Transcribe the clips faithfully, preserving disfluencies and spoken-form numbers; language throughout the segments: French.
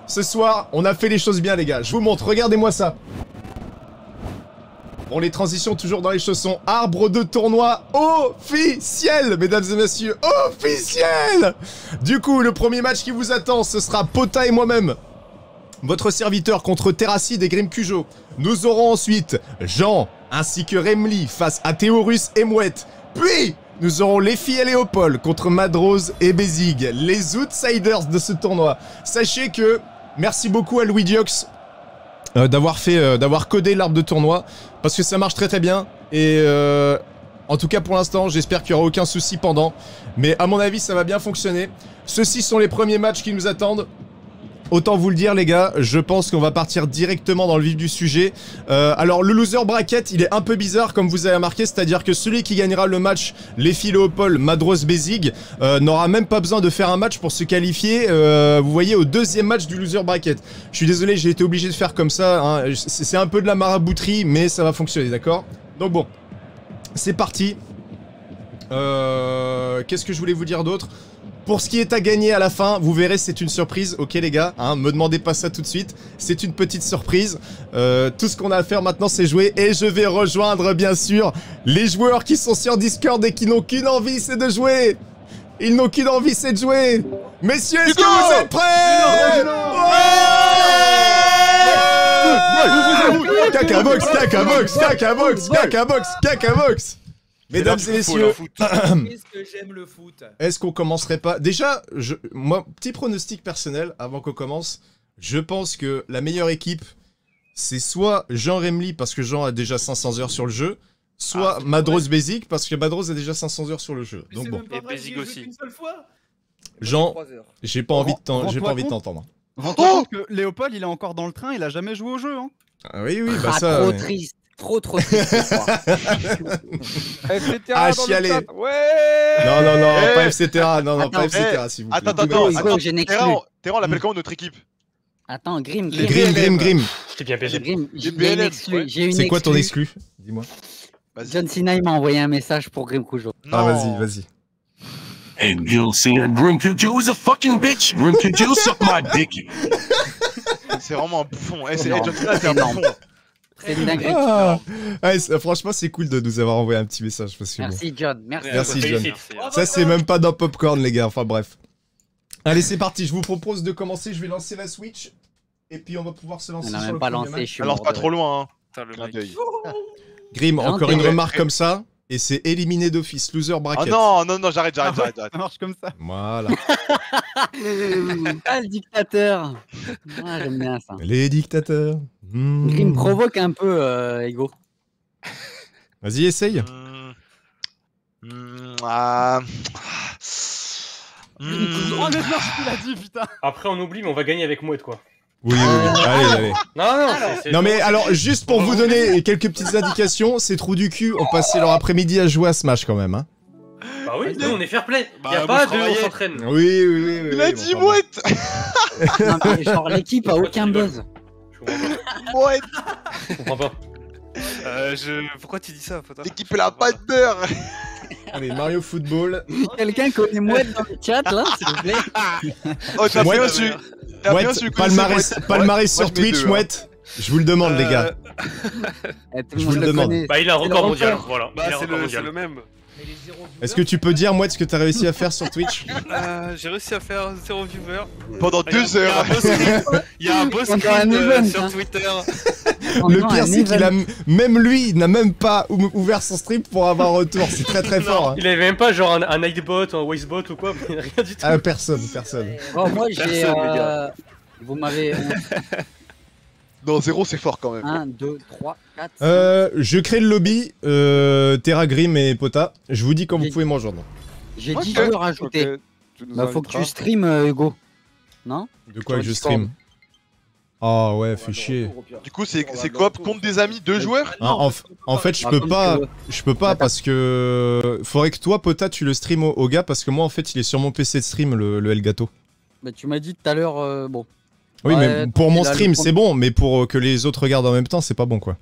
ce soir, on a fait les choses bien, les gars. Je vous montre, regardez-moi ça. Bon, les transitions toujours dans les chaussons. Arbre de tournoi officiel, mesdames et messieurs, officiel. Du coup, le premier match qui vous attend, ce sera Pota et moi-même. Votre serviteur contre Terracide et Grim Cujo. Nous aurons ensuite Jean ainsi que Remly face à Théorus et Mouette. Puis, nous aurons Lefi et Léopold contre Madrose et Bézig, les outsiders de ce tournoi. Sachez que, merci beaucoup à Louis Diox euh, d'avoir fait, euh, d'avoir codé l'arbre de tournoi, parce que ça marche très très bien, et euh, en tout cas pour l'instant, j'espère qu'il n'y aura aucun souci pendant, mais à mon avis, ça va bien fonctionner. Ceux-ci sont les premiers matchs qui nous attendent. Autant vous le dire les gars, je pense qu'on va partir directement dans le vif du sujet. Euh, alors le loser bracket, il est un peu bizarre comme vous avez remarqué, c'est-à-dire que celui qui gagnera le match, Lefi Léopold, Madrose Bézig, euh, n'aura même pas besoin de faire un match pour se qualifier, euh, vous voyez, au deuxième match du loser bracket. Je suis désolé, j'ai été obligé de faire comme ça, hein. C'est un peu de la marabouterie, mais ça va fonctionner, d'accord? Donc bon, c'est parti. Euh, Qu'est-ce que je voulais vous dire d'autre? Pour ce qui est à gagner à la fin, vous verrez, c'est une surprise, ok les gars, hein, me demandez pas ça tout de suite, c'est une petite surprise. Euh, tout ce qu'on a à faire maintenant, c'est jouer, et je vais rejoindre, bien sûr, les joueurs qui sont sur Discord et qui n'ont qu'une envie, c'est de jouer. Ils n'ont qu'une envie, c'est de jouer. Messieurs, est-ce que vous êtes prêts? Cacabox, cacabox, cacabox, cacabox, cacabox. Mesdames et messieurs, qu'est-ce que j'aime le foot. Est-ce qu'on commencerait pas... Déjà, je... moi, petit pronostic personnel, avant qu'on commence, je pense que la meilleure équipe, c'est soit Jean Remly, parce que Jean a déjà cinq cents heures sur le jeu, soit ah, Madrose Bézig, parce que Madrose a déjà cinq cents heures sur le jeu. Mais donc bon. Et Bézig aussi. Jean, j'ai pas envie de t'entendre. Rends-toi compte que Léopold, il est encore dans le train, il a jamais joué au jeu. Hein. Ah oui, oui, bah ah, ça... Trop ouais. triste. Trop trop triste ce soir. Ah, chialer. Ouais. Non, non, non, hey. Pas F C Terra, non, non, attends, pas F C Terra, hey. S'il vous plaît. Attends, attends, attends, attends. Terran, on l'appelle comment notre équipe? Attends, Grim, Grim. Grim, Grim, Grim. Je t'ai bien baisé. Grim, j'ai une exclue. C'est quoi ton exclu? Dis-moi. John Cena, il m'a envoyé un message pour Grim Cujo. Ah, vas-y, vas-y. Hey, John Cena, Grim Cujo is a fucking bitch. Grim Cujo suck my dick. C'est vraiment un bouffon. Hey, John Cena, c'est un bouffon. C'est une dinguerie. Ah. Ah, franchement, c'est cool de nous avoir envoyé un petit message. Parce que merci, bon. John. Merci, merci John. Ça, c'est même pas dans Popcorn, les gars. Enfin, bref. Allez, c'est parti. Je vous propose de commencer. Je vais lancer la Switch. Et puis, on va pouvoir se lancer on a sur même le pas premier lancé, match. je suis Alors, pas trop loin. Hein. Grim, encore une remarque comme ça. Et c'est éliminé d'office. Loser bracket. Oh non, non, non, j'arrête, j'arrête, j'arrête. Ça marche comme ça. Voilà. Ah, le dictateur. Ah, j'aime bien ça. Les dictateurs. Mmh. Grim provoque un peu, euh, Ego. Vas-y, essaye. Mmh. Mmh. Ah. Mmh. Oh, mais non, tu l'as dit, putain. Après, on oublie, mais on va gagner avec Mouette, quoi. Oui, oui, oui. Allez, allez. Non, non, c'est, non mais alors, juste pour vous donner quelques petites indications, ces trous du cul ont passé leur après-midi à jouer à Smash quand même, hein. Bah oui, nous on est fair play. Bah, Y'a pas de on s'entraîne. Oui, oui, oui. oui Il a oui, dit bon, Mouette. Non, mais genre, l'équipe a aucun buzz. Mouette. Je comprends pas. Euh, je... Pourquoi tu dis ça, Pota? L'équipe elle a pas de beurre. Allez, Mario Football. Quelqu'un connaît Mouette dans le chat, là, s'il vous plaît? Oh, t'as bien su. Mouette, palmarès, palmarès sur Twitch, Mouette. Je vous le demande, les gars. Je vous le demande. Bah, il a un record mondial, voilà. Bah, c'est le même. Est-ce que tu peux dire, Mouette, ce que t'as réussi à faire sur Twitch? euh, J'ai réussi à faire zéro viewer. Pendant deux heures. Il y a un beau script euh, sur hein. Twitter. Le pire, c'est qu'il a... Même lui, il n'a même pas ouvert son stream pour avoir un retour. C'est très très fort. Hein. Il avait même pas genre un, un Nightbot ou un Wastebot ou quoi, mais rien du tout. Ah, personne, personne. Bon, moi, j'ai... Euh... Vous m'avez... Non, zéro, c'est fort quand même. un, deux, trois, quatre, Euh, je crée le lobby, euh, Terra, Grim et Pota. Je vous dis quand vous pouvez m'en rejoindre. J'ai dix joueurs ajoutés. Okay. Bah, faut que tu stream, euh, Hugo. Non? De quoi que je stream? Ah ouais, fais chier. Du coup, c'est quoi? Compte des amis, deux joueurs? Ah, en, en fait, je peux pas, je peux pas parce que faudrait que toi, Pota, tu le stream au, au gars parce que moi, en fait, il est sur mon P C de stream, le, le Elgato. Bah, tu m'as dit tout à l'heure, euh, bon. Oui, ouais, mais pour mon stream, c'est bon, mais pour que les autres regardent en même temps, c'est pas bon, quoi.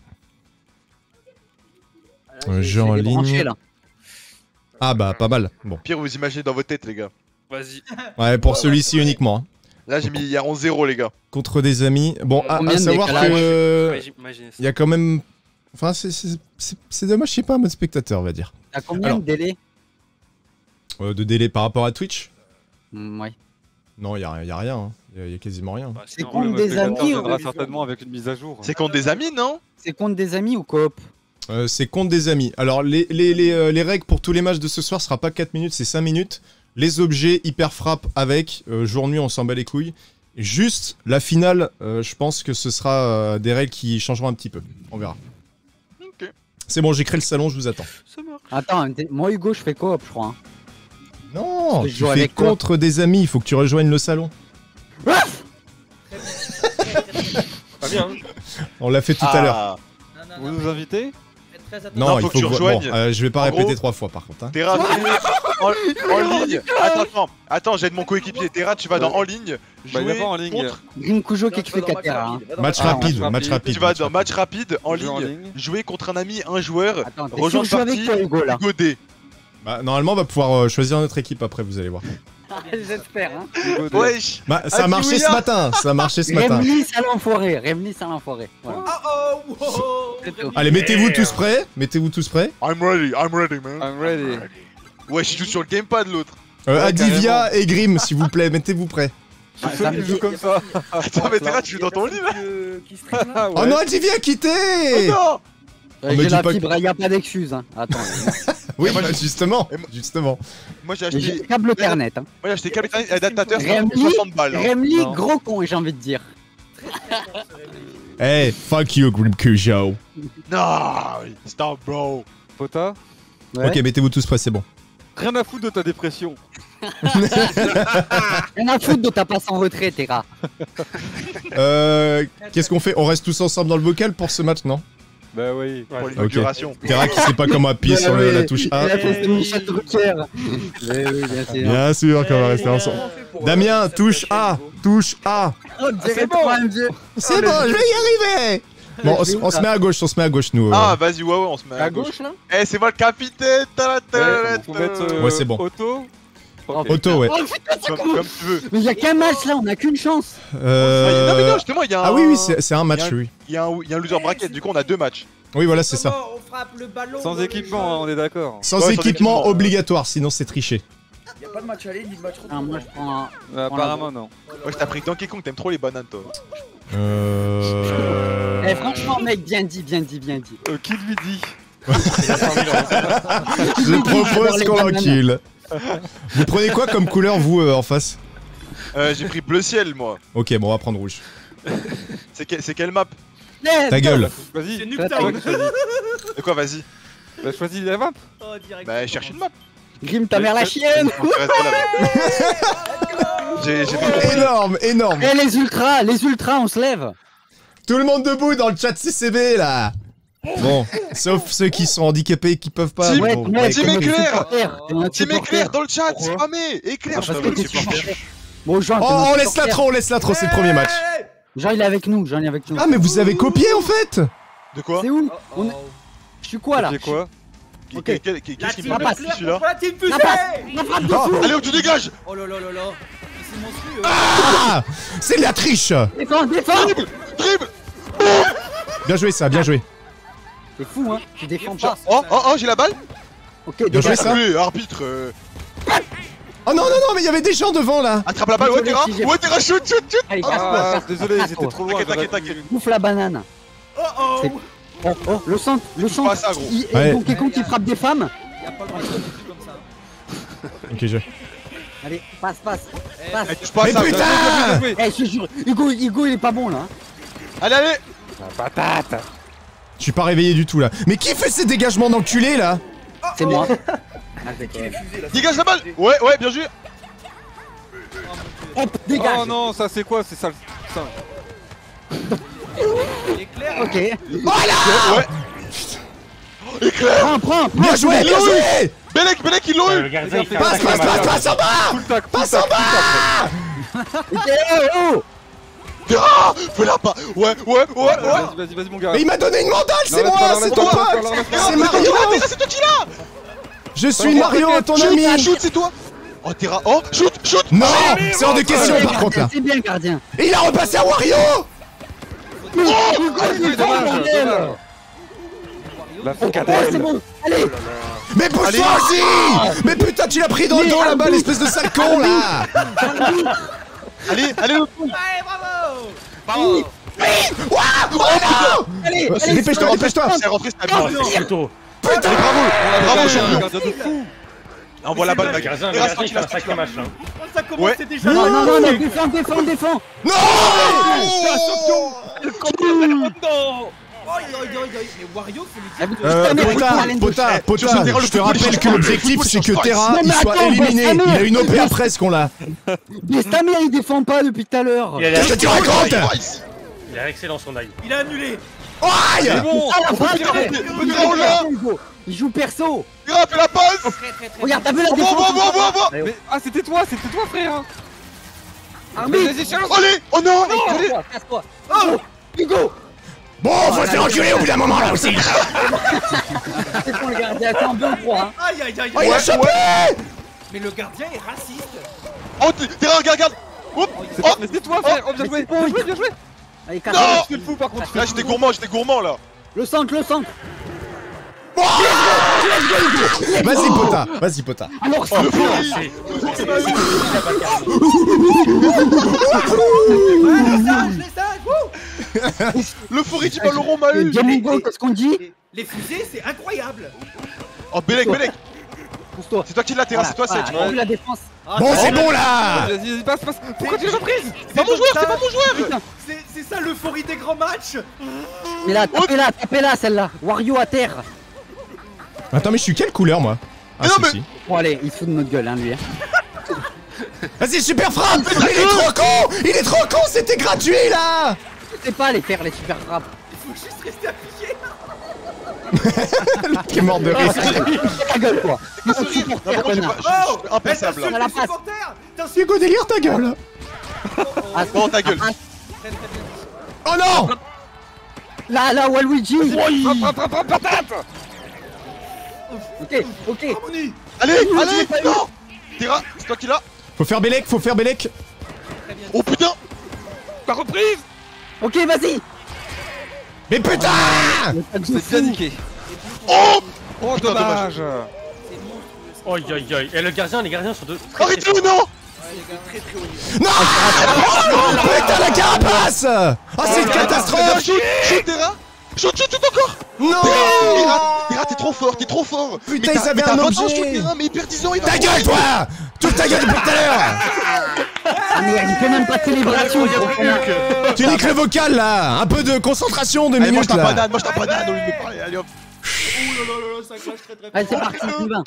Là, jeu en ligne. Là. Ah bah, pas mal. Bon. Pire, vous imaginez dans vos têtes, les gars. Vas-y. Ouais, pour celui-ci uniquement. Hein. Là, j'ai mis il y a onze zéro, les gars. Contre des amis. Bon, à, Combien à de savoir décalage que. Imagine- imaginez ça. Il y a quand même. Enfin, c'est- c'est c'est- c'est dommage, je sais pas, un mode spectateur, on va dire. T'as combien Alors. de délai? Euh, de délai par rapport à Twitch? Mm, Ouais. Non, il y a, y a rien. hein. Y, a, y a quasiment rien. Bah, C'est sinon, contre le- des le- amis ou- viendra certainement avec une mise à jour. C'est contre des amis, non? C'est contre des amis ou coop? Euh, c'est contre des amis. Alors, les, les, les, euh, les règles pour tous les matchs de ce soir sera pas quatre minutes, c'est cinq minutes. Les objets, hyper frappe avec. Euh, Jour-nuit, on s'en bat les couilles. Juste, la finale, euh, je pense que ce sera euh, des règles qui changeront un petit peu. On verra. Ok. C'est bon, j'ai créé le salon, je vous attends. Ça marche. Attends, t'es- moi Hugo, je fais coop, je crois. hein. Non, Parce que je tu joue fais avec toi. contre des amis, il faut que tu rejoignes le salon. Pas bien. Hein. On l'a fait tout à l'heure. Ah, Vous nous invitez? Non, Non, il faut faut que tu que... rejoignes. Bon, euh, je vais pas En répéter gros- trois fois par contre. Hein. Terra, tu mets en, en ligne. Attends, attends, attends, j'aide mon coéquipier. Terra, tu vas dans en ligne. Bah, il y a Jouer pas en ligne. contre. Grim Kujo qui fait Katera. Hein. Match Ah, rapide, match match rapide. rapide. Tu vas match dans rapide. match rapide en Jouer en ligne. ligne. Jouer contre un ami, un joueur. Attends, t'es sûr Rejoindre que je joue avec partie. toi Hugo là? Hugo D. Bah, normalement, on va pouvoir euh, choisir notre équipe après, vous allez voir. J'espère. Hein. Hugo D. Wesh. Bah, ça a Ah, marché ce William. matin, ça a marché ce matin. Remlis à l'enfoiré, Remlis à l'enfoiré. Voilà. C'est tout. Allez, mettez-vous tous prêts, mettez-vous tous prêts. I'm ready, I'm ready, man. I'm ready. Ouais, je suis sur le gamepad l'autre. Euh, Ouais, Adivia et Grim, s'il vous plaît, mettez-vous prêts. Ah, Je ça me joue dit- comme ça. Attends, mais Terra, tu es dans ton lit là? Ah, Oh ouais. non, Adivia a quitté. Oh non! Euh, On me J'ai dit la pas fibre, y a pas d'excuse. Hein. Attends, Oui, moi, bah, j'ai- justement, Et moi- justement. Moi j'ai j'ai acheté. câble Ethernet. Hein. Moi j'ai acheté câble Ethernet et adaptateur Remli, soixante balles. hein. Remlis, Non. gros con, j'ai envie de dire. Hey, fuck you, Grim Kujo. Non, oui. Stop, bro. Pota, Ouais. Ok, mettez-vous tous prêts, c'est bon. rien à foutre de ta dépression. Rien à foutre de ta passe en retrait, Terra. Euh, qu'est-ce qu'on fait? On reste tous ensemble dans le vocal pour ce match, non? Bah oui. Pour l'inauguration. Terra qui sait pas comment appuyer sur le- la touche A. Il a fait Michel Drucker. Oui, oui, bien sûr. Bien sûr qu'on va rester ensemble. Damien, touche A, touche A. Oh, c'est bon, un vieux. C'est bon, je vais y arriver. Bon, on, s- on se met à gauche, on se met à gauche, nous. euh. Ah, vas-y, ouais, ouais, on se met à, À gauche. gauche là? Eh, c'est moi le capitaine. Ta- ta- ta- Ouais, ta- faut mettre euh, Ouais, c'est bon. auto. Oh, Ok. Auto, ouais. Oh, putain, c'est Comme, con. comme tu veux. Mais y a qu'un match là, on a qu'une chance. Euh... Non, mais non, justement, il y a un. Ah oui, oui, c'est c'est un match, Il y a un- oui. Il y, a un- il y a un loser bracket, du coup, on a deux matchs. Oui, voilà, c'est ça. On frappe le ballon. Sans équipement, hein, on est d'accord. Sans Ouais, sans équipement équipement. obligatoire, sinon c'est triché. Y'a pas de match aller ni de match Ah, retour. moi je prends un. Euh, Apparemment, non. Ouais, je t'ai pris Donkey Kong, t'aimes trop les bananes, toi. Euh... Eh, franchement, mec, bien dit, bien dit, bien dit. Euh, qui lui dit? Je propose qu'on l'encule. Vous prenez quoi comme couleur, vous, euh, en face? Euh, j'ai pris bleu ciel, moi. Ok, bon, on va prendre rouge. C'est que- c'est quelle map? Eh, Ta gueule. Vas-y. C'est C'est Nuketown. toi qui choisis. De quoi, vas-y? Bah, choisis la map. Oh, direct. Bah, cherche une map. Grim, ta mère la chienne. On reste dans la- J'ai j'ai pas compris. Énorme, énorme. Eh, les ultras, les ultras, on se lève. Tout le monde debout dans le chat C C B, là. Bon, sauf ceux qui sont handicapés et qui peuvent pas. Team- Ouais, bon, ouais, Team t'es notre éclair. supporter, t'es notre Team supporter. éclair dans le chat, Pourquoi spammez. Éclair, Ah, je parce te que t'es le supporter. supporter. Bon, Jean, t'es Oh, notre on laisse supporter. l'intro, on laisse l'intro, c'est le premier match. Jean, il est avec nous, Jean, il est avec nous. Ah, mais vous avez copié en fait. De quoi? C'est où on est... Je suis quoi là? C'est quoi? Qui- Ok. quel- quel- qui- La Qu'est-ce qui team me passe, passe Leclerc celui-là? contre la team La passe, Fusée. la frappe de fou. Allez, où tu dégages? Oh là là là là. C'est monstrueux. Ah, c'est de la triche. Défends, défends. Dribble. Bien joué ça, bien joué. C'est fou, hein. Tu défends pas. Oh, oh, oh, j'ai la balle. Ok, Bien joué dégage. ça. Oui, arbitre. euh, Oh non, non, non, mais il y avait des gens devant là. Attrape la balle, ouais, Terra. Si j'ai- Ouais, Terra, shoot, shoot, shoot. Allez, Ah, casse-toi, Ah, casse-toi, désolé, casse-toi. j'étais trop loin. T'inquiète, j'aurais t'inquiète, pu- t'inquiète. Bouffe la banane. Oh oh. C'est- Oh, oh, le centre, le touches pas à centre. ça, gros. Il, Ouais. et donc, et quand il frappe des femmes. Y'a pas le droit de faire des trucs comme ça. Ok, je. Allez, passe, passe, passe. Eh, touche pas à Mais ça. putain. Bien joué. Eh, je te jure, Hugo, Hugo, il est pas bon là. hein. Allez, allez. La patate. Je suis pas réveillé du tout là. Mais qui fait ces dégagements d'enculés là? C'est moi. Dégage la balle. Ouais, ouais, bien joué. Hop, dégage. Oh non, ça c'est quoi? C'est ça. ça. Éclair. Ok. Ouais. Éclair. Prends, prends, prends. Bien joué, bien joué. Belek, Belek, ils l'ont eu. Le gardien il fait Passe, attaque passe, la passe, balle. passe en bas. Full tac, Passe en bas. Ok, oh, oh. Ah, fais-la pas. Ouais, ouais, ouais, ouais. Vas-y, vas-y, vas-y, mon gars. Mais il m'a donné une mandale, c'est Non, moi, laisse-moi, c'est ton laisse-moi, pote. laisse-moi, laisse-moi, C'est C'est laisse-moi. toi qui Mario. l'as, c'est toi qui l'as. Je suis Mario, ton Shoot, ami. shoot, c'est toi. Oh, Terra. Oh, shoot, Shoot. Non, c'est hors de question par contre là. C'est bien, gardien. Et il a repassé à Wario. Oh, dommage, dommage. La Oh, c'est bon. Allez. Mais pousse-toi aussi. Mais putain, tu l'as pris dans le dos là-bas, l'espèce de sale con là. Allez, allez le coup. Ouais, bravo. Bravo. Ouah, oh non. Allez, Vas-y, dépêche-toi, dépêche-toi. C'est rentré, c'est à bien. Plutôt. Putain, Bravo, bravo champion. Gardien de fou. Envoie la balle, Le mec. gardien, le Terrasse, gardien, il fait un tranquille, sacré match là. Ça commence, Ouais. c'est déjà. Non, non, non, non, défends, défends, défends. non. Non. Oh, il il il Mais Wario, faut lui dire. de- Euh, Putain, mais Pota, putain, Pota, Sur Pota, ce terrain, le je te football, rappelle il que change pas. l'objectif Le c'est que football, il Terra change il pas. soit Mais attends, éliminé. mais Il a une O P mais- après ce qu'on l'a. Mais Stamir, il défend pas depuis tout à l'heure. Il a Qu'est-ce que tu racontes? Il a excellent son œil. Il a annulé. Aïe. Bon, Ah, la frappe, Terra, ouais. Terra, on l'a. Il joue perso. Terra, fais la passe. Très très très. Regarde, t'as vu la Bon, défense? bon, bon, bon, bon. Mais, ah, c'était toi, c'était toi, frère. Arbitre. Vas-y, challenge. Allez. Oh non. Allez. Casse-toi, casse-toi. Oh, Hugo. Bon, faut se faire enculer au bout d'un moment là aussi. C'est pour le gardien, c'est en deux trois. Hein. Aïe aïe aïe. Oh, il a Ouais, chopé. Mais le gardien est raciste. Oh, Terra, regarde, regarde. Oups. C'est Oh. pas- Mais c'est toi, frère. Oh, bien Mais joué, c'est bon, bien joué, bien joué. Allez, Non. casse. Je te le fous par contre. Là, j'étais gourmand, j'étais gourmand là. Le centre, le centre. Vas-y Pota, vas-y Pota. Alors, c'est Le bon. pourri. Ouais, les sages, les sages. Wouh. L'euphorie du ballon m'a eu. Game Hugo, qu'est-ce qu'on dit? Et Les fusées, c'est incroyable. Oh, Bélec, Bélec. Pousse-toi. C'est toi qui l'as, Terra, c'est toi, c'est tu T'as vu la défense? Ah, Bon, ça- c'est bon là. Vas-y, vas-y, passe, passe. Pourquoi tu l'as pas prise? C'est pas mon joueur, c'est pas mon joueur. Putain. C'est c'est ça l'euphorie des grands matchs. Mais là, tapez-la, tapez-la celle-là. Wario à terre. Attends, mais je suis quelle couleur moi? Ah Mais non, si mais- si. Bon, allez, il se fout de notre gueule, hein, lui. Hein. Vas-y, super frappe. Il est trop con. Il est trop con. C'était gratuit là. Je sais pas les faire, les super frappes. Il faut juste rester appuyé. Qui est mort de rire. Ta gueule, quoi. Non, moi, je suis pas- je suis Oh, impensable là. À la les passe. supporters. T'insultes. Hugo délire ta gueule. Ah, Bon, ta gueule. ah, Très, très bien. Oh non. Là, là, Waluigi. Frappe, frappe, frappe, frappe, patate. Ok, ok. Harmonie. Allez, allez, non. Terra, c'est toi qui l'as. Faut faire Bélec, faut faire Bélec. Oh putain. La reprise. Ok, vas-y. Mais putain. C'est bien niqué. Oh. Oh, Putain, dommage. Oi oi oi. Et le gardien, les gardiens sont deux. Arrête-le, non. Non. Putain la carapace. Ah c'est une catastrophe. Shoot, shoot, Terra. Shoot, shoot, shoot encore. Non. Terra, Terra, t'es trop fort, t'es trop fort. Putain, Mais ils t'as- avaient mais t'as un vingt ans, objet. shoot, Terra, mais il perd dix ans, il va Ta gueule toi. Toute ta gueule depuis tout à l'heure. Ah merde, il fait même pas de célébration. Tu niques le vocal là. Un peu de concentration de Allez, mange minutes ta là. banane, mange ta banane au lieu de me parler, allez hop. Ouh là là là là, ça clash très très Allez, c'est fort. parti, Sylvain.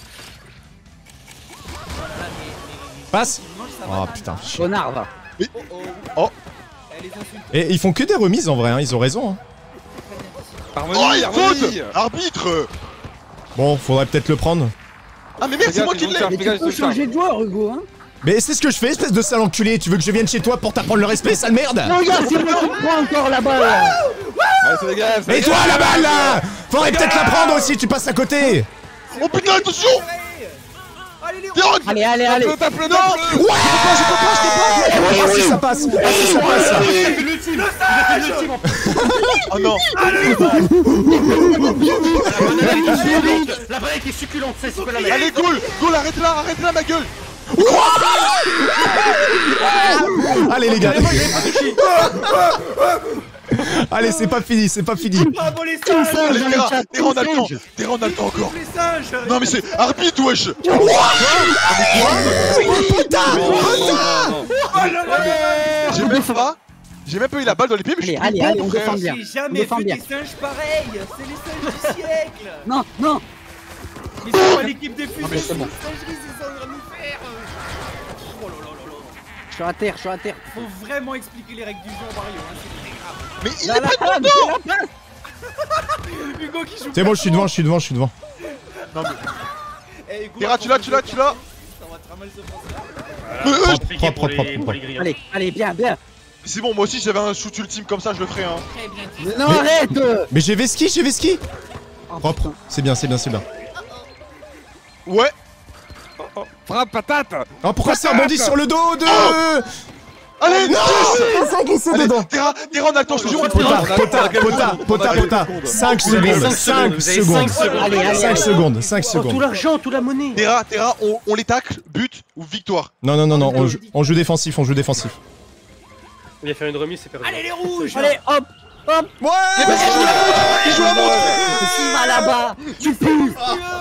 Passe. Oh putain. chier. Connard, va. Oh oh. Elle les insulte. Et ils font que des remises en vrai, hein. Ils ont raison. Hein. Harmonie, Oh, il harmonie. faute. Arbitre. Bon, faudrait peut-être le prendre. Ah mais merde, c'est moi qui l'ai. Mais tu peux changer de joueur, Hugo, hein. Mais c'est ce que je fais, espèce de sale enculé. Tu veux que je vienne chez toi pour t'apprendre le respect, sale merde? Non, regarde, c'est moi qui prends encore la balle. là. Allez, c'est légal, c'est Et toi la balle là. Faudrait peut-être la prendre aussi, tu passes à côté. Oh putain, attention. Allez les Terra. Allez, allez, allez. Tape-le, tape-le, tape-le. Ouais. Ah si ça passe, ah si ça passe. Oh non. La break est succulente, c'est ce que la mec. Allez, goal. Goal, arrête-la, arrête-la ma gueule. Allez les gars. Allez, c'est pas fini, c'est pas fini. Bravo les Tout singes. ça, Allez, dans le Terra, chat. Terra, on a le temps. Terra, on a le temps encore. Les singes. Non mais c'est arbitre wesh. Putain. Oh là là là. J'ai même pas. J'ai même pas eu la balle dans les pieds mais je Allez, suis allez, plus allez, bon, on frère. défend bien. J'ai On jamais défend vu bien. des singes pareils. C'est les singes du siècle. Non, non. Ils sont à l'équipe des fusées. mais c'est bon. Les singeries, ils sont en train de nous faire. Oh là là là là. Je suis à terre, je suis à terre. Faut vraiment expliquer les règles du jeu en Mario. Hein. C'est très grave. Mais il Là, est la pas panne, dedans. c'est la panne. Hugo qui joue. C'est bon, je suis devant, je suis devant, je suis devant. Non mais. Eh, Hugo, Terra, tu l'as, tu l'as, tu l'as. Ça va très mal se passer. Mais, euh, Compliqué pour propre, propre, les propre. pour les grillons. Allez, allez, bien, bien. C'est bon, moi aussi j'avais un shoot ultime comme ça, je le ferais hein. Très bien dit. Non, arrête. euh. Mais j'ai Veski, j'ai Veski. Oh, Propre. putain. C'est bien, c'est bien, c'est bien. Ouais. frappe, patate. Oh, pourquoi ça rebondit sur le dos de... Allez, non, yes. Ça a glissé Allez, dedans. Terra, Terra, on a le temps, je te jure. Pota, pota, pota, pota, pota. cinq secondes, cinq secondes. Allez, allez, cinq secondes, cinq Oh, tout secondes. l'argent, toute la monnaie. Terra, Terra, on, on les tacle, but ou victoire. Non, non, non, non, on joue, on joue défensif, on joue défensif. Il va faire une remise, c'est perdu. Allez les rouges. Allez, hop, hop. Ouais. Il joue à moi. Tu vas là-bas. Tu pues.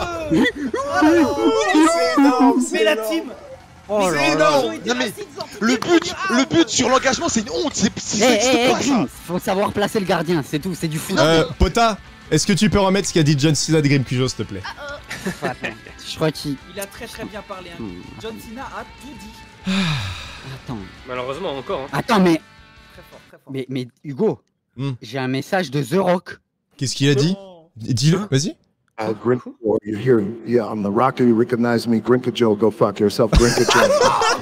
C'est énorme, Mais la team. Oh C'est là là. énorme. Non mais le but, le but sur l'engagement, c'est une honte. C'est Eh, c'est- eh, c'est eh, pas ça. Grim, faut savoir placer le gardien, c'est tout, c'est du foot. Euh, Pota, est-ce que tu peux remettre ce qu'a dit John Cena de Grim Cujo, s'il te plaît? Attends, je crois qu'il... Il a très très bien parlé. Hein. Hmm. John Cena a tout dit. Attends, Malheureusement, encore. Hein. attends, mais, Très fort, très fort. mais, mais Hugo, Hmm. j'ai un message de The Rock. Qu'est-ce qu'il a dit? Oh. Dis-le, vas-y. Uh, Grinka, you're here. Yeah, I'm the Rock. Do you recognize me? Grinka Joe, go fuck yourself. Grinka Joe.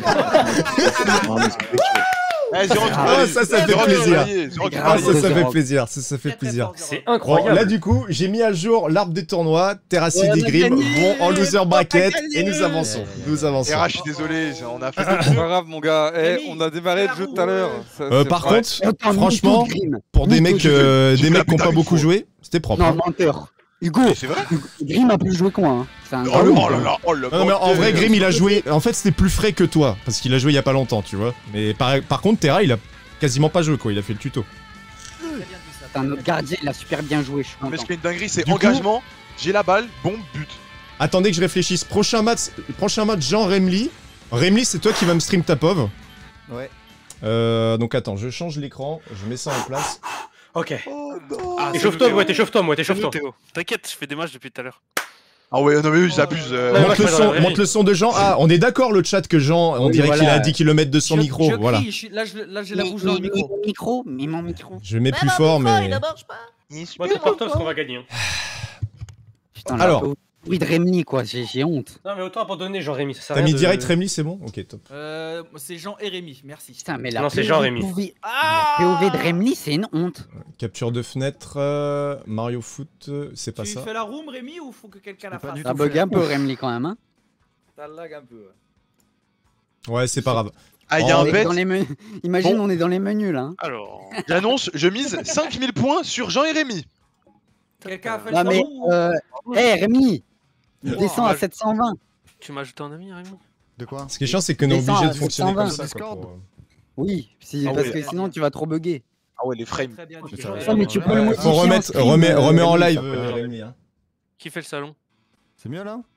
Eh, Zéro qui Ah, valide. ça, ça fait Zéro qui plaisir. valide, Zéro qui Ah, valide. ça, ça fait Zéro. plaisir, ça, ça fait Très, très plaisir. fort, Zéro. C'est Bon, incroyable. là du coup, j'ai mis à jour l'arbre des tournois, Terrassi Ouais, et on a Grim gagné. vont en loser bracket On a gagné. et nous avançons. Nous avançons. Terra, je suis désolé, on a fait C'est pas grave, mon gars. Eh, Rémi, on a démarré le fais la jeu roue, tout à l'heure. ouais. Ça, Euh, c'est par pas- contre, Attends, franchement, mytho, Grim. pour des Mytho, mecs, je- euh, j'ai des fait la mecs qui n'ont putain pas une beaucoup fois. joué, c'était propre. Non, hein. menteur. Hugo, Mais c'est vrai. Grim a plus joué que moi. Hein. C'est un Oh grand le loup. oh là là, oh le Non, non, mais en vrai, Grim il a joué. En fait, c'était plus frais que toi parce qu'il a joué il y a pas longtemps, tu vois. Mais par, par contre, Terra il a quasiment pas joué quoi, il a fait le tuto. Très bien dit ça. C'est un autre gardien, il a super bien joué, je suis Mais content. ce qui est une dinguerie, c'est Du coup- engagement, j'ai la balle, bombe, but. Attendez que je réfléchisse. Prochain match, prochain match Jean Remly. Remly, c'est toi qui vas me stream ta P O V. Ouais. Euh, donc attends, je change l'écran, je mets ça en place. Ok. Ah, c'est Échauffe-toi, nous, ouais, Théo. t'échauffe-toi, moi, C'est nous, t'échauffe-toi. Théo. T'inquiète, je fais des matchs depuis tout à l'heure. Ah ouais, non mais eux, ils abusent. euh. Ouais, moi, monte, je le fais dans la son, vraie monte vie. le son de Jean. Ah, on est d'accord le chat que Jean, on Oui, dirait qu'il voilà. est à dix kilomètres de son Je- micro. je Voilà. crie, je suis- Là, je- là, j'ai la Mais- bouche dans le mais- micro. mais mon micro, mais mon micro. Je mets plus fort, mais. Moi, t'es porteur parce qu'on va gagner. hein. Putain, Alors. là, au bruit de Remny, quoi, j'ai j'ai honte. Non, mais autant abandonner, Jean-Rémy. Ça sert à T'as rien mis de- direct Remly, c'est bon? Ok, top. Euh, c'est Jean et Rémi, merci. Putain, mais la Non, c'est P O V Jean-Rémy. P O V Ah P O V de Remny, c'est une honte. Capture de fenêtre, euh, Mario Foot, euh, c'est pas Tu ça. fais la room, Rémi, ou faut que quelqu'un la pas fasse du Ça bug un peu Remny quand même, hein. Ça lag un peu. Ouais, c'est pas grave. Ah, il y a Oh, un On est bet, dans les menus. Imagine, Bon. on est dans les menus là. hein. Alors. j'annonce, je mise cinq mille points sur Jean et Rémi. Quelqu'un a fait Non le mais, room ou- euh, hé Rémi, il Wow. descend à sept cent vingt. Tu m'as ajouté un ami, Raymond? De quoi? Ce qui est chiant, c'est qu'on est Descends obligé à de fonctionner comme sept cent ça. quoi, vingt. pour, euh, Oui, si, Ah parce ouais. que sinon tu vas trop bugger. Ah ouais, les frames. Très bien dit. C'est ça. Très Non, mais bien tu dit. peux le Faut modifier en remettre, stream, remets, euh, remets en Rémi, live, ça peut- euh, Rémi. hein. Qui fait le salon? C'est mieux là?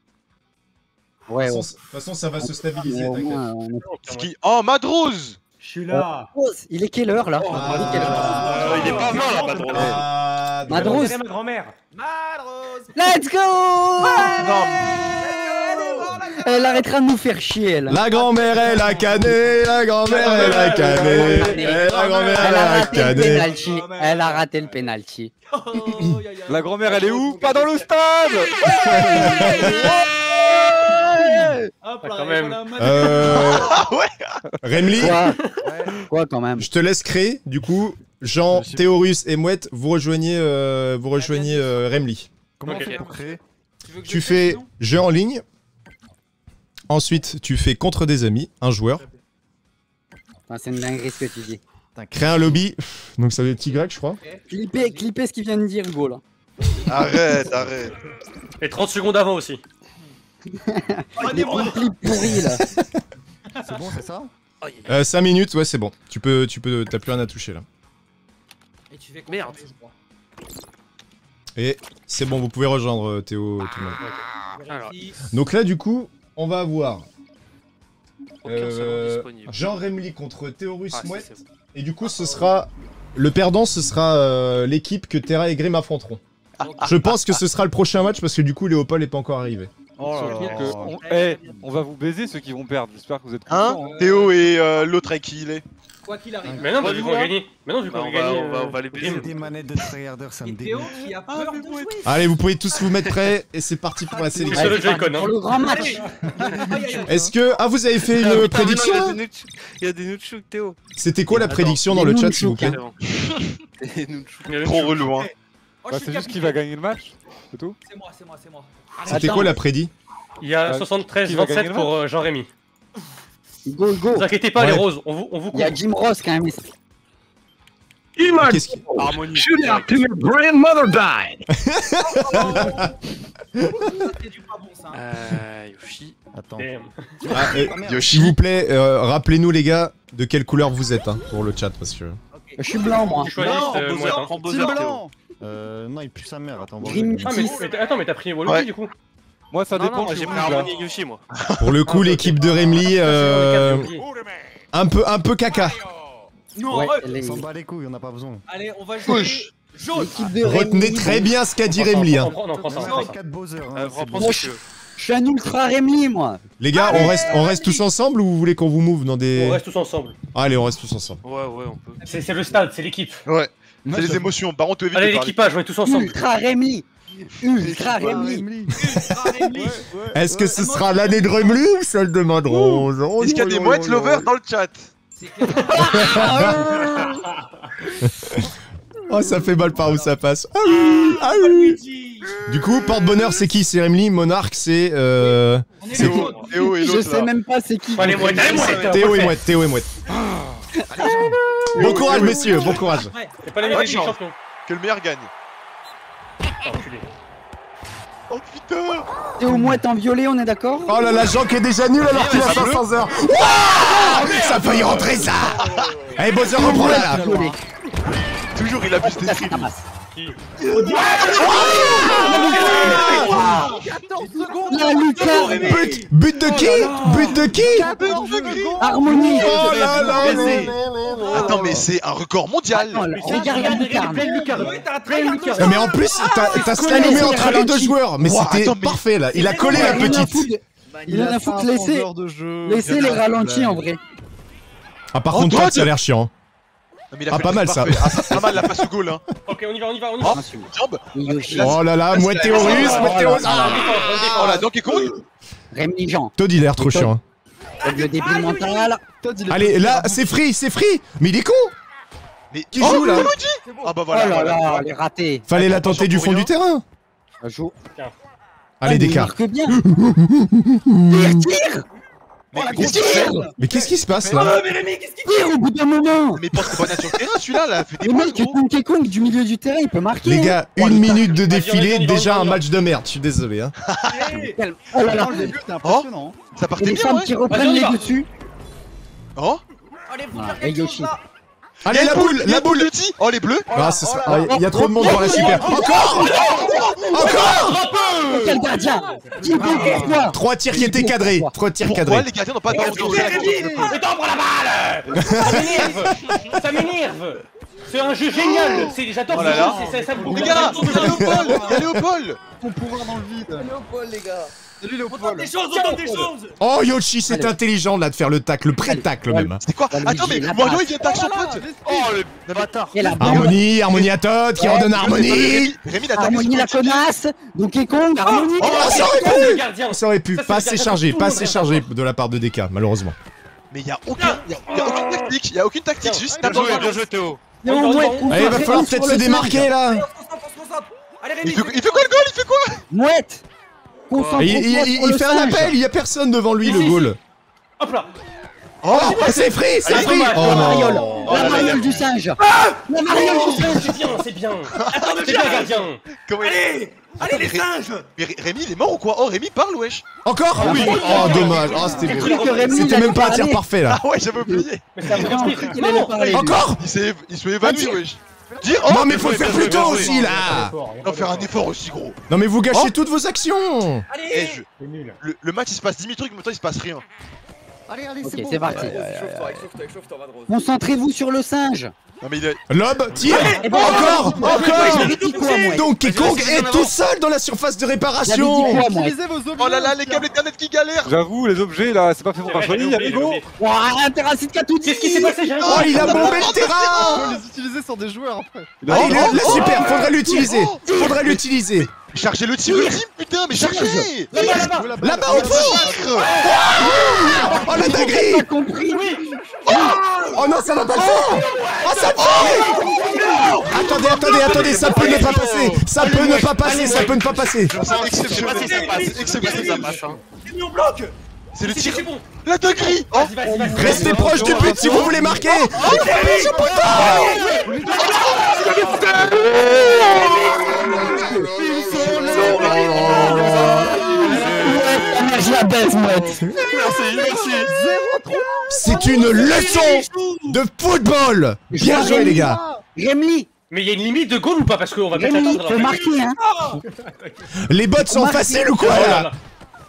Ouais, De ouais. toute façon, de toute façon, ça va se stabiliser, Mais au t'inquiète. moins, on est- Ce qui... Oh, Madrose. Je suis là. Oh, il est quelle heure là Ah. Il est quelle heure Euh, il est pas mort là, Madrose. Ah, Madrose. ma grand-mère. Madrose. Let's go Non, Elle arrêtera de nous faire chier elle. La grand-mère, elle a canné, la grand-mère, elle a canné, et la grand-mère, Elle elle a a raté le canné. penalty. Elle a raté le penalty. Oh, oh, ya, ya. La grand-mère, elle est où? Pas dans le stade! Hop Ah, là, quand j'en même. ai un Madrose. Euh... Remly, Quoi Quoi quand même je te laisse créer, du coup, Jean, Je suis- Théorus et Mouette, vous rejoignez, euh, vous rejoignez euh, Remly. Comment Ok. on fait pour créer? Tu veux que je Tu le fais sinon jeu en ligne, ensuite tu fais contre des amis, un joueur, Enfin, c'est une dinguerie ce que tu dis. crée un lobby, donc ça va être petit grec je crois. Clipper, clipper ce qu'il vient de dire Hugo là. arrête, arrête. Et trente secondes avant aussi. Des bons clips pourris là. C'est bon, c'est ça? Euh, cinq minutes, ouais c'est bon, tu peux, tu peux, t'as plus rien à toucher là. Et tu fais Merde. confirmer, je crois. Et c'est bon, vous pouvez rejoindre euh, Théo, tout le monde. Alors, Vérifie. Donc là du coup, on va avoir aucun salon euh, disponible. Jean Remly contre Théorus Ah, si, Mouette, c'est bon. et du coup ce sera, le perdant ce sera euh, l'équipe que Terra et Grim affronteront. Je pense que ce sera le prochain match parce que du coup Léopold est pas encore arrivé. Oh là là. que on... Eh, on va vous baiser ceux qui vont perdre. J'espère que vous êtes Hein contents. Théo et euh, l'autre avec qui il est. Quoi qu'il arrive. Mais non, Pas vu du qu'on a tout, gagné. Mais non, vu Bah, qu'on a on va- gagné. on va- euh, on va les baiser. Grim. Des manettes de tryharders, ça me Et Théo dégoûte. qui a peur de jouer. Allez, vous pouvez tous vous mettre prêts et c'est parti pour la Sur sélection. le Joy-Con, Pour hein. le grand match. Aïe, aïe, aïe. Est-ce que... Ah, vous avez fait Ah, une putain, mais non, prédiction il y a là des nunchuk- Il y a des nunchuk, Théo. C'était quoi la Attends, prédiction dans les le chat s'il vous nunchuk, plaît? Des nunchuk. Il y a le Trop chou. relou, hein. Oh, Bah, je c'est suis juste qui va capitaine. gagner le match, c'est tout. C'est moi, c'est moi, c'est moi. C'était Attends. quoi la prédit? Il y a Euh, soixante-treize qui va gagner vingt-sept le pour euh, Jean-Rémy. Hugo, Hugo. Ne vous inquiétez pas, Ouais. les roses, on vous, on vous Il y a couvre. Jim Ross quand même. Qu'est-ce qui... Harmonie. Shoot out till your grandmother died. C'est du pas bon ça. Euh. Yoshi. Attends. Damn. Ah, euh, Yoshi. S'il vous plaît, euh, rappelez-nous les gars de quelle couleur vous êtes hein, pour le chat parce que... Je suis blanc moi. Tu choisis Non, euh, Bowser, moi, hein. prends Team Bowser, Théo. blanc. Euh, non, il pue sa mère. Attends, voir. Grim Ah, mais, mais t'as- attends, mais t'as pris Waluigi Ouais. du coup. Moi, ça Non, dépend. non, moi je j'ai suis pris rouge, là. Harmonie et Yoshi, moi. Pour le coup, l'équipe de Remly, euh, un peu, un peu caca. Non, Ouais, arrête. les- On s'en bat les couilles, on n'a pas besoin. Allez, on va jouer jaune. L'équipe de Retenez Remly, très bon. bien ce qu'a dit On prend- Remly. on Hein. prend- on prend ça, on C'est prend ça. quatre Bowser. hein, Euh, c'est reprends bon. ce que tu veux. Je suis un ultra Remly moi. Les gars, on reste, on reste tous ensemble ou vous voulez qu'on vous move dans des... On reste tous ensemble. Allez, on reste tous ensemble. Ouais, ouais, on peut. C'est c'est le stade, c'est l'équipe. Ouais. Moi, C'est les je- émotions. Par contre, tu évites Allez, de parler. l'équipage, on est tous ensemble. Ultra Remly. Ultra Ouais, Remly. Remly. Remly. Est-ce que ce sera l'année de Remly ou celle de Madrose? Oh, Est-ce qu'il y a oh, des oh, mouettes oh, lovers oh. dans le chat? C'est clair. Oh, ça fait mal par où ça passe. Ah oui, ah oui. Luigi. Du coup, porte-bonheur, c'est qui? C'est Remly. Monarque, c'est... Euh... On est C'est là. Théo, Théo et Je l'autre sais là. même pas c'est qui. Allez, mouette, allez, mouette. Théo et Mouette, Théo et Mouette. Bon courage, messieurs, bon courage. Ouais. C'est pas les Ouais, médailles du chance. champion. Que le meilleur gagne. Ah, enculé. Oh putain. T'es au mouette en violet, on est d'accord? Oh là là, Jean qui est déjà nul alors qu'il a cinq cents heures. Wouah, ça a failli rentrer ça. Allez, Bowser, reprends-la là. Violet. Toujours il abuse des Ça, streams. ça passe. Qui La Lucas. But, but de qui? But de qui? Harmonie. Oh là là. Baiser. Attends, mais c'est un record mondial. Attends, là, regarde la lucarne. Pleine lucarne. Ouais, t'as un Pleine très lucarne. Non, mais en plus, t'as t'as slalomé entre les deux joueurs. Mais Ouah, c'était attends, mais- parfait là. Il a collé la Rien à petite. foutre. Il en a foutre laisser, laisser les ralentis en vrai. Ah, par Oh, contre, God. Todd, ça a l'air chiant. Non, mais il a Ah, fait pas le mal, truc ça. parfait. Ah, ça, pas mal la passe au goal, hein. Ok, on y va, on y va, on y Oh, va. jambe. Yoshi. Oh là là, Mouette et Horus, Mouette et Horus. Ah, Oh là, Donkey Kong. Remly Jean. Todd, il a l'air trop chiant. hein. Le débile mental. Allez, là, c'est free, c'est free. Mais il est con. Mais Qui oh, joue là? Luigi. Ah bah voilà. Oh là voilà. là, elle est ratée. Fallait la Attention tenter du pour fond rien. du terrain. Ça joue. Allez, Ah, mais il d'écart. marque bien. Tire, tire. Mais Oh, qu'est-ce la qu'il fait? Mais qu'est-ce qui se passe là? Oh, mais Rémi, qu'est-ce qu'il Tire au bout d'un moment. Mais pense qu'on va sur le terrain, celui-là, là, fait des Le passes, mec, gros. Donkey Kong du milieu du terrain, il peut marquer. Les gars, une minute de Vas-y, on y défilé, va, on y va, déjà on y un va. match de merde. Je suis désolé. Hein. fait? Calme. Oh là là. Le début, c'était Oh, impressionnant. ça Et partait les bien, femmes ouais. qui Vas-y, reprennent on y les va. dessus. Oh, Allez, faut Voilà, faire et quelque chose Yoshi. là. Allez, la boule, la boule. de ti. Oh, les bleus. Ah, c'est ça. Ah, il y a trop de monde dans la super. Encore. Encore. Quel gardien. Dis donc pourquoi. Trois tirs qui étaient cadrés. Trois tirs Pourquoi cadrés. les gardiens n'ont pas de ballon d'or? Le temps pour la balle. Ça m'énerve. Ça m'énerve. C'est un jeu génial. C'est- J'adore Oh ce là là. jeu. c'est- ça me Les gars, il y a Léopold. Il y a Léopold. Ton pouvoir dans le vide. Léopold, les gars. Salut On tente des choses, on tente des choses. Oh, Yoshi, c'est intelligent là de faire le tacle, le pré-tacle même. C'est quoi? Luigi, Attends, mais la Mario passe. il vient de son pote. Oh, le bâtard. Et la bombe. Harmonie, harmonie à Todd qui redonne harmonie. Rémi, Rémi, il a tapé Harmonie son la coéquipier. connasse. Donkey Kong. Harmonie. Oh, ça aurait C'est le pu. gardien. Ça aurait pu. Ça, c'est Pas le assez gardien, chargé, tout pas le monde assez est chargé de la part de D K, malheureusement. Mais il y a aucun, il y a, il y a aucune tactique, il y a aucune tactique, Tiens, juste bien tape joué, dans le bien ballon. joué, Théo. Et on mouette. Allez, il va falloir peut-être se démarquer là. On se concentre, on se concentre. Allez, Il Rémi. fait, il fait quoi le goal? Il fait quoi? Mouette. Et il, il- il fait un appel, il y a personne devant lui, le goal. Hop là. Oh, c'est free, c'est Allez, free. dommage. Oh La mariole. non. Oh là La là. mariole du singe. La mariole du singe. C'est bien, c'est bien. C'est bien, gardien. Comment il- Allez. Allez, les Ré- singes. Mais Ré- Rémi il est mort ou quoi? Oh, Rémi parle, wesh. Encore? oui. Oh, dommage. Oh, c'était J'ai cru que Rémi, il c'était allait même pas un tir parler. parfait là. Ah ouais, j'avais oublié. Mais c'est un vrai Non, speed. j'ai cru qu'il allait Non. parler. Encore? Il s'est il s'est évanoui, Ah, wesh. Dire, oh, Non, mais bien faut joué, le faire bien plus joué, bien tôt joué. aussi là. Non, faire un effort aussi, gros. Non, mais vous gâchez Oh. toutes vos actions. Eh, Allez. je- C'est nul. le, le match il se passe dix mille trucs, mais maintenant il se passe rien. Allez, allez, Ok, c'est bon. c'est parti. Échauffe-toi, échauffe-toi, échauffe-toi, Madrose. Concentrez-vous sur le singe. Non, mais il est. Lob, tire. Eh ben, Encore, J'avais encore. dit quoi, moi? Donkey Kong est tout seul dans la surface de J'avais dit réparation. quoi, moi? Utilisez vos objets. Oh là là, les câbles Ethernet qui galèrent. J'avoue, les objets là, c'est pas fait pour C'est faire vrai, joli, j'avais y'a oublié, Lego. j'avais oublié. Ouah, Terracide qui a tout dit. Qu'est-ce qui s'est passé, j'ai rien Oh, il a bombé le On terrain. peut les utiliser sur des joueurs après. Ah, il est là, super, faudrait l'utiliser. Faudrait l'utiliser. Chargez le team ultime, putain, mais chargez. Là-bas, là-bas. Là-bas au fond. Oh, la dinguerie. T'as compris? Oh non, ça va pas le faire. Oh, ça le fait. Attendez, attendez, attendez, ça peut ne pas passer. Ça peut ne pas passer, ça peut ne pas passer. Exceptionnel, ça passe, exceptionnel, ça passe. Rémi, on bloque. C'est le tir. C'est bon. La dinguerie. Vas-y, vas-y, vas-y. Restez proche du but si vous voulez marquer. Je la baisse, mouette. Merci, merci. C'est une leçon de football. Bien joué les gars. Rémi, Mais il y a une limite de goal ou pas? Parce qu'on va peut-être Rémi, attendre. faut marquer, hein. Les bots sont faciles ou quoi Oh là là? là.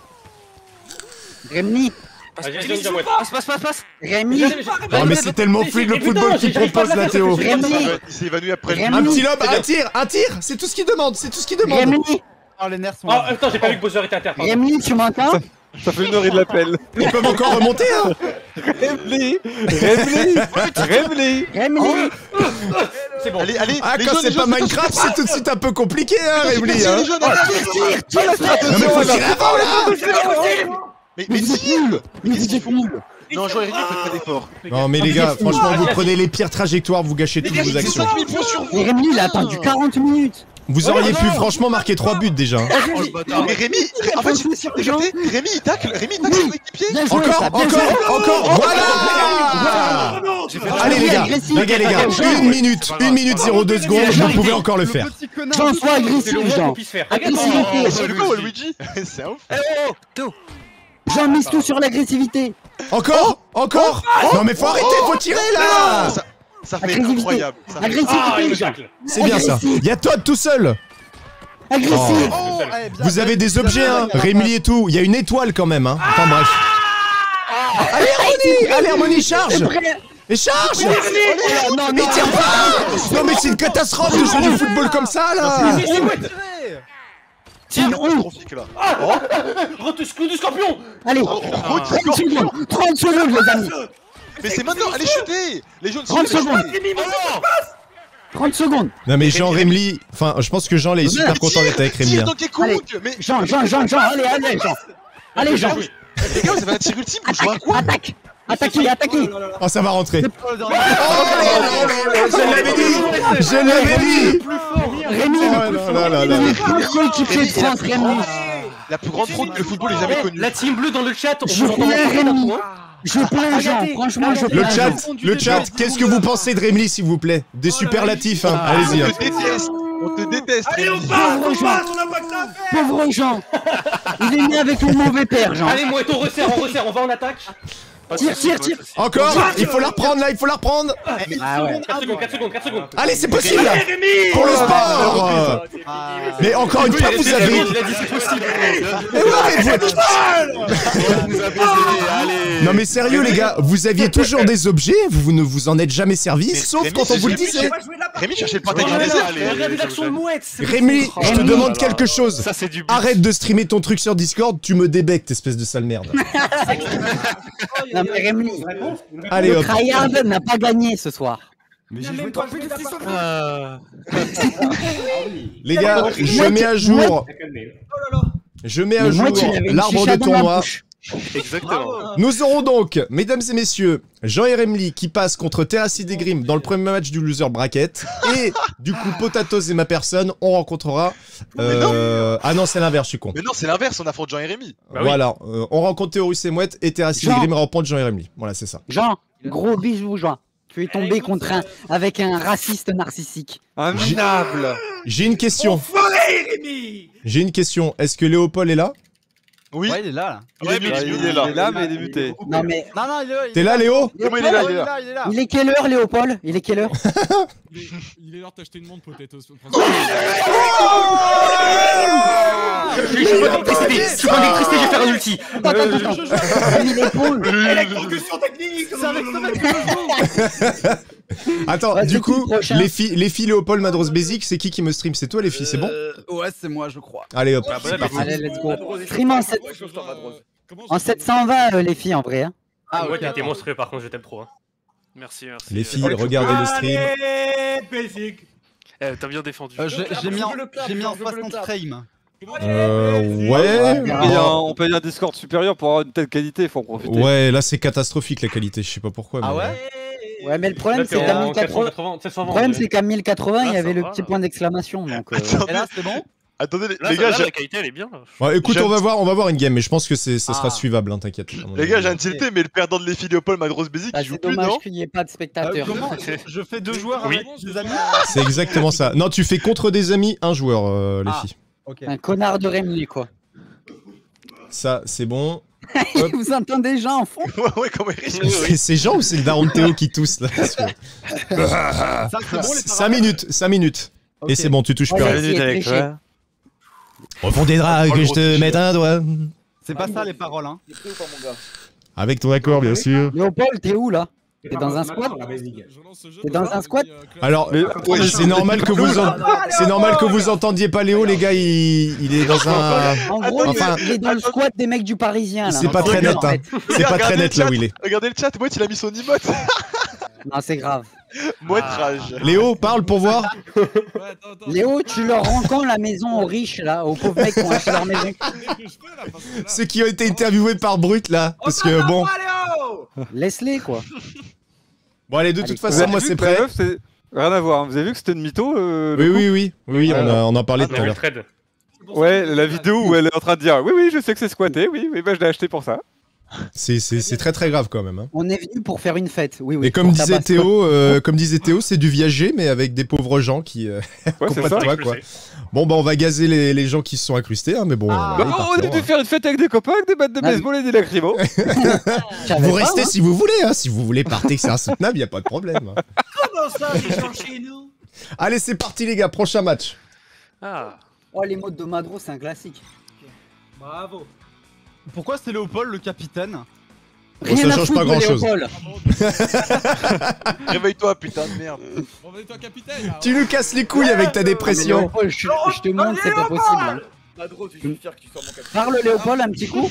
Rémi, Vas-y, vas-y, vas-y, ouais. Passe, passe, passe, passe. Rémi, Oh mais c'est tellement fluide le football qu'il propose là Théo. Rémi, Il s'est évanoui après le Rémi. Un petit lob, un tir, un tir, c'est tout ce qu'il demande, c'est tout ce qu'il demande. Rémi, Oh, les nerfs sont Oh, là. attends, j'ai pas vu que Bowser était à terre. pardon. Rémi, tu m'entends? Ça fait une heure, il l'appelle. Ils peuvent encore remonter hein. Réveli Réveli Réveli Rémi, C'est bon. Allez, allez. Ah les quand jeunes, c'est les pas jeunes, Minecraft c'est tout de suite un peu compliqué hein Merci, Réveli merci, hein. les jeunes, allez. Non mais faut tirer avant là. Mais mais cible. mais vous êtes nuls. Non, Jean Rémi, faites pas d'efforts. Non mais les gars, franchement vous prenez les pires trajectoires, vous gâchez toutes vos C'est actions. cinq mille points sur vous. Mais Rémi, il a attendu quarante minutes. Vous auriez pu franchement marquer trois buts déjà. hein. Oh, le bâtard. Mais Rémi, Ré- en fait, regardez, Rémi il tacle, Rémi il tacle son équipier. Bien joué, Encore, ça, bien encore, joué. encore, voilà. Allez les gars, les gars, les gars, une minute, une minute zéro deux secondes, vous pouvez encore le faire. Petit connard. Jean, sois C'est le agressif, moins qu'on Jean. puisse faire. Agressivité. C'est le quoi, Luigi? C'est un ouf. Eh oh, Théo. Jean, mise tout sur l'agressivité. Encore, encore. Non mais faut arrêter, faut tirer là. Ça, ça fait Agressivité. incroyable. Ça fait- Ah, il Agressivité, me Jean. tacle. C'est bien ça. Il y a Todd tout seul. Agressif. Oh, eh, bien, Vous avez bien, des bien, objets, bien, hein, bien, Rémi et tout. Il y a une étoile quand même, hein. Enfin bref. Allez, Harmony, allez, Harmony, charge. Et charge. Non, non, Mais tire pas. Non mais c'est une catastrophe de jouer du football comme ça là. Tire, on. catastrophique là. Retouche coup du scorpion. Allez, trente secondes, trente secondes, les amis. Mais c'est maintenant, allez chuter. Les jaunes sont trente secondes. trente secondes. Non mais Jean Rémi, enfin je pense que Jean là, il est super content d'être avec Rémi. Tire hein. dans tes Allez. coudes. Mais Jean, Jean, Jean, Jean, allez, allez, Jean. Allez, Jean. les gars, vous avez un tir ultime pour jouer à quoi? Attaque. Attaquez, attaquez. Oh ça va rentrer. Oh, dans- Je l'avais dit. Je l'avais dit. Rémi, Oh là là là là. le coéquipier de France, Rémi. La plus grande fraude que le football ait jamais connue. La team bleue dans le chat, on Je vous entend plains pas Rémi. hein. Je plains Jean, franchement, je Le plains chat, Jean. le chat, qu'est-ce que vous pensez de Rémi s'il vous plaît? Des superlatifs, hein. Allez-y. On hein. te déteste. On te déteste. Allez, on Rémi. passe, Pauvre on Jean. passe, on a pas que ça à faire. Pauvre Jean. Il est né avec le mauvais père, Jean. Allez, Mouette, on resserre, on resserre, on va en attaque. Tire, tire, tire. Encore. Il faut la reprendre là, il faut la reprendre. Ah ouais. quatre secondes, quatre secondes, quatre secondes. Allez, c'est possible. Allez, Rémi. Pour le sport. Mais encore une fois, vous avez. Il a dit c'est possible. Mais ouais, vous- Non mais sérieux les gars, vous aviez toujours des objets, vous ne vous en êtes jamais servi, Mais sauf Rémi, quand on c'est vous le Rémi, disait. Rémi cherchait le pentagon Regardez désert. là, regardez l'action de Mouette. c'est Rémi, possible. je te demande quelque chose. Ça, c'est du but. Arrête de streamer ton truc sur Discord, tu me débectes, espèce de sale merde. Non, mais Rémi, Allez le hop. tryhard n'a pas gagné ce soir. Mais j'ai joué Plus de six cents. Euh, Les gars, je mets à jour. Je mets à Mais jour moi, tu l'avais une l'arbre chicha de dans la tournoi. bouche. Exactement. Nous aurons donc, mesdames et messieurs, Jean et Rémi qui passent contre Terracid et Grim dans le premier match du loser bracket. Et du coup, Potatoes et ma personne, on rencontrera. Euh... Ah non, c'est l'inverse, je suis con. Mais non, c'est l'inverse, on affronte Jean et Rémi. Bah oui. Voilà, euh, on rencontre Théorus et Mouette et Terracid et Jean. Grim rencontrent Jean et Rémi. Voilà, c'est ça. Jean, gros bisous, Jean. Tu es tombé contre un avec un raciste narcissique. Un minable. J'ai une question. Enfoiré, Rémi. J'ai une question. Est-ce que Léopold est là? Oui. Ouais, il est là, là. Il est muté, il est là. Il est là, mais il est muté. Non mais, Non, non, il est là. il T'es est là, Léo? Comment il est là, Il il est est là. là, il est là. il est quelle heure, Léopold? Il est quelle heure? Il est, il est l'heure de t'acheter une montre, Potatoes. Je suis pas d'électricité, je suis pas d'électricité, je vais faire un ulti. Attends, attends, attends. Il épaule. Électrocution technique. C'est avec ce mec que je joue. Attends, Ouais, du c'est coup, qui le prochain les filles, les filles Léopold Madros Basic, c'est qui qui me stream? C'est toi les filles, c'est bon? Euh, Ouais, c'est moi, je crois. Allez hop. Allez, let's go. Stream en, sept- en sept cent vingt, euh, les filles, en vrai. Hein. Ah ok, ouais, t'es attends. monstrueux par contre, je t'aime trop. hein. Merci, merci. Les filles, regardez le stream. Allez, basic. Eh, t'as bien défendu. Euh, j'ai j'ai mis en, Je le tape, j'ai mis en je face le ton tape. frame. Euh, ouais. On paye un- on paye un Discord supérieur pour avoir une telle qualité, faut en profiter. Ouais, là c'est catastrophique la qualité, je sais pas pourquoi. Ah mais- ouais Ouais, mais le problème, c'est qu'à mille quatre-vingts, le problème, c'est qu'à mille quatre-vingts, il y avait le petit point d'exclamation. Donc, euh... Attendez, là, c'est bon. Attendez, les, Là, les ça, gars, là, j'ai- la qualité elle est bien. Là. Ouais, écoute, J'ai- on va voir, on va voir une game, mais je pense que c'est, ça sera Ah. suivable, hein, t'inquiète. à mon les avis. gars, j'ai un tilté, mais le perdant de l'E F I Léopold, Madros Basic, bah, il joue c'est plus, dommage non qu'il n'y ait pas de Euh, spectateurs. comment je fais deux joueurs Oui. avec des amis. C'est exactement ça. Non, tu fais contre des amis, un joueur, euh, les Ah. filles. Ok. Un connard de Rémi, quoi. Ça, c'est bon. Vous entendez déjà en fond? Ouais, ouais, comment il C'est c'est Jean ou c'est le daron de Théo qui tousse là Ça, c'est bon, les cinq minutes, cinq minutes. Et Ok. c'est bon, tu touches plus Ouais, rien. ouais. Minute avec triché. toi. Au fond des draps, Oh, que le je gros te tricheur. mette un doigt. C'est pas ça les paroles, hein. Avec ton accord, bien sûr. Léopold, t'es où là? T'es dans un squad? T'es dans un squat? Alors, c'est normal que vous en- c'est normal que vous entendiez pas Léo, les gars, il, il est dans un... En gros, Enfin- il est dans le squat des mecs du Parisien là. C'est pas très net, En hein. fait. C'est pas très Regardez net le là chat. où il est. Regardez le chat, Mouette, il a mis son emote. Non, c'est grave. Mouette rage. Léo, parle pour voir. Léo, tu leur rends quand la maison aux riches là, aux pauvres mecs qui ont acheté leur maison? Ceux qui ont été interviewés par Brut là. Parce que bon... Laisse-les quoi. Bon allez, de Allez, toute Vous façon, avez moi vu c'est que la prêt. meuf, c'est- Rien à voir, hein. Vous avez vu que c'était une mytho euh, Oui, le oui, oui. Oui, on, a- on en parlait tout à On a vu l'heure. le trade. coup Ouais, la vidéo où elle est en train de dire oui, oui, je sais que c'est squatté, oui, oui, bah je l'ai acheté pour ça. C'est- C'est c'est très très grave quand même. hein. On est venu pour faire une fête. Oui, oui. Et comme pour disait Tabasco. Théo, euh, comme disait Théo, c'est du viager, mais avec des pauvres gens qui euh, Ouais, qui ont c'est pas de ça. toit, quoi. Bon, bah on va gazer les, les gens qui se sont incrustés, hein, mais bon. Ah. voilà, ils Bah, on partiront, a dû hein. faire une fête avec des copains, avec des battes de Ah, baseball et des lacrymos. J'avais Vous pas, restez hein. si vous voulez, hein. Si vous voulez partir que c'est insoutenable, y a pas de problème. hein. Comment ça, les gens chez nous? Allez, c'est parti les gars, prochain match. Ah. Oh, les mots de Madro, c'est un classique. Bravo. Pourquoi c'est Léopold le capitaine? Bon, ça Rien à change foutre pas de grand-chose. Léopold. Réveille-toi, putain de merde. Réveille-toi, capitaine. là. Tu nous casses les couilles avec ta Mais dépression. Léopold, je, je te montre, c'est pas possible. hein. Madro, je suis fier que tu sois mon capitaine. Parle Léopold un petit coup.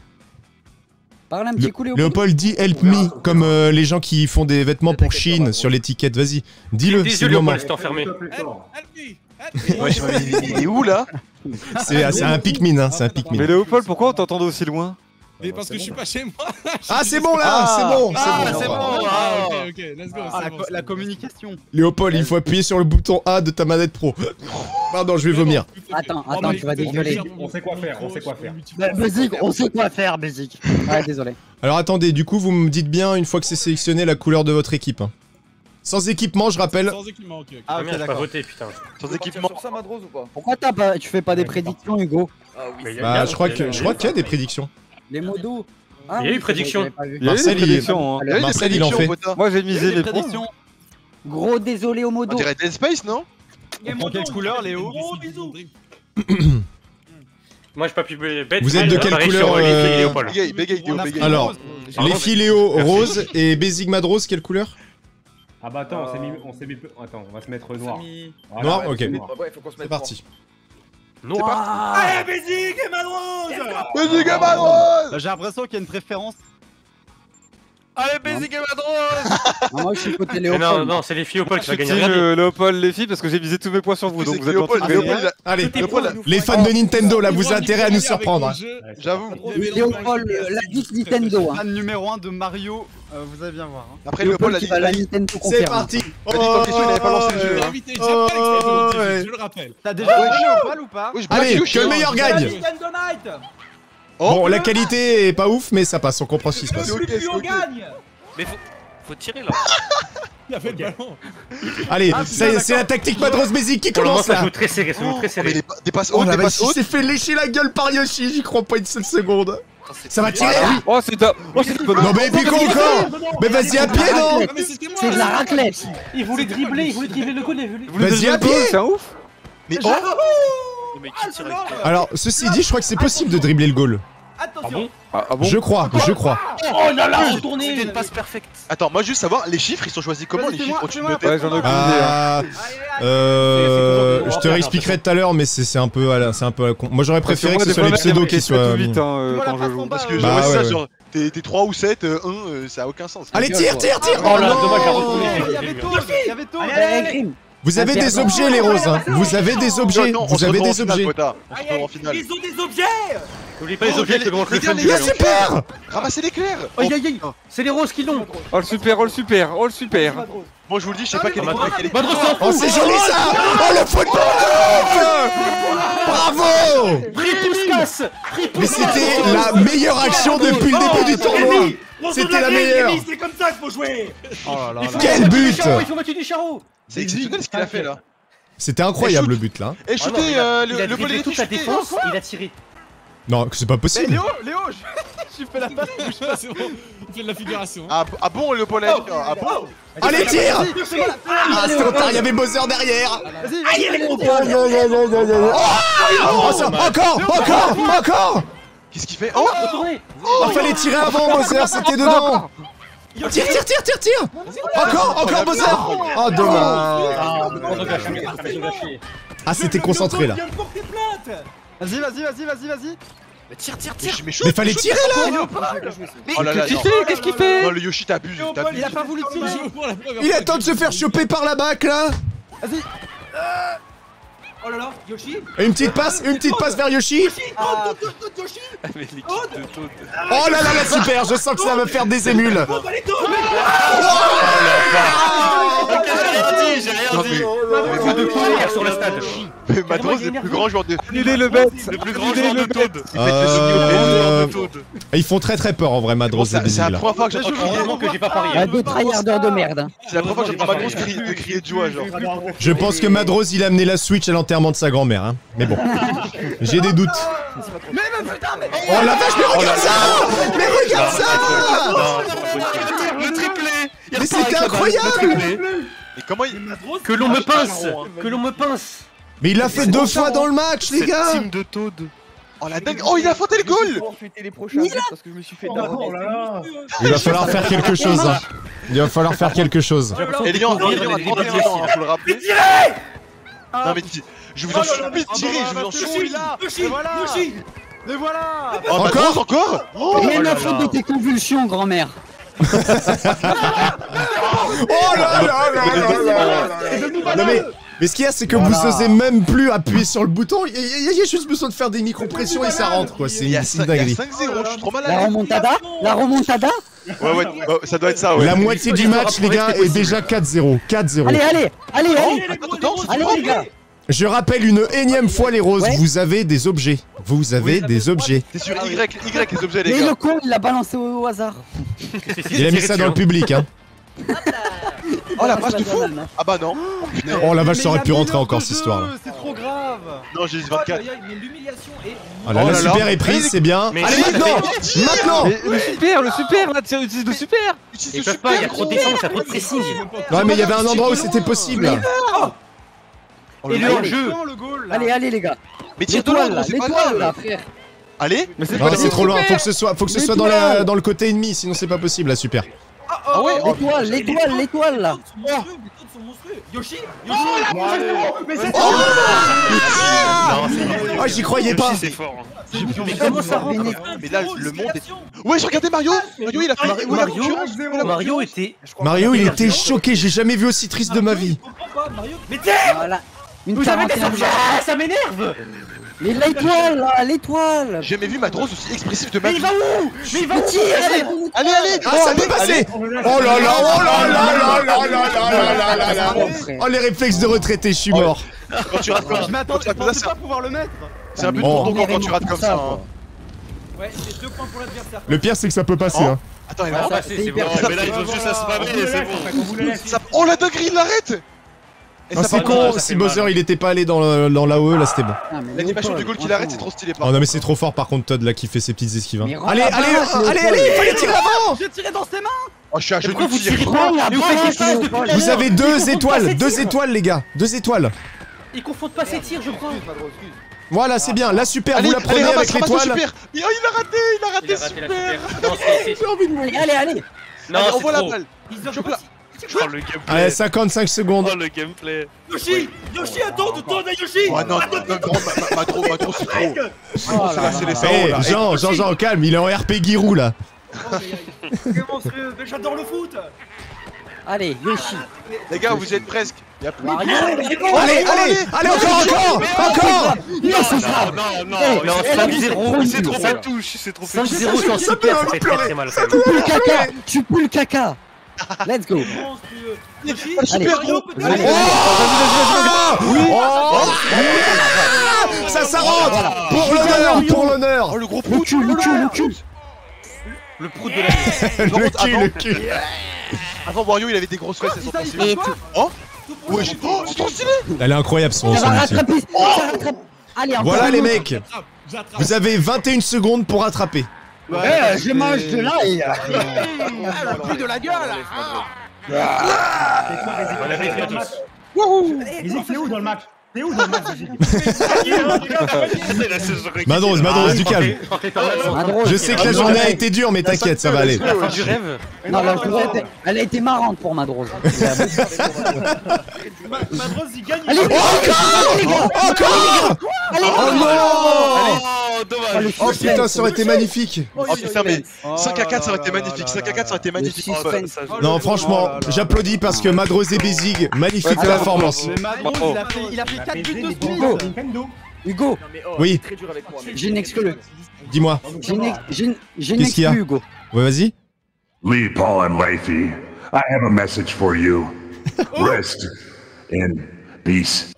Parle un petit coup Léopold. Léopold, dis help me, comme euh, les gens qui font des vêtements pour Chine sur l'étiquette. Vas-y, dis-le, Dis c'est le moment. Léopold, c'est enfermé. Help me, help me. Ouais, je- il il est où là? C'est c'est un Pikmin, hein, c'est un Pikmin. Mais Léopold, pourquoi on t'entend aussi loin? Mais parce que je suis pas chez moi. Ah, c'est bon là, c'est bon, c'est Ah, bon. c'est bon. Ah, ok, ok, let's go. Ah, c'est la, bon, co- c'est la bon. communication. Léopold, il faut appuyer sur le bouton A de ta manette pro. Pardon, je vais vomir. Attends, Oh, attends, mais tu vas écoutez, dégueuler. on On sait quoi faire, on sait quoi faire. Bah, Bézic, on sait quoi faire, Bézic. Ouais, désolé. Alors attendez, du coup, vous me dites bien, une fois que c'est sélectionné, la couleur de votre équipe. hein. Sans équipement, je rappelle. Sans équipement, ok. ok. Ah, Ah ok, merde, j'ai pas d'accord. voté, putain. Sans équipement. Sur ça, Madros ou pas? Pourquoi t'as pas, tu fais pas des prédictions, Hugo? Ah oui. Mais y a- y Bah, a- je crois y a- que je crois qu'il y a des prédictions. Les modos. Ah, Il y a eu oui, prédiction. j'avais pas vu. Il y a eu Marcel, des il- prédictions, hein. Il y a eu des Marcel, il en prédictions, fait. Bota. Moi j'ai misé les prédictions. Gros désolé aux On modos. dirait Dead Space, non? On prend quelle couleur, Léo? Gros bisous. Moi, j'ai pas pu bête. Vous êtes de quelle pareil couleur, sur les euh, filles Léopold. Bégaye, bégaye, Théo, On a bégaye. pris Alors, rose. Les filles Léo rose et Basic Madrose, quelle couleur? Ah bah attends, on s'est mis, on s'est mis, attends, on va se mettre noir. Voilà, Noir, ouais, ok. c'est Ouais, faut qu'on se C'est mette parti. Noir. Allez, Bézic et Madros. Bézic et Madros. J'ai l'impression qu'il y a une préférence. Allez, Bézic et Madros. Non, moi, je suis côté Mais non, Léopold. non, c'est les filles Léopold qui Je va suis gagner. team, Regardez. euh, Léopold, les filles, parce que j'ai misé tous mes points sur vous, donc C'est vous êtes en train Léopold, de gagner. Léopold, il a- Allez, Léopold, les fans de Nintendo, là, vous avez intérêt à nous surprendre. hein. j'avoue. Léopold, la geek Nintendo. Hein. Fan numéro un de Mario, euh, vous allez bien voir. hein. Après, Léopold a qui dit. va la Nintendo C'est confirme. parti. Il a dit comme question, il avait pas lancé le jeu. Oh, hein. Invité, j'aime pas l'expression scientifique, je le rappelle. T'as déjà joué Léopold ou pas? Oui, je Allez, bloque que le Yoshi, meilleur hein. gagne. Nintendo Night. Oh. Bon, la qualité est pas ouf, mais ça passe, on comprend ce qui se passe. C'est ok, Plus c'est on ok. gagne. Mais faut, faut tirer là. Il a fait le ballon. Allez, Ah, c'est putain, c'est la tactique Madrose Basic qui Pour le moment, commence ça là. joue très serré, ça joue très Mais serré. des, des passes Oh hautes, la des vache, passes il hautes. s'est fait lécher la gueule par Yoshi, j'y crois pas une seule seconde. Ça va tirer. Oh, c'est top. Oh, c'est top. Non mais Pico encore. Mais vas-y à pied non. Ah, mais c'était moi. C'est de la raclette. Il voulait dribbler, il voulait dribbler le goal, il voulait. Vous voulez Vas-y, donner à le goal, pied. c'est un ouf. Mais oh. Mais qui tire avec toi? Alors, ceci dit, je crois que c'est possible de dribbler le goal. Attention. Ah, ah bon? Je crois, je crois. Oh là là, retourné. C'était une passe perfecte. Attends, moi juste savoir, les chiffres ils sont choisis comment, Vas-y, les fais-moi, chiffres au-dessus de fais-moi. nos têtes? Ouais, j'en ai aucune idée. hein. Ah, euh, je te réexpliquerai tout à l'heure, mais c'est c'est un peu, à la- c'est un peu à la con. Moi j'aurais Parce que préféré moi, que ce des soit fois, les même, il y a pseudos marqué qui sept ou soient. huit, hein, euh, Voilà, quand je passe joue. en bas. Parce que Bah j'aurais ouais, ça ouais. genre, t'es t'es trois ou sept, un, euh, ça a aucun sens. Allez, tire, tire, tire. Oh là, non. dommage, j'ai retourné. Il y avait tôt, il y avait tôt. Eh, Grim, Vous avez des Interdit. objets les roses, hein. Vous avez des objets, Non, on vous se avez retrouve en des finale, objets. Pota. On se retrouve en finale. Ils ont des objets. N'oublie pas les objets qui augmentent le fun. Il a super. Ramassez l'éclair. Aïe aïe aïe. C'est les roses qui l'ont. Oh le super, oh le super, oh le super. Bon, je vous le dis, je sais pas quel est quel est. Oh, c'est joli ça. Oh, le football. Bravo. Ripousse-casse. Mais c'était la meilleure action depuis le début du tournoi. C'était la meilleure. C'est comme ça qu'il faut jouer. Oh là là. Quel but. Il faut mettre du charreau. C'est exceptionnel ce qu'il a fait là. C'était incroyable le but là. Et shooter euh, le le volet toute la défense, il a tiré. Non, c'est pas Eh, possible. Léo, Léo, je fais la passe. C'est bon, il fait de la figuration. Ah, ah bon le Paul Ah bon. Allez, tire. Ah, c'est trop tard, il y avait Bowser derrière. Vas-y, Oh, ça, encore, encore, encore. Qu'est-ce qu'il fait? Oh, Oh, fallait tirer avant Bowser, c'était dedans. Tire, tire, tire, tire, tire. Encore, encore Bowser. Oh, dommage. Ah, c'était concentré là. Vas-y, vas-y, vas-y, vas-y, vas-y. Tire, tire, tire. Mais fallait tirer là. Oh là là. Qu'est-ce qu'il fait? Qu'est-ce qu'il fait? Non, le Yoshi t'abuse, t'abuses. Il a pas voulu tirer. Il est temps de se faire choper par la bac là. Vas-y. Oh là là, Yoshi. Une petite passe, une petite passe vers Yoshi. Toad, Toad, Toad, Yoshi. Avec l'équipe de Toad. Oh là là là, super, je sens que ça va faire des émules. Toad, allez, Toad. J'ai rien dit. De courir sur le stade. Mais Madros est le plus grand joueur de. Il est le bête. Le plus grand joueur de Toad. Euh... Ils font très très peur en vrai, Madros et C'est la Bézil. première fois que j'entends crier. Heureusement que j'ai pas parié. Ah, deux tryharders de merde. C'est la première fois que j'entends Madros crier de crier de joie, genre. Je pense que Madros il a amené la Switch à l'enterrement de sa grand-mère, hein. Mais bon, j'ai des doutes. Mais mais putain, mais. Oh la vache, mais regarde ça. Mais regarde ça. Le triplé. Mais c'était incroyable. Et comment il. Que l'on me pince. Que l'on me pince. Mais il l'a fait deux fois dans le match, les gars. Team de Toad. Oh la dingue. Oh, il a fauté le goal. Parce que je me suis fait d'abord. Oh là là. Il va falloir faire quelque chose. Hein. Il va falloir faire quelque chose. Et Lyon, Lyon a trente et un ans, faut le rappeler. Non mais je vous en supplie de tirer, je vous en supplie. Yoshi, voilà. Yoshi. Mais voilà. Oh, Madros encore. Rien à foutre de tes convulsions, grand-mère. Oh là là là là là. Non mais, mais ce qu'il y a, c'est que vous osez même plus appuyer sur le bouton. Il y, a, il y a juste besoin de faire des micro-pressions et ça rentre quoi. C'est une dinguerie. cinq zéro, je suis trop malade. La remontada La remontada Ouais ouais, ça doit être ça ouais. La moitié du match, les gars, est déjà quatre zéro. quatre zéro. Allez, allez, allez, allez. Allez les gars. Je rappelle une énième fois les roses, Ouais. vous avez des objets. Vous avez des objets. C'est sur Y, Y les objets les Mais gars. le con, il l'a balancé au hasard. Il a mis ça dans le public, hein. Oh la passe de fou. Ah bah non. Oh la vache, ça aurait pu rentrer encore cette histoire là. C'est trop grave. Non, j'ai dit vingt-quatre. Mais l'humiliation est. Oh là, Oh la là là. super est prise, c'est bien. Mais- Allez maintenant, maintenant. Mais le super, le super là, tu utilises le super. Ils peuvent pas, il y a trop de défense, il y a trop de pressing. Ouais, mais il y avait un endroit où c'était possible. là. Et le hors-jeu. Le goal là. Allez, allez, les gars. Mais tire de L'étoile, loin, là, c'est pas l'étoile, là, grave. frère. Allez. Mais c'est Non, pas c'est trop loin. super. Faut que ce soit, faut que ce soit dans, la, dans le côté ennemi, sinon c'est pas possible. La super. Ah ouais. oh, L'étoile, l'étoile, l'étoile, là. Ils sont monstrueux, les Toads sont monstrueux. Yoshi, Yoshi. Mais c'est Oh, j'y croyais pas. C'est fort. hein. Mais comment ça rentre? Mais là le monde est. Ouais, je regardais Mario. Mario il a fait. Mario, Mario, Mario était. Mario, il était choqué. J'ai jamais vu aussi triste de ma vie. Mais t'es. Voilà. Une Vous avez des quarantaine. Ah, ça m'énerve. Mais l'étoile, là, l'étoile. J'ai jamais vu Madros aussi expressif de ma Mais vie. il va où? Mais il va où? Allez, allez, allez. Ah, ça peut passer. Oh là là, oh là là, oh là là là là là là là. Oh, les réflexes de retraité, je suis mort. Quand tu rates comme ça, Je m'attendais, je quand tu rates pensais comme ça, pas pouvoir le mettre. c'est un but de Oh. tonton quand tu rates comme ça. hein. Ouais, c'est deux points pour l'adversaire. Le pire, c'est que ça peut passer. Hein. Attends, il Ah, va. bah, c'est c'est bon. Mais là, ils ont juste à se spammer et c'est bon. Ça- Oh la dinguerie, il l'arrête. Et Ah, ça c'est part- con. ça Si fait Bowser mal. il était pas allé dans le- dans l'A O E, là c'était bon. Ah, mais L'animation du l'étoile, goal qu'il arrête, c'est trop stylé par Oh non, mais c'est trop fort par contre, Todd là qui fait ses petites esquives. hein. Mais rends Allez, la allez, balle, allez, l'étoile. allez, il fallait tirer avant. J'ai tiré dans ses mains. Oh, je suis à genoux Pourquoi vous de tirez tir. pas? Mais vous faites des passes depuis tout à Vous l'heure. avez deux Ils étoiles, confondent pas deux ses tirs. étoiles les gars, deux étoiles. Ils confondent pas ses tirs, je crois. Voilà, c'est bien. La super, Allez, vous la prenez allez, avec ramasse, ramasse le l'étoile. super. Oh, il a raté, il a Il raté a raté la super. super. Non, c'est- c'est- Allez, allez, allez. Non, Allez, c'est envoie la trop. balle. Ils ont Chope là. Oh le gameplay. Allez, cinquante-cinq secondes. Oh le gameplay. Yoshi, Yoshi, attends, tourne à Yoshi. Oh non, non, grand, ma- Madro, Madro, c'est trop. Oh C'est là là, c'est les là. salons Eh, là. Jean, Jean, Jean, calme, il est en R P Giroud là. C'est monstrueux, mais j'adore le foot. Allez, Yoshi. Les gars, vous êtes presque. Y'a plus. Mario. Allez, allez, allez, encore, encore, encore. Non, non, non, non, cinq zéro, c'est trop ça touche, c'est trop cinq zéro sur super, ça fait très très mal quand même. Tu pues le caca, tu pues le caca. Let's go. Allez, Mario, Allez. Ça, ça rentre. Pour l'honneur, pour l'honneur. Oh, le gros Le prout. cul, le cul, le cul. Le prout de la vie. Le cul, le cul. Avant Wario, il avait des grosses fesses, elles sont passées. Et tu... Oh ouais, oh, c'est trop stylé. Elle est incroyable son Ça son va outil. rattraper. Ça rattrape. Allez, encore Voilà un les autre. mecs. Vous avez vingt et une secondes pour rattraper. Ouais, je mange de l'ail. Elle a plus de la gueule. On l'a fait tous. Rizik, t'es où dans le match? T'es où dans le match, Rizik? Madrose, Madrose, du calme. Je sais que la journée a été dure, mais t'inquiète, ça va aller. La fin du rêve. Non, la journée était- elle a été marrante pour Madrose. Madrose, il gagne. Allez, Encore, encore. Oh non. Oh, dommage. Oh putain, ça aurait été magnifique. Oh putain, mais cinq à quatre, ça aurait été magnifique. cinq à quatre, ça aurait été magnifique. Non, franchement, j'applaudis parce que Madrose et Bézig, magnifique performance. Mais Madrose, il a fait, il a fait quatre buts de suite. Hugo, Hugo, Oui, oh, j'ai une exclu. dis-moi. J'ai une ex- j'ai une- j'ai une Qu'est-ce qu'il y a? exclu, Hugo. Ouais, vas-y. Lee, Paul, and Leify, I have a message for you. Rest in peace.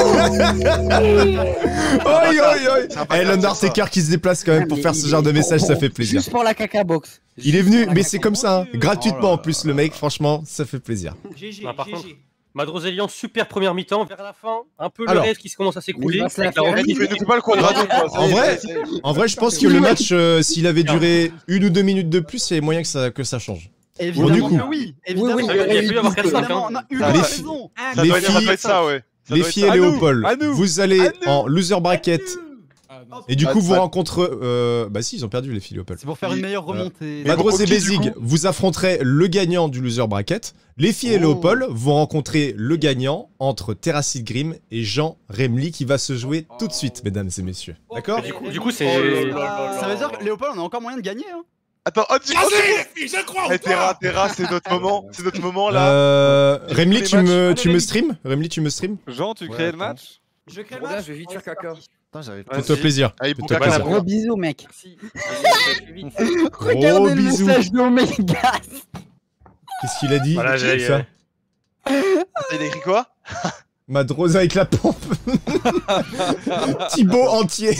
Oi, oi, oi. Eh, l'Undertaker qui se déplace quand même pour faire ce genre de message, ça fait plaisir. Juste pour la caca box. Il est venu, mais c'est comme ça, hein. Gratuitement en plus, le mec, franchement, ça fait plaisir. G G, Non, par contre, G G. Madrose et Lyon, super première mi-temps. Vers la fin, un peu le Alors. reste qui se commence à s'écouler. Il va se la Avec la faire. reprise. Il fait pas le quadrado, quoi. En vrai, en vrai, je pense que le match, euh, s'il avait duré une ou deux minutes de plus, il y avait moyen que ça, que ça change. Évidemment du coup. que oui. Évidemment. Oui, oui, Il y a pu y avoir quatre cinq. Évidemment, on a eu Ah, les raison. Ça Les doit être- ça filles- doit être ça, ouais. Ça Les doit être filles ça. et À nous, Léopold, à nous, vous allez à nous. en loser bracket. Et du Ah, coup, vous ça- rencontrez. Euh... Bah, si, ils ont perdu les filles Léopold. C'est pour faire une meilleure remontée. Madrose et qui, du Bézig, coup vous affronterez le gagnant du loser bracket. Les filles et Oh. Léopold vont rencontrer le gagnant entre Terracid Grim et Jean Remly qui va se jouer tout de suite, mesdames et messieurs. D'accord? Du coup, du coup, c'est. Ça veut dire que Léopold, on a encore moyen de gagner. Hein. Attends, oh, tu Vas-y, les filles, je crois en Eh, Terra, toi. Terra, c'est notre moment. C'est notre moment là. Euh. Tous Remly, les tu matchs. me, Allez, tu me Remly. stream? Remly, tu me stream? Jean, tu crées le match? Je crée le match. je vais vite faire caca. Fais-toi plaisir. Allez, bon Fais-toi caca, plaisir. Gros bisous, mec. Gros Regardez le bisous. message de Omega. Qu'est-ce qu'il a dit? Voilà, Qui, j'ai- ça Attends, il a écrit quoi? Madrose avec la pompe. Thibaut entier.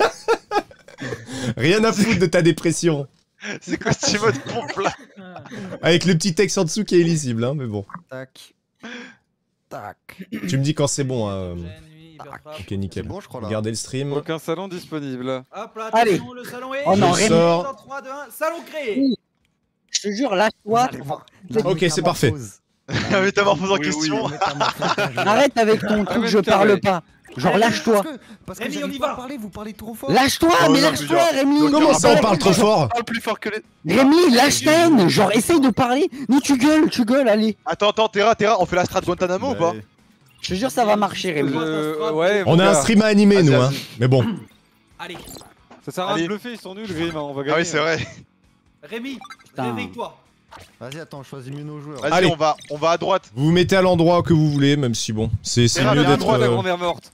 Rien à foutre de ta dépression. C'est quoi ce mode pompe là? Avec le petit texte en dessous qui est illisible, hein, mais bon. Tac. Tac. Tu me dis quand c'est bon, hein. euh, Tac. Ok, nickel. bon, je crois, là. Regardez le stream. Aucun salon disponible. Hop là, Allez. attention, le salon est. Oh non, Je Rémi. sors. trois, deux, un, salon créé. Je te jure, lâche-toi. Ok, c'est parfait. Métamorphose en question. Arrête avec ton truc, je parle pas. Genre, lâche-toi. Parce Rémi, on y va. vous parlez trop fort. Lâche-toi, Oh, mais non, lâche-toi, mais Rémi. Comment ça, on parle trop fort? Parle plus fort que les. Rémi, lâche ta haine. Genre, essaye de parler. Non, tu gueules, tu gueules, allez. Attends, attends, Terra, Terra, on fait la strat Guantanamo ou pas? Je te jure, ça va marcher, Rémi. Je- Ouais, On mon a un gars. stream à animer, nous, Vas-y, hein. Mais bon. Allez, Ça sert à rien Allez. de bluffer, ils sont nuls, Grim, hein, on va gagner. Ah oui, c'est vrai. Rémi, Putain. réveille-toi. Vas-y, attends, choisis mieux nos joueurs. Vas-y, Allez. on va, on va à droite. Vous vous mettez à l'endroit que vous voulez, même si bon, c'est c'est Terra, mieux mais à d'être. droite, la euh, grand-mère morte.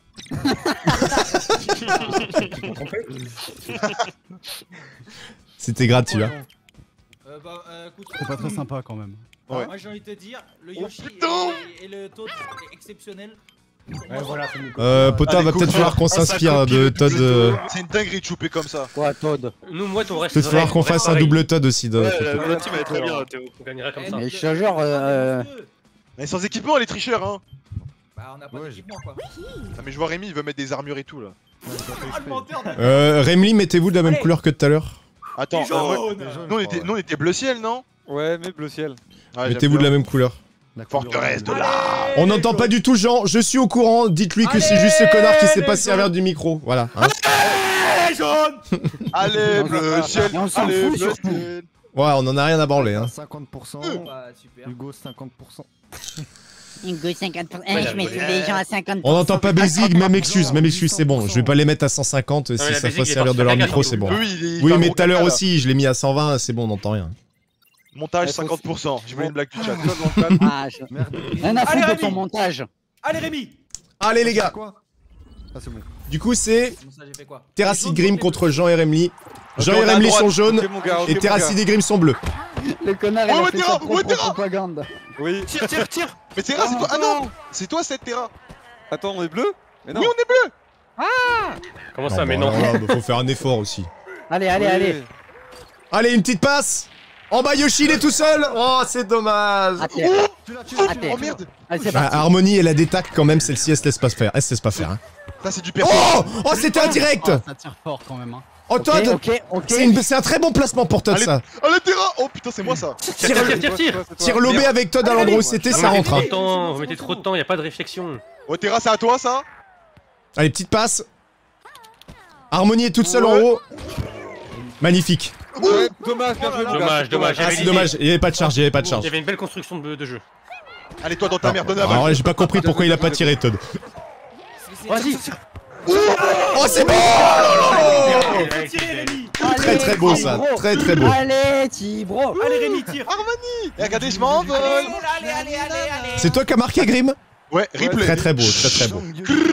C'était gratuit, hein. Euh, bah, euh, écoute, C'est pas très sympa quand même. Ouais. moi j'ai envie de te dire, le Oh, Yoshi putain. et, et le Toad est exceptionnel. Pour moi, voilà, Euh, Pota, Allez, va go, peut-être go. falloir qu'on Ah, ça s'inspire copie de le Todd. double euh, C'est une dinguerie de choper comme ça. Quoi, Todd? Nous, moi, on reste. Peut-être falloir qu'on fasse un double Todd aussi. de- Ouais, la la team elle est très bien, Théo. On gagnerait comme Eh, ça. Mais je te jure, euh, Mais sans équipement, elle est tricheur, hein. Bah, on a pas d'équipement quoi. Ah, mais je vois Rémi, il veut mettre des armures et tout là. Ah, le menteur de- Euh, Remly, mettez-vous de la même Allez. couleur que tout à l'heure. Attends, Les euh, moi- jaunes. nous, on était, nous on était bleu ciel, non? Ouais, mais bleu ciel. Ouais, Mettez-vous de la même couleur. Forteresse de Allez, là. On n'entend pas du tout Jean, je suis au courant, dites-lui que c'est Allez, juste ce connard qui sait pas les servir jaunes. du micro. Voilà. hein. les jaunes. Allez, bleu ciel. on s'en Allez, fout, bleu surtout. ciel. Ouais, on en a rien à branler. Hein. cinquante pour cent. Bah, super. Hugo, cinquante pour cent. Hugo, cinquante pour cent. Ouais, Eh, je mets la- les gens à cinquante On pour cent. n'entend pas Bézig, même excuse, même excuse, c'est bon. Je vais pas les mettre à cent cinquante si mais la ça Bézig, faut il est servir parti de leur à la micro, carte, c'est bon. Oui, il est- il Oui, fait un mais gros tout à l'heure caca, là. aussi, je l'ai mis à cent vingt, c'est bon, on n'entend rien. Montage cinquante pour cent. Je voulais une blague du chat. Ah, je... Rien à foutre de ton montage. Allez Rémi. Allez les gars. Ah c'est bon. Du coup c'est Comment ça, j'ai fait quoi? Terracid Grim contre Jean et Remly. Jean et on a Remly droit. sont jaunes Ok, mon gars, ok, et mon Terracid et Grim sont bleus. Le connard, il Oh, a ouais, fait Terra, sa propre ouais, Terra. propagande. Oui. Tire, tire, tire. Mais Terra, c'est toi. Ah non, c'est toi cette Terra. Attends, on est bleu? Mais non. Oui, on est bleu. Comment ça, mais bah, non. alors là, bah, faut faire un effort aussi. Allez, allez, Oui. allez. Allez, une petite passe. En bas, Yoshi, il est tout seul. Oh, c'est dommage. À terre. Tu l'as, tu À l'as. terre. Oh merde. Allez, c'est Bah, parti. Harmonie, elle a des tacs quand même. Celle-ci, elle se laisse pas faire. Elle se laisse pas faire. Hein. Ça, c'est du perso. Oh, oh, c'était indirect. Ah, ça tire fort quand même. Hein. Oh, Ok, Todd. ok, ok. C'est une- c'est un très bon placement pour Todd, Allez. ça. Allez, Terra. Oh putain, c'est moi ça. Tire, tire, tire, tire. Tire lobé avec Todd à l'endroit où c'était, Vous ça mettez rentre. trop Hein. de temps, vous mettez trop de temps, y a pas de réflexion. Oh, Terra, c'est à toi ça. Allez, petite passe. Harmonie est toute seule en Ouais. haut. Magnifique. Ouais, dommage, bien joué, mon gars. Dommage, dommage. Ah, J'avais c'est l'idée. dommage. Il y avait pas de charge, il y avait pas de Il charge. y avait une belle construction de, de jeu. Allez, toi dans ta merde, donne la Alors balle. là, j'ai pas compris pourquoi il a pas tiré Todd. Vas-y. Oh, c'est bon. Allez, Tirez Rémi. Très très beau ça. Très très beau. Allez, Tibro. Allez Rémi, tire. Et regardez, je m'envole. Allez, allez, allez, allez. C'est toi qui as marqué Grim? Ouais, replay. Très très beau, très très beau.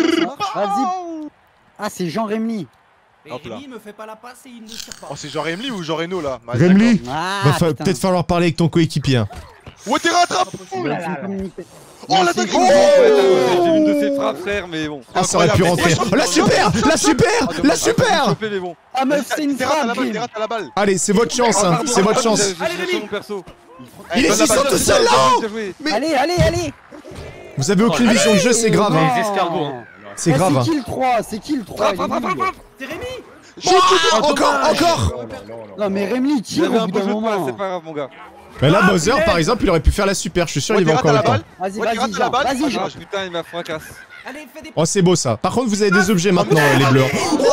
Vas-y. Ah, c'est Jean Rémy. Et Hop là. Rémi me fait pas la passe et il ne tire pas. Oh, c'est genre Emily ou genre Reno là? Bah, Remly, Ah, va fa- putain. peut-être falloir parler avec ton coéquipier. hein. d'accord. Ouais, Terra, attrape. Oh là là. Oh, la dingue. Ouais, j'ai une de ses frappes, frère, mais bon. Ah, ça aurait pu rentrer. Oh, la super, la super, la super. Chopé, mais bon. Ah, meuf, c'est une Terra, t'as la frappe. balle, Grim. Terra, t'as la balle. Allez, c'est votre chance, hein. C'est votre chance. Allez, Rémi. Mon perso. Il est donne la six cents balle. tout seul là-haut. Bien joué. Allez, allez, allez. Vous avez aucune vision de jeu, c'est grave. Non. hein. Les escargots, hein. C'est Eh, grave. hein. C'est qui le trois? C'est qui le trois? Frappe, frappe, frappe, frappe. C'est Rémi. Oh, encore, encore. Non, mais Rémy Il tire avait au un bout peu d'un de place, moment. c'est pas grave, mon gars. Mais là, Bowser, par exemple, il aurait pu faire la super. Je suis sûr, Ouais, il va Terra, encore t'as le la temps. balle. Vas-y, Ouais, Terra, vas-y, t'as la Jean. balle. Vas-y, Ah, Jean. putain, il m'a fracasse. Allez, fais des. Oh, c'est beau ça. Par contre, vous avez des objets maintenant, les bleus.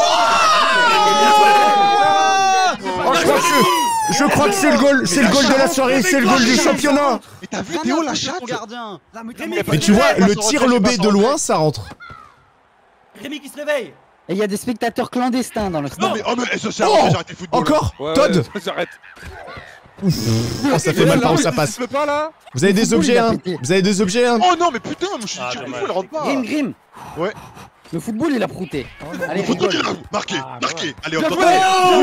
Oh, je crois que c'est- je crois que c'est le goal, c'est le goal de la soirée, c'est le goal du championnat. Mais t'as vu Théo la chatte? gardien. Mais tu vois, le tir lobé de loin, ça rentre. Rémi qui se réveille. Et il y a des spectateurs clandestins dans le Non stade. mais oh mais ça sert Oh, à j'ai arrêté le football. encore Ouais, Todd. ouais, j'arrête. Oh, ça fait mal par où ça passe. Tu peux pas là? Vous avez des football, objets, il a hein. pété. Vous avez des objets, hein. Oh non mais putain, moi je suis Ah, tir du dommage. fou, elle rentre pas. Grim, Grim. Ouais. Le football, il a prouté. Allez, Football, rigole. il a marqué, marqué. Allez hop, Bien hop, joué.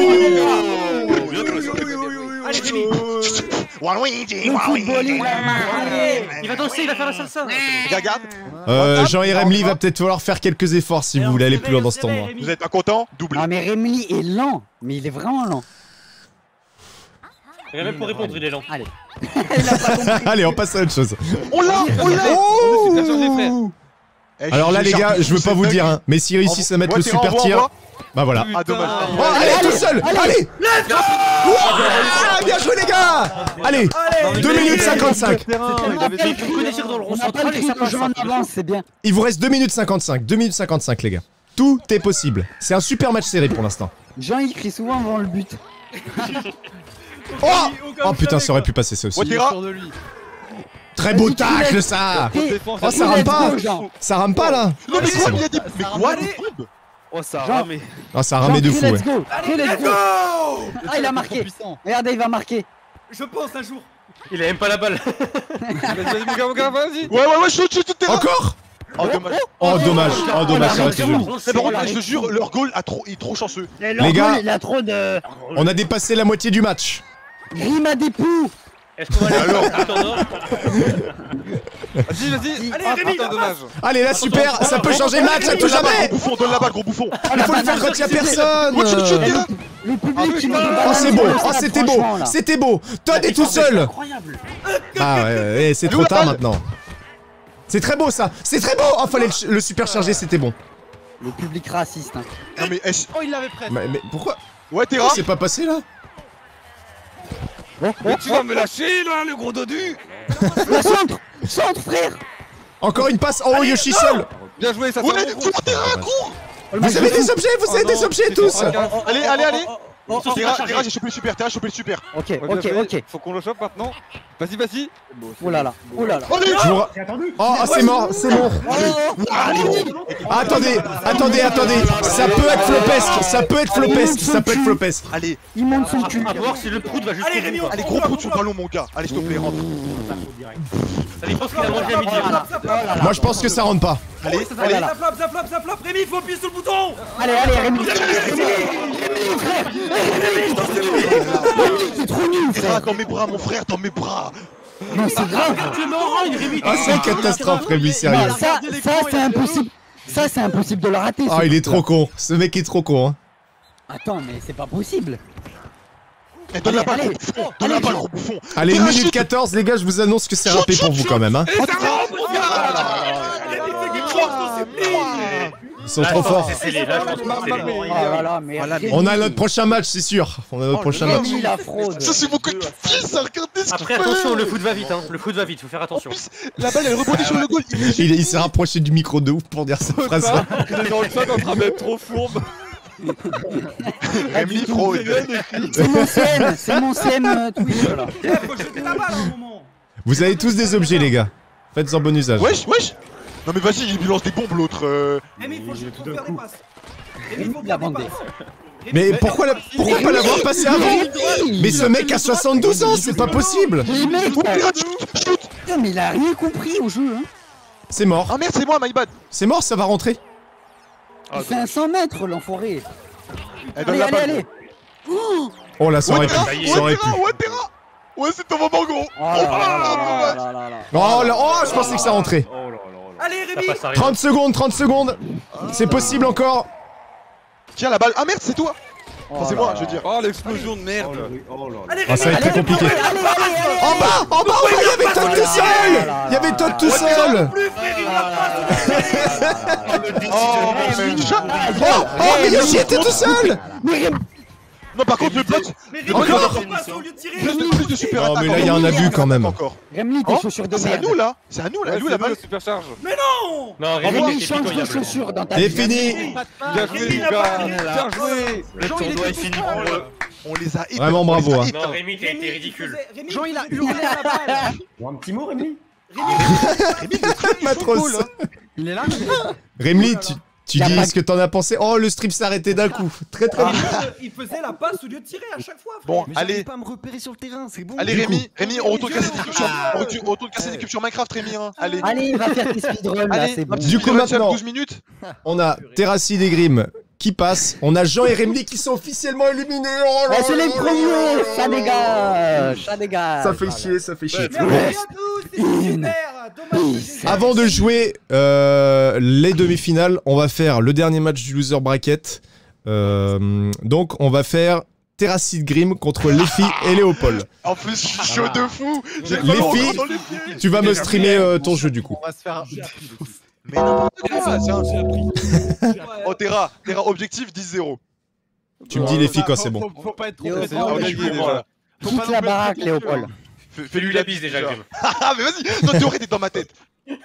Allez Rémi. Waluigi, Le football, il a Waluigi. marqué. Il va danser, il va faire la salsa. Regarde, Euh, Jean et Remly va peut-être falloir faire quelques efforts si vous voulez aller plus loin dans ce tournoi. vous êtes pas content? Doublé. Ah, mais Rémy est lent. Mais il est vraiment lent. Et même pour répondre, il est lent. Allez. Allez, on passe à autre chose. On l'a, on l'a. On est super chargé, frère. Eh, Alors là, j'ai les gars, chargé je veux tous pas ces vous bugs. dire, hein, mais s'ils réussissent à mettre le Ouais, Terra, super envoie, tir, envoie. bah voilà. Ah dommage. Oh, allez, tout seul. Allez. Ouah, bien joué, les gars. Allez, deux minutes cinquante-cinq. Vous connaissez dans le rond On n'a pas central le et cri ça de passe. Jean en avance, c'est bien. Il vous reste deux minutes cinquante-cinq. deux minutes cinquante-cinq, les gars. Tout est possible. C'est un super match serré pour l'instant. Jean, il crie souvent avant le but. Oh, oh putain, ça aurait pu passer ça aussi. Ouais, Terra. Très beau Vas-y, tu tacle, laisses. ça. Et- Oh, ça Let's rame go, pas. Jean. Ça rame pas, là. Non mais C'est quoi, bon. il a dit. Mais quoi? il tombe. Oh, ça a Jean. ramé. Oh, ça a Jean, ramé de crie fou, ouais. let's go. Crie let's go. Ah, il a marqué. Regardez, il va marquer. Je pense un jour. Il a même pas la balle. Vas-y, mon gars, mon gars, vas-y. Ouais, ouais, ouais, je shoot, je shoot, Terra. Encore. Oh dommage. Oh, dommage. Oh, dommage, ça aurait été joli. C'est bon, je te jure, leur goal a trop, il est trop chanceux. Les gars, il a trop de. on a dépassé la moitié du match. Grim a des poux. Est-ce qu'on va aller alors tout en or? Vas-y, vas-y. Allez, Ah, Rémi, putain, dommage. Allez, là, super. Ça peut changer le match à tout Donne la balle, jamais. gros bouffon, donne la balle, gros bouffon. Il faut le faire quand il y a personne. Ouais, shoot, shoot, Terra. Le public qui nous Oh, c'est beau. Oh, c'était beau. C'était beau. Todd est tout seul. Incroyable. Ah ouais, ouais, ouais, c'est trop tard maintenant. C'est très beau ça. C'est très beau. Oh, fallait le, le super chargé, c'était bon. Le public raciste. Hein. Non mais est-ce- Oh, il l'avait presque. Mais, mais pourquoi Ouais, Terra. c'est pas passé là? Mais tu vas me lâcher là, le gros dodu. Le centre. Centre, frère. Encore une passe. Oh, Yoshi seul. Bien joué, ça Ouais, c'est un bon cours, coup. Terra, cours. Vous avez des objets, vous avez Oh des non, objets c'est tous. pas grave. Allez, allez, allez. Oh, Terra, Terra, j'ai chopé le super, Terra, j'ai chopé le super. Ok, ok, ok. Faut qu'on le chope maintenant. Vas-y, vas-y. Oh là là, oh là là. Oh, c'est mort, c'est mort. Ah, attendez, attendez, attendez. Ça peut être flopesque, ça peut être flopesque, ça peut être flopesque. Allez, il monte son cul. À voir si le prout va jusqu'au bout. Allez, gros prout sur le ballon, mon gars. Allez, s'il te plaît, rentre. Allez, je pense qu'il a mangé à midi. Moi, je pense que ça rentre pas. Allez, allez. Zap, zap, zap, zap, zap, zap, Rémi, faut appuyer sur le bouton. Allez, allez, Rémi. C'est trop nul, frère. Dans mes bras, mon frère, dans mes bras. Non, c'est grave. Ah, c'est une catastrophe, Rémi, sérieux. Ça, ça c'est impossible. Ça, c'est impossible de le rater. Ah, il est trop con. Ce mec est trop con, hein. Attends, mais c'est pas possible. Eh, donne la balle, gros bouffon. Donne la balle, gros bouffon. Allez, une minute quatorze, les gars, je vous annonce que c'est râpé pour vous quand même, hein. Ils sont trop forts. On a notre prochain match, c'est sûr. On a notre prochain match. Ça, c'est beaucoup de fils, regardez ce Après, attention, le foot va vite, hein. Le foot va vite, faut faire attention. La balle, elle rebondit sur le goal. Il, il s'est rapproché du micro de ouf pour dire cette phrase-là. Il est dans le sol en train d'être trop fourbe. Rémi fraude. C'est mon C M, c'est mon C M Twitch là. Faut jeter la balle à un moment. Vous avez tous des objets, les gars. Faites-en bon usage. Wesh, wesh. Non mais vas-y, il lance des bombes l'autre. Euh... Rémi, faut faut faire des passes. Rémi, faut la faire des bande. passes. Mais pourquoi, la... pourquoi pas l'avoir passé avant? Mais ce mec a soixante-douze ans, c'est pas possible. Mais mec, putain, mais il a rien compris au jeu, hein. C'est mort. Ah merde, c'est moi, my bad. C'est mort, ça va rentrer. Il fait un cent mètres, l'enfoiré. Allez, allez, allez. Oh là, ça aurait pu. Ça aurait pu. Ouais, Terra. Ouais, c'est ton moment, gros. Oh là là là là là. Oh là, oh, je pensais que ça rentrait. Allez, Rémi. trente secondes, trente secondes. C'est possible encore. Tiens, la balle. Ah merde, c'est toi. Enfin, c'est moi, je veux dire. Oh, l'explosion de merde. Allez, Ah, ça va être très compliqué. En bas, en bas, il y avait Todd tout seul. Il y avait Todd tout seul. Oh, mais Oh, oh, mais Yoshi était tout seul. non, par contre, le pote. Encore. Plus de super attaque. Non, mais là, il y a un abus quand même. Rémi, tes chaussures de C'est à merde. nous là. C'est à nous là. Où la balle? Super charge. Mais non. Non, Rémi, Rémi, change de chaussures dans ta C'est vie. fini. Bien joué, les gars. Bien joué. Le tournoi est fini pour eux. On les a hit. Vraiment bravo, hein. Non, Rémi, t'as été ridicule. Jean, il a hurlé à la balle. Un petit mot, Rémi. Matros. Il est là. Rémi, tu, tu dis ce que t'en as pensé. Oh, le strip s'est arrêté d'un coup. Très très vite. Il faisait la passe au lieu de tirer à chaque fois, frère. Bon, Mais allez. j'arrive pas à me repérer sur le terrain, c'est bon. Allez, Du Rémi. coup. Rémi, on retourne casser des cubes sur. On retourne- on retourne casser des cubes sur Minecraft, Rémi. hein. Allez. Allez, va faire tes speedruns là, Allez, c'est bon. un petit Du coup, speedrun, ça fait maintenant- douze minutes. On a Terracid et Grim qui passent. On a Jean et Rémi qui sont officiellement éliminés. Oh là Ah, c'est là les là premiers, là ça là. dégage, ça dégage. Ça fait chier, ça fait chier. Merci à tous, c'est super. Dommage que j'ai- Avant de jouer euh, les demi-finales, on va faire le dernier match du loser bracket. Euh, donc, on va faire Terracid Grim contre Lefi et Léopold. En plus, je suis chaud de fou. J'ai le Les ballon filles, encore dans les pieds. Tu vas me streamer euh, ton jeu du coup. On va se faire. Mais n'importe quoi, Ah, c'est un- j'ai appris. Oh, Terra, Terra, objectif dix zéro. Tu me dis les filles quand c'est bon. Faut, faut pas être trop Léo, pressé. on a on gagné, est déjà. Faut Quitte pas la non plus baraque, être Léopold. Fais- Fais-lui la bise déjà, Grim. Ah, mais vas-y. Toi, Théorie, t'es dans ma tête.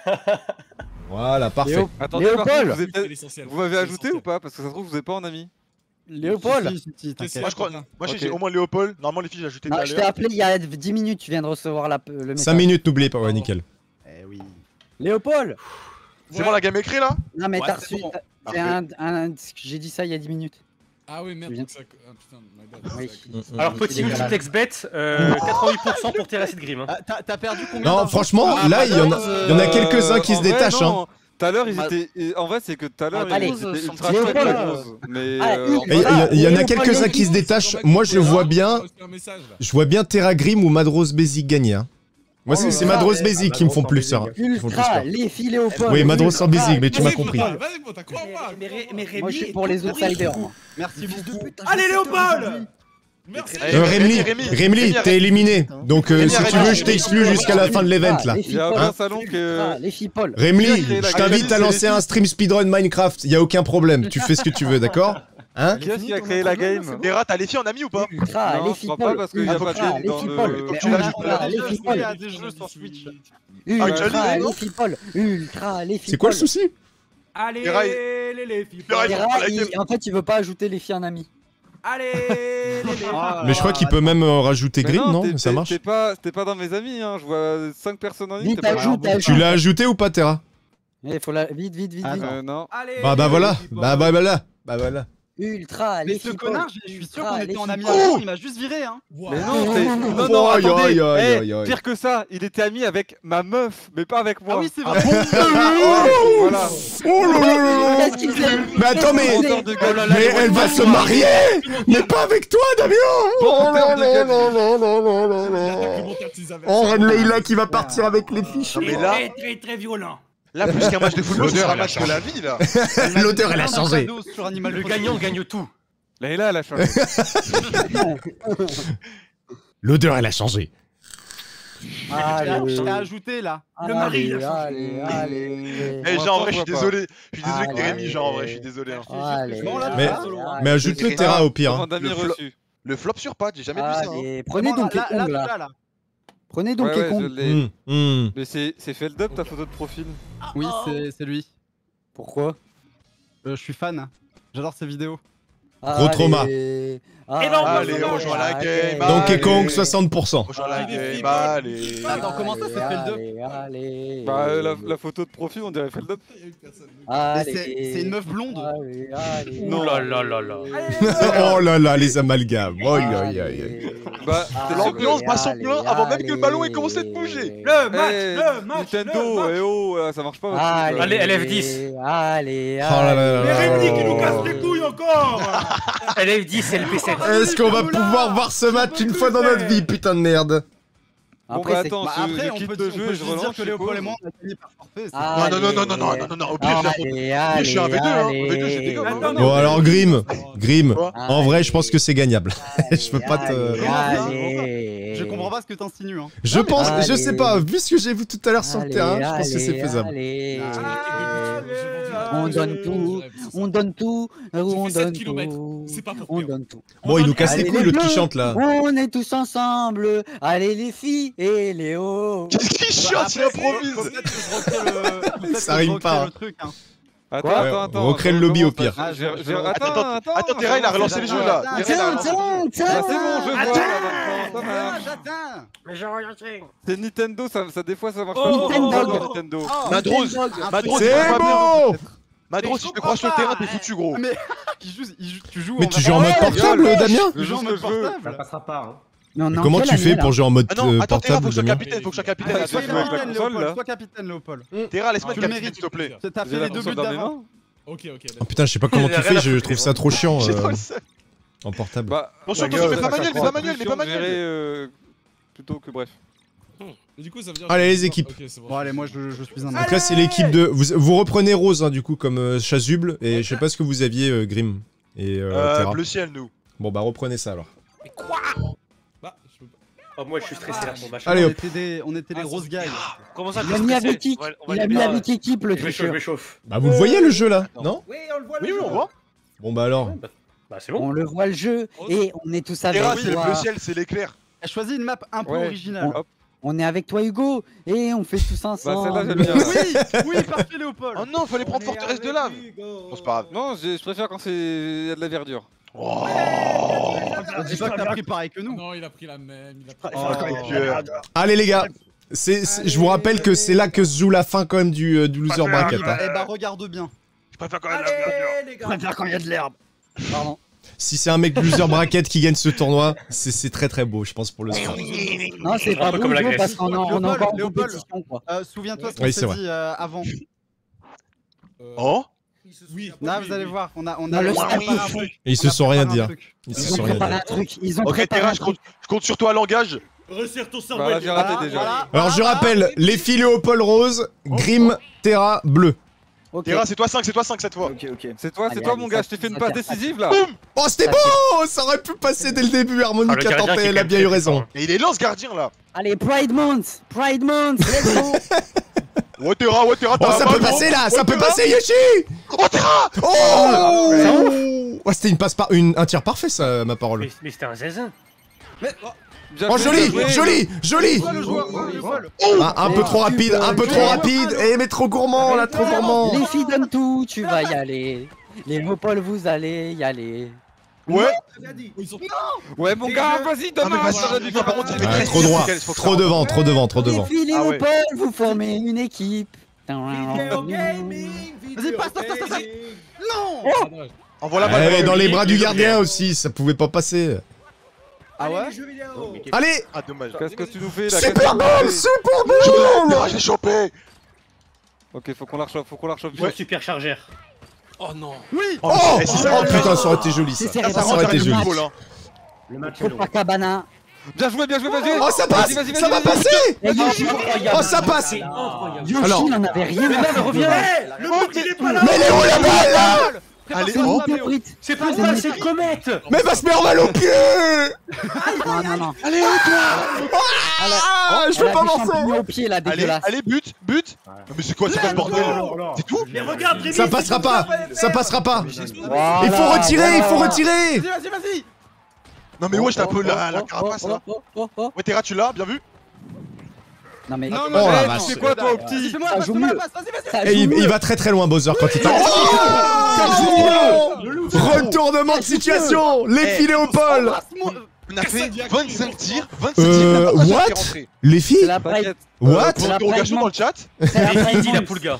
Voilà, parfait. Léo- Attendez, par Léopold. contre, vous, C'est êtes- l'essentiel. vous m'avez C'est ajouté l'essentiel. ou pas? Parce que ça se trouve, vous êtes pas en ami. Léopold. Si, si, si, t'inquiète. Moi, je crois. Moi, Ok. j'ai au moins Léopold. Normalement, les filles, j'ai ajouté tout Non, à je t'ai l'heure. appelé il y a dix minutes, tu viens de recevoir la, le message. cinq minutes, n'oubliez pas, ouais, nickel. Eh oui. Léopold. C'est bon, la game écrite là? Non mais Ouais, t'as c'est reçu, bon. t'as- c'est un, un, j'ai dit ça il y a dix minutes. Ah oui, merde. Viens. donc ça- ah, putain, my bad. Oui. Ça- Alors, petit multiplex bet, euh, quatre-vingt-huit pour cent pour Terracid Grim. hein. Ah, T'as t'as perdu combien Non, d'argent franchement, Ah, là, il y en a, il y en a quelques-uns qui Euh, se en vrai, détachent. non. Hein. Tout à l'heure, ils Bah- étaient. et En vrai, c'est que tout à l'heure, Ah, ils allez, étaient sont ultra Léopold. chouettes, la rose. Mais. Ah, euh, il- en Il y, vrai- a- il y en a Léopold quelques-uns Lévy. qui se détachent. Moi, je vois bien, Un message, là. je vois bien Terra Grim ou Madrose Basic gagner. hein. Moi, c'est c'est Madrose Basic qui me font plus ça. qui me font plus Ultra, peur. les filles Léopold. Oui, Madrose sans Ultra. Basic, mais tu m'as Vas-y, compris. Vas-y, bon, t'as quoi, moi Mais, mais, mais Rémi Moi je suis est pour les tout pourri. outsiders. moi. Merci beaucoup. Allez, Léopold. Merci. Allez, Euh, Rémi, Rémi, Rémi, Rémi, Rémi, t'es éliminé. Donc, euh, Rémi, si tu arrête. veux, je t'exclus jusqu'à la fin de l'event là. Les Il y a filles un Hein salon Ultra, que. les filles Paul. Rémi, Qui a créé la je t'invite à game, lancer c'est un les stream speedrun Minecraft. Y a aucun problème. Tu fais ce que tu veux, d'accord? Hein? Qui est-ce qui a créé la game? Terra, t'as les filles en ami ou pas? Ultra, Non, les je filles crois pas Paul. parce qu'il y a pas de Ultra, game les dans filles le- Paul. Comme Mais tu l'as dit, Ultra, les filles Paul. Il y a des jeux sur Switch. Ultra, non les filles Paul. Ultra, les filles C'est quoi le Paul. souci? Allez, Terra, les les filles. Terra, Terra, Voilà, il- en fait, il veut pas ajouter les filles en ami. Allez, Mais je crois qu'il peut même euh, rajouter Mais Grim, non, t'es- ça t'es- marche. T'es pas, t'es pas dans mes amis, hein. Je vois cinq personnes en ligne. Vite, t'es pas ajoute, dans- ajoute. Tu l'as ajouté ou pas, Terra? Il faut la... Vite, vite, vite, vite. Euh, non. Allez. Bah bah voilà, bah bah voilà, bah voilà. Ultra, Mais les ce people. connard, je suis sûr Ultra, qu'on était les en ami people. avant, il m'a juste viré, hein. Mais non, t'es- non, non, Aïe, attendez. aïe, aïe, Eh, aïe, aïe. Pire que ça, il était ami avec ma meuf, mais pas avec moi. Ah oui, c'est vrai. Voilà. Oh là là là là. Qu'est-ce qu'ils aiment Mais attends, mais, Vendeur de gueule. mais elle va se marier. Mais pas avec toi, Damien. Oh là là là là là là là là. Oh, Reine Leila qui va partir avec les fiches. Mais là, Très très très violent. là plus qu'un match de football, c'est L'odeur, un elle a match de la vie là. L'odeur, elle a changé. Sur Animal Le Crossing. gagnant gagne tout. Là et là, elle a changé. L'odeur, elle a changé. Allez, Je t'ai ajouté là. Le mari, il a allez, allez, Eh, genre en vrai, je suis Moi, je vois désolé. Je suis désolé, Allez. Rémi, genre en vrai, je suis désolé. hein. allez. Bon, là, Mais- là, solo, hein. Mais ajoute-le c'est Terra ça. au pire. hein. Demande d'amis Le flo- reçu. Le flop sur pad, j'ai jamais vu ça. hein. Allez, prenez Bon, Donkey là, là, Kong là. là, là. Prenez Ouais, Donkey ouais, je Kong. l'ai. Hum, hum. Mais c'est c'est Feldup ta photo de profil. Oui, c'est c'est lui. Pourquoi? Euh, Je suis fan. J'adore ses vidéos. Gros trauma. Allez, Allez, rejoins la game. Donkey Allez. Kong soixante pour cent. Rejoins la Ah, game, allez. Attends, comment ça, c'est Feldup? Allez, allez. Bah, euh, la, la photo de profil, on dirait Feldup. Mais Allez. C'est c'est une meuf blonde. Allez, allez. Non là là là là. Oh là là, les amalgames. Oh, aïe, aïe, aïe, aïe. Bah, Allez, L'ambiance bat son allez, plein avant même que le ballon ait allez. commencé de bouger. Le match, Eh, le match, Nintendo, le match. eh oh, là, ça marche pas. votre Allez, truc, là. Allez, L F dix. Allez, Oh là là là Mais là Rémi là qui nous là casse là. les couilles encore. L F dix, L P sept. Est-ce qu'on va pouvoir voir ce match une fois dans notre vie, putain de merde? Bon, Après, bah c'est- attends, Bah, je, après, je on quitte peut, le on jeu peut et je juste relance. dire que je Léopold et suppose. moi, on a gagné par forfait. c'est- Allez, Non, non, non, non, non, non, non, non, au pire, je la allez, je suis un V deux, hein. allez, V deux, j'ai des gommes, hein. Attends, Bon alors Grim, Grim, Quoi en vrai je pense que c'est gagnable. Je peux pas te... Allez, Je comprends pas ce que t'insinues. Hein. Je pense, je Allez. sais pas, vu ce que j'ai vu tout à l'heure sur le allez, terrain, je pense que c'est allez, faisable. allez. Allez, On allez. donne tout, on donne tout, on fait sept donne kilomètres. tout, C'est pas pour on pire. donne tout. Bon il nous casse les Allez, couilles les l'autre qui bleus. chante là. On est tous ensemble, allez les filles et les hauts. Qu'est-ce qu'il chante, il improvise. Peut-être que je recrée le. peut-être Ça que je rime recrée pas, hein. le truc, hein. Attends, Ouais, attends, attends. recrée le je lobby au recommence, pire. là. J'ai- j'ai- Attends, Attends, attends, attends. attends, Terra, il a relancé les jeux là. Tiens, Terra, il a tiens, relancé. tiens, Bah, c'est bon, je vois. Attends. là, maintenant, ça marche. J'attends. Mais j'ai rien fait. C'est Nintendo, ça, ça, des fois ça marche Oh, pas trop Nintendo. sur Nintendo. Madrose, Madrose, C'est il va bien. bon. Madrose, si je te crois sur le terrain, t'es foutu gros. Mais il joue, il joue- tu joues Mais en tu joues en mode portable Damien? Tu joues en mode Ça portable. passera pas. Hein. Mais on est Mais en comment quelle tu fais année, pour là jouer en mode Ah non, euh, attends, Terra, faut portable que je sois Damien? capitaine, faut que je sois capitaine. Sois tu joues avec la capitaine, console, Léopold. là Sois capitaine, Léopold. Terra, laisse-moi Tu être le capitaine, s'il te plaît. T'as J'ai fait la les deux console buts dans mes d'avant. mains. Ok, ok. Oh putain je sais pas comment Il a tu rien fais, à je foutre, trouve les ça trop chiant J'ai euh, trop le seum. en portable. Bah, Attention, la attention, gueule, mais pas à chaque manuel, mais fois, pas manuel, mais pas solution, manuel. je dirais, euh, Plutôt que bref. Et du coup, ça veut dire. Allez, les équipes. Ok, c'est bon. Bon, allez, moi je je suis un. Donc là c'est l'équipe de... Vous, vous reprenez Rose hein, du coup comme euh, chasuble et je sais pas ce que vous aviez euh, Grim et euh, Euh, Terra. bleu ciel, nous. Bon bah reprenez ça alors. Bah, je peux pas. Oh, moi je suis stressé là pour ma Allez On hop. était des, on était des Ah, grosses ça- guys. Comment ça Il t'es a mis stressé avec qui On va- on va Il a les mis mettre- avec équipe le Je m'échauffe, je tricheur. m'échauffe. Bah vous le voyez le jeu là, non? Oui, on le voit. Oui, oui, on voit. Bon bah alors. Bah c'est bon. On le voit le jeu et on est tous avec Terra, c'est le bleu toi. ciel, c'est l'éclair. T'as choisi une map un peu Ouais. originale. Hop. On est avec toi Hugo et on fait tous Bah celle-là ensemble. j'aime bien. Oui, oui, parfait, Léopold. Oh non, fallait prendre forteresse de lave. Bon, c'est pas grave. Non, j'ai- je préfère quand c'est y a de la verdure. Oh, On dit pas que t'as pris pareil que nous. Non, il a pris la même. Il a pris Oh. cœur. Allez les gars, c'est, c'est- je vous rappelle que c'est là que se joue la fin quand même du, euh, du loser bracket. hein. Eh bah regarde bien. Je préfère quand même la verdure. Allez, les gars. quand il y a de l'herbe. Pardon. Si c'est un mec du loser bracket qui gagne ce tournoi, c'est c'est très très beau je pense pour le score. Non, c'est pas peu beau comme la Hugo, Grèce. parce qu'on est en- on est Léopold, encore en Léopold. compétition quoi. Euh, Souviens-toi ce qu'on Oui, c'est s'est vrai. dit euh, avant. Euh, Oh Oui. Là, vous allez voir, on a, on Non, a le on a snap. préparé un truc. Et ils On se a sont rien préparé un dire. truc. Ils se Ils ont sont rien préparé dit. un truc. Ils ont Ok, préparé Terra, un je truc. compte, je compte sur toi à langage. Resserre ton cerveau. Bah là j'ai Voilà, raté déjà. voilà. Alors je rappelle, les filles Léopold rose, Grim, Terra, bleu. Ok. Terra, c'est toi cinq, c'est toi cinq cette fois. Ok, ok. C'est toi, c'est Allez, toi allez, mon ça- gars, je t'ai fait une ça passe tire, ça décisive là. Oh c'était Ça beau. Ça aurait pu passer dès le début, Ah, Harmonica le gardien qui tentait, est elle a quand bien même eu très raison. fort. Et il est lance gardien là. Allez, Pride Month Pride Month Let's go. Ouais, Terra, ouais, Terra, Oh t'as ça un peut ballon. passer là, ça Ouais, peut Terra. passer Yoshi. Oh, Terra. Oh ouais, c'était une passe par une un tir parfait ça ma parole. Mais, mais c'était un zézin. Bien Oh joué, joli, bien joué. joli, joli. Toi, le joueur, toi, le joueur. Ah, un peu trop rapide, un peu trop rapide, et mais trop gourmand là, trop gourmand. Les filles donnent tout, tu vas y aller. Les Léopold, vous allez y aller. Ouais. Ouais, mon gars, vas-y, dommage. Ouais, trop droit, trop devant, trop devant, trop devant. Les filles, Ah au ouais. Paul, vous formez une équipe. Vas-y, passe, passe, passe, passe. Non. Envoie la balle. Eh, dans les bras du gardien aussi, ça pouvait pas passer. Ah ouais. Allez. Ah, dommage. Qu'est-ce que tu nous fais là? Super Bowl, Super Je Bowl. l'ai chopé. Ok, faut qu'on la rechauffe, faut qu'on la rechauffe. Ouais. Super chargeur. Oh non. Oui. Oh, Oh, eh, si ça oh rentre, putain, ça aurait été joli ça. C'est Ça, serré, ça aurait été du joli. football, hein. Le match est long. Copacabana. Bien joué, bien joué, bien joué. Oh, ça passe, Vas-y, vas-y, ça va vas-y. passer. Et Yoshi, Oh, ça passe. C'est incroyable. Yoshi, Alors. il en avait rien Mais à non, mais foutre. reviens. Le mec il est pas là. Mais elle est où la balle là? Allez, C'est une oh. météorite. C'est pas ça, c'est une comète. Mais elle va se mettre mal au pied. Non, non, non. Allez, toi. Ah, je Elle peux a pas des lancer. champignons au pied là, Allez, dégueulasse. allez, but, but. Mais c'est quoi, c'est quoi ce bordel? C'est tout? Mais regarde, Rémi, Ça passera pas, ça passera pas. Voilà, Il faut retirer, il faut voilà. retirer. Vas-y, vas-y, vas-y. Non, mais ouais, j'étais un peu la, la carapace là. Oh, oh, oh. Ouais, Terra, tu l'as, bien vu? Non mais. Non, Oh la mais vache. C'est quoi toi, au petit? Fais-moi, Ça passe, joue fais-moi, mieux. passe, vas-y, vas-y. Ça Et joue il, mieux. il va très très loin, Bowser, quand il tape. Retournement de situation. Les filets au pôle. On a fait vingt-cinq tirs, vingt-sept Euh, tirs, vingt-cinq what? qui est rentré. Les C'est filles. la pride. What? Pour la l'interrogation pride dans le chat. C'est la Mais pride qui dit la month. poulga?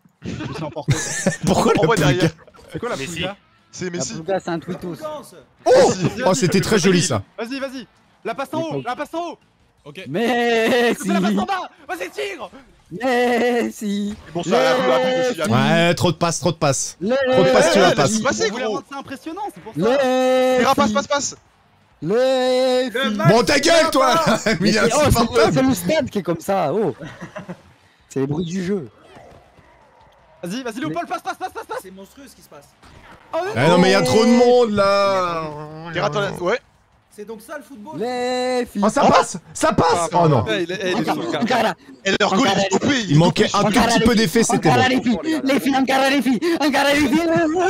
Pourquoi On la voit poule? derrière. C'est quoi la Mais si. poule? C'est La Messi. poulga, c'est un tweetos. Oh, oh, c'était très joli ça. Vas-y, vas-y. La passe en haut, la passe en haut. Ok. Mais C'est la passe si. en bas. Vas-y, tire. Mais si. Bon, ça a la la pub aussi. allez. Ouais, trop de passes, trop de passes. Les Trop de passes, tu la Ouais, passes. laisse-y passer, Vous voulez gros. rendre ça impressionnant, c'est pour ça. Les Terra, passe, filles. passe, passe. Les filles. Bon, ta gueule, toi. Mais Mais il est c'est- oh, c'est- insupportable. c'est le stade qui est comme ça, oh. C'est les bruits du jeu. Vas-y, vas-y, Léopold, passe, passe, passe, passe, passe. C'est monstrueux ce qui se passe. Oh, Eh non, mais il y a trop de monde là. Terra, attends, là. Ouais. C'est donc ça le football. Les filles. Oh, ça passe, ça passe. Oh non. Eh, il est- eh, il est sur le carré. Encara, Et leur goal, il est stoppé. Il manquait un tout petit peu d'effet, c'était encara bon. les filles. Les filles, encara les filles. Encara les filles.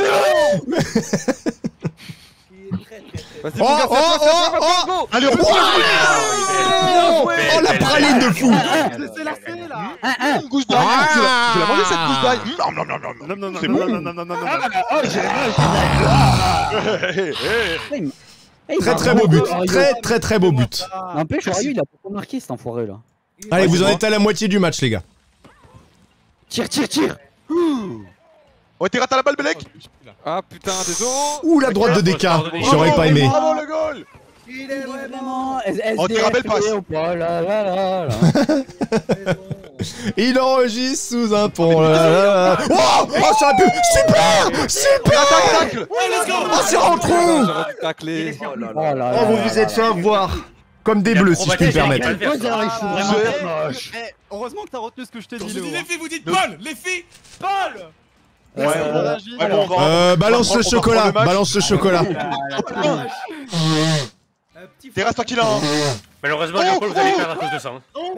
Vas-y, Oh, mon gars, oh, ça passe, ça oh, passe, oh. go. Allez, on pousse. Oh, oh, la praline de fou. C'est la fée là. Un, un. Gousse d'ail. Ah. Tu l'as- tu l'as mangé cette gousse d'ail? Non, non, non, non, non. Non, non, non, C'est non, bon. non, non, non, non, non, non. Oh, j'ai Hé, hé. Très très beau but. Très très très beau but. N'empêche, Wario, il a beaucoup marqué cet enfoiré là. Allez, vous en êtes à la moitié du match, les gars. Tire, tire, tire. Ouais, Terra, t'as la balle, Belek. Ah putain, désolé. Ouh, la droite de D K. J'aurais pas aimé. Bravo, le goal. Il est Vraiment. Oh, t'es rappelle pas. Il enregistre sous un pont. là, là, là. Oh, oh, ça aurait pu. Super, super. Attaque, tacle. Oh, c'est rentré. J'aurais dû tacler. Oh là là. Oh, vous vous êtes fait avoir. Comme des bleus, si je puis me permettre. Eh, heureusement que t'as retenu ce que je t'ai Quand dit, je dis Léo. les filles, vous dites Paul. Les filles, Paul. Ouais, bon, Euh, ouais, bon, on va- Euh, balance on va- le on va chocolat, reprendre le match. balance le chocolat. Terra, c'est toi qui l'as. hein. Malheureusement, Léopold, vous allez perdre à cause de ça.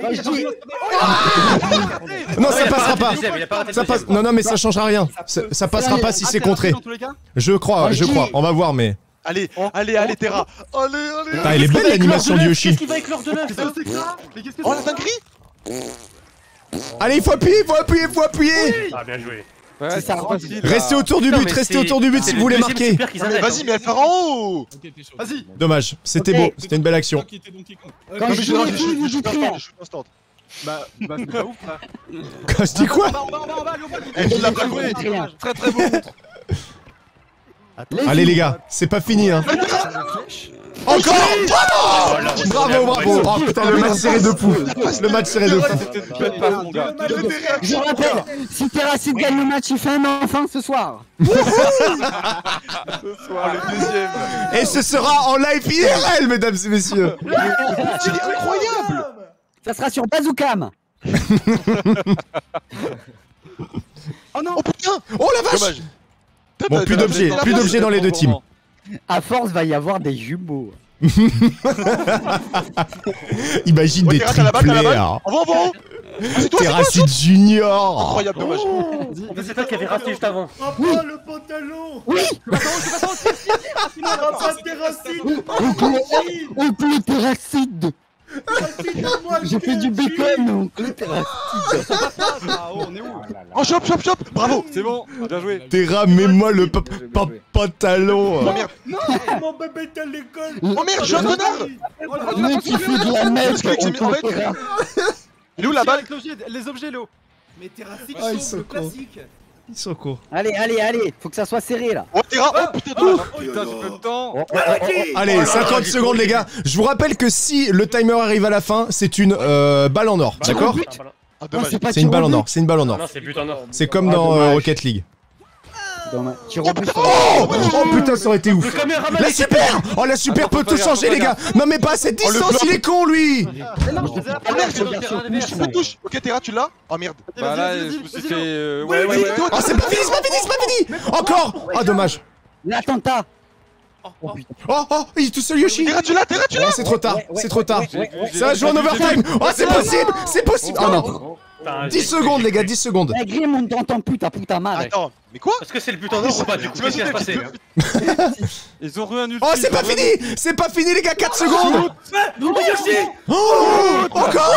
Non, ça passera pas. Il a pas raté le Ça passe. Non, non, mais ça changera rien. Ça, ça passera pas si c'est contré. Je crois, je crois. On va voir, mais. Allez, allez, allez, Terra. Allez, allez. Putain, elle est belle l'animation du Yoshi. Qu'est-ce qui va avec l'heure de neuf? Oh, la dinguerie. Allez, il faut appuyer, il faut appuyer, il faut appuyer. Ah, bien joué. Ouais, C'est ça, c'est facile. Restez autour du Non, but, mais restez c'est- autour du but c'est si le vous voulez deuxième marquer. super qui Non, mais s'arrête, vas-y, hein. mais elle part en haut. Ok, t'es chaud. Vas-y. Dommage, c'était beau, c'était une belle action. Toi qui étais Donkey Kong. Quand Non, je mais je dis non, les je filles, suis vous je suis dites rien. instant, je suis instant. Bah, bah c'est pas ouf là. Quand je dis quoi? On va, on va, on va, on va, Léopold. Elle joue la Très plaque. très bien. Très très beau. Allez les gars, c'est pas fini hein. Encore. Oh, bravo, bravo. Oh putain, le match serré de fou. Le match serré de fou. C'était une belle passe, mon gars. Je rappelle, si Terracid gagne le match, il fait un enfant ce soir. Ce soir, le deuxième. Et ce sera en live I R L, mesdames et messieurs. C'est incroyable. Ça sera sur Bazookam. Oh non. Oh putain. Oh la vache. Dommage. Bon, plus d'objets, plus d'objets dans les deux teams. À force, va y avoir des jumeaux. Imagine Ouais, des Terra, t'as la balle, t'as la balle. triplés. On va, on va. Ah, c'est toi, c'est toi. Terracid Junior. Incroyable, dommage. Mais c'est toi qui avais raté juste avant. Oh le pantalon. Oui. Ah pas de terracide. On peut Terracid. J'ai fait du bacon, donc Terra. On est où? Oh, chop, chop, chop. Bravo. C'est bon, bien joué. Terra, mets-moi le pa- pa- pantalon. Oh merde. Non, mon bébé est à l'école. Oh merde, je suis un connard. Le mec qui fait de la merde, on peut Terra. Il est où la balle? Les objets, Léo. Mais Terrastique, Ah, ils chaud, sont le cons. classique. Ils sont cons. Allez, allez, allez, faut que ça soit serré là. Oh, Terra. Oh putain, dommage. Putain, j'ai peu de temps. Oh, oh, oh, oh. Allez, cinquante secondes les gars. Je vous rappelle que si le timer arrive à la fin, c'est une euh, balle en or, d'accord? Ah, Oh, dommage. pas C'est une tir balle au en but. or, c'est une balle en or. Non, c'est but en or. C'est comme Ah, dans euh, dommage. Rocket League. Dommage. Tir au but. Oh, oh putain, ça aurait été ouf. La super. Oh la super peut tout changer les gars. Non mais pas à cette distance, il est con lui. Oh merde, c'est une touche. Ok, Terra, tu l'as? Oh merde. Bah là, je me suis fait. euh, Ouais, ouais, ouais. Oh c'est pas fini, c'est pas fini, c'est pas fini. Encore. Oh dommage. L'attentat. Oh oh, il est tout seul Yoshi. Terra, tu l'as? Terra, tu Oh l'as? c'est trop tard, Ouais, ouais, c'est trop tard. ouais, ouais, ouais. Ça va jouer en overtime. Oh c'est possible, c'est possible. Oh non. dix secondes les gars, dix secondes. Eh Grim, on t'entend puta puta madre. Attends, mais quoi? Est-ce que c'est le but en or ou pas du coup? Qu'est-ce qui va se passer? Ils ont re un ulti. Oh c'est pas fini, c'est pas fini les gars, quatre secondes. Non, mais Yoshi. Oh encore.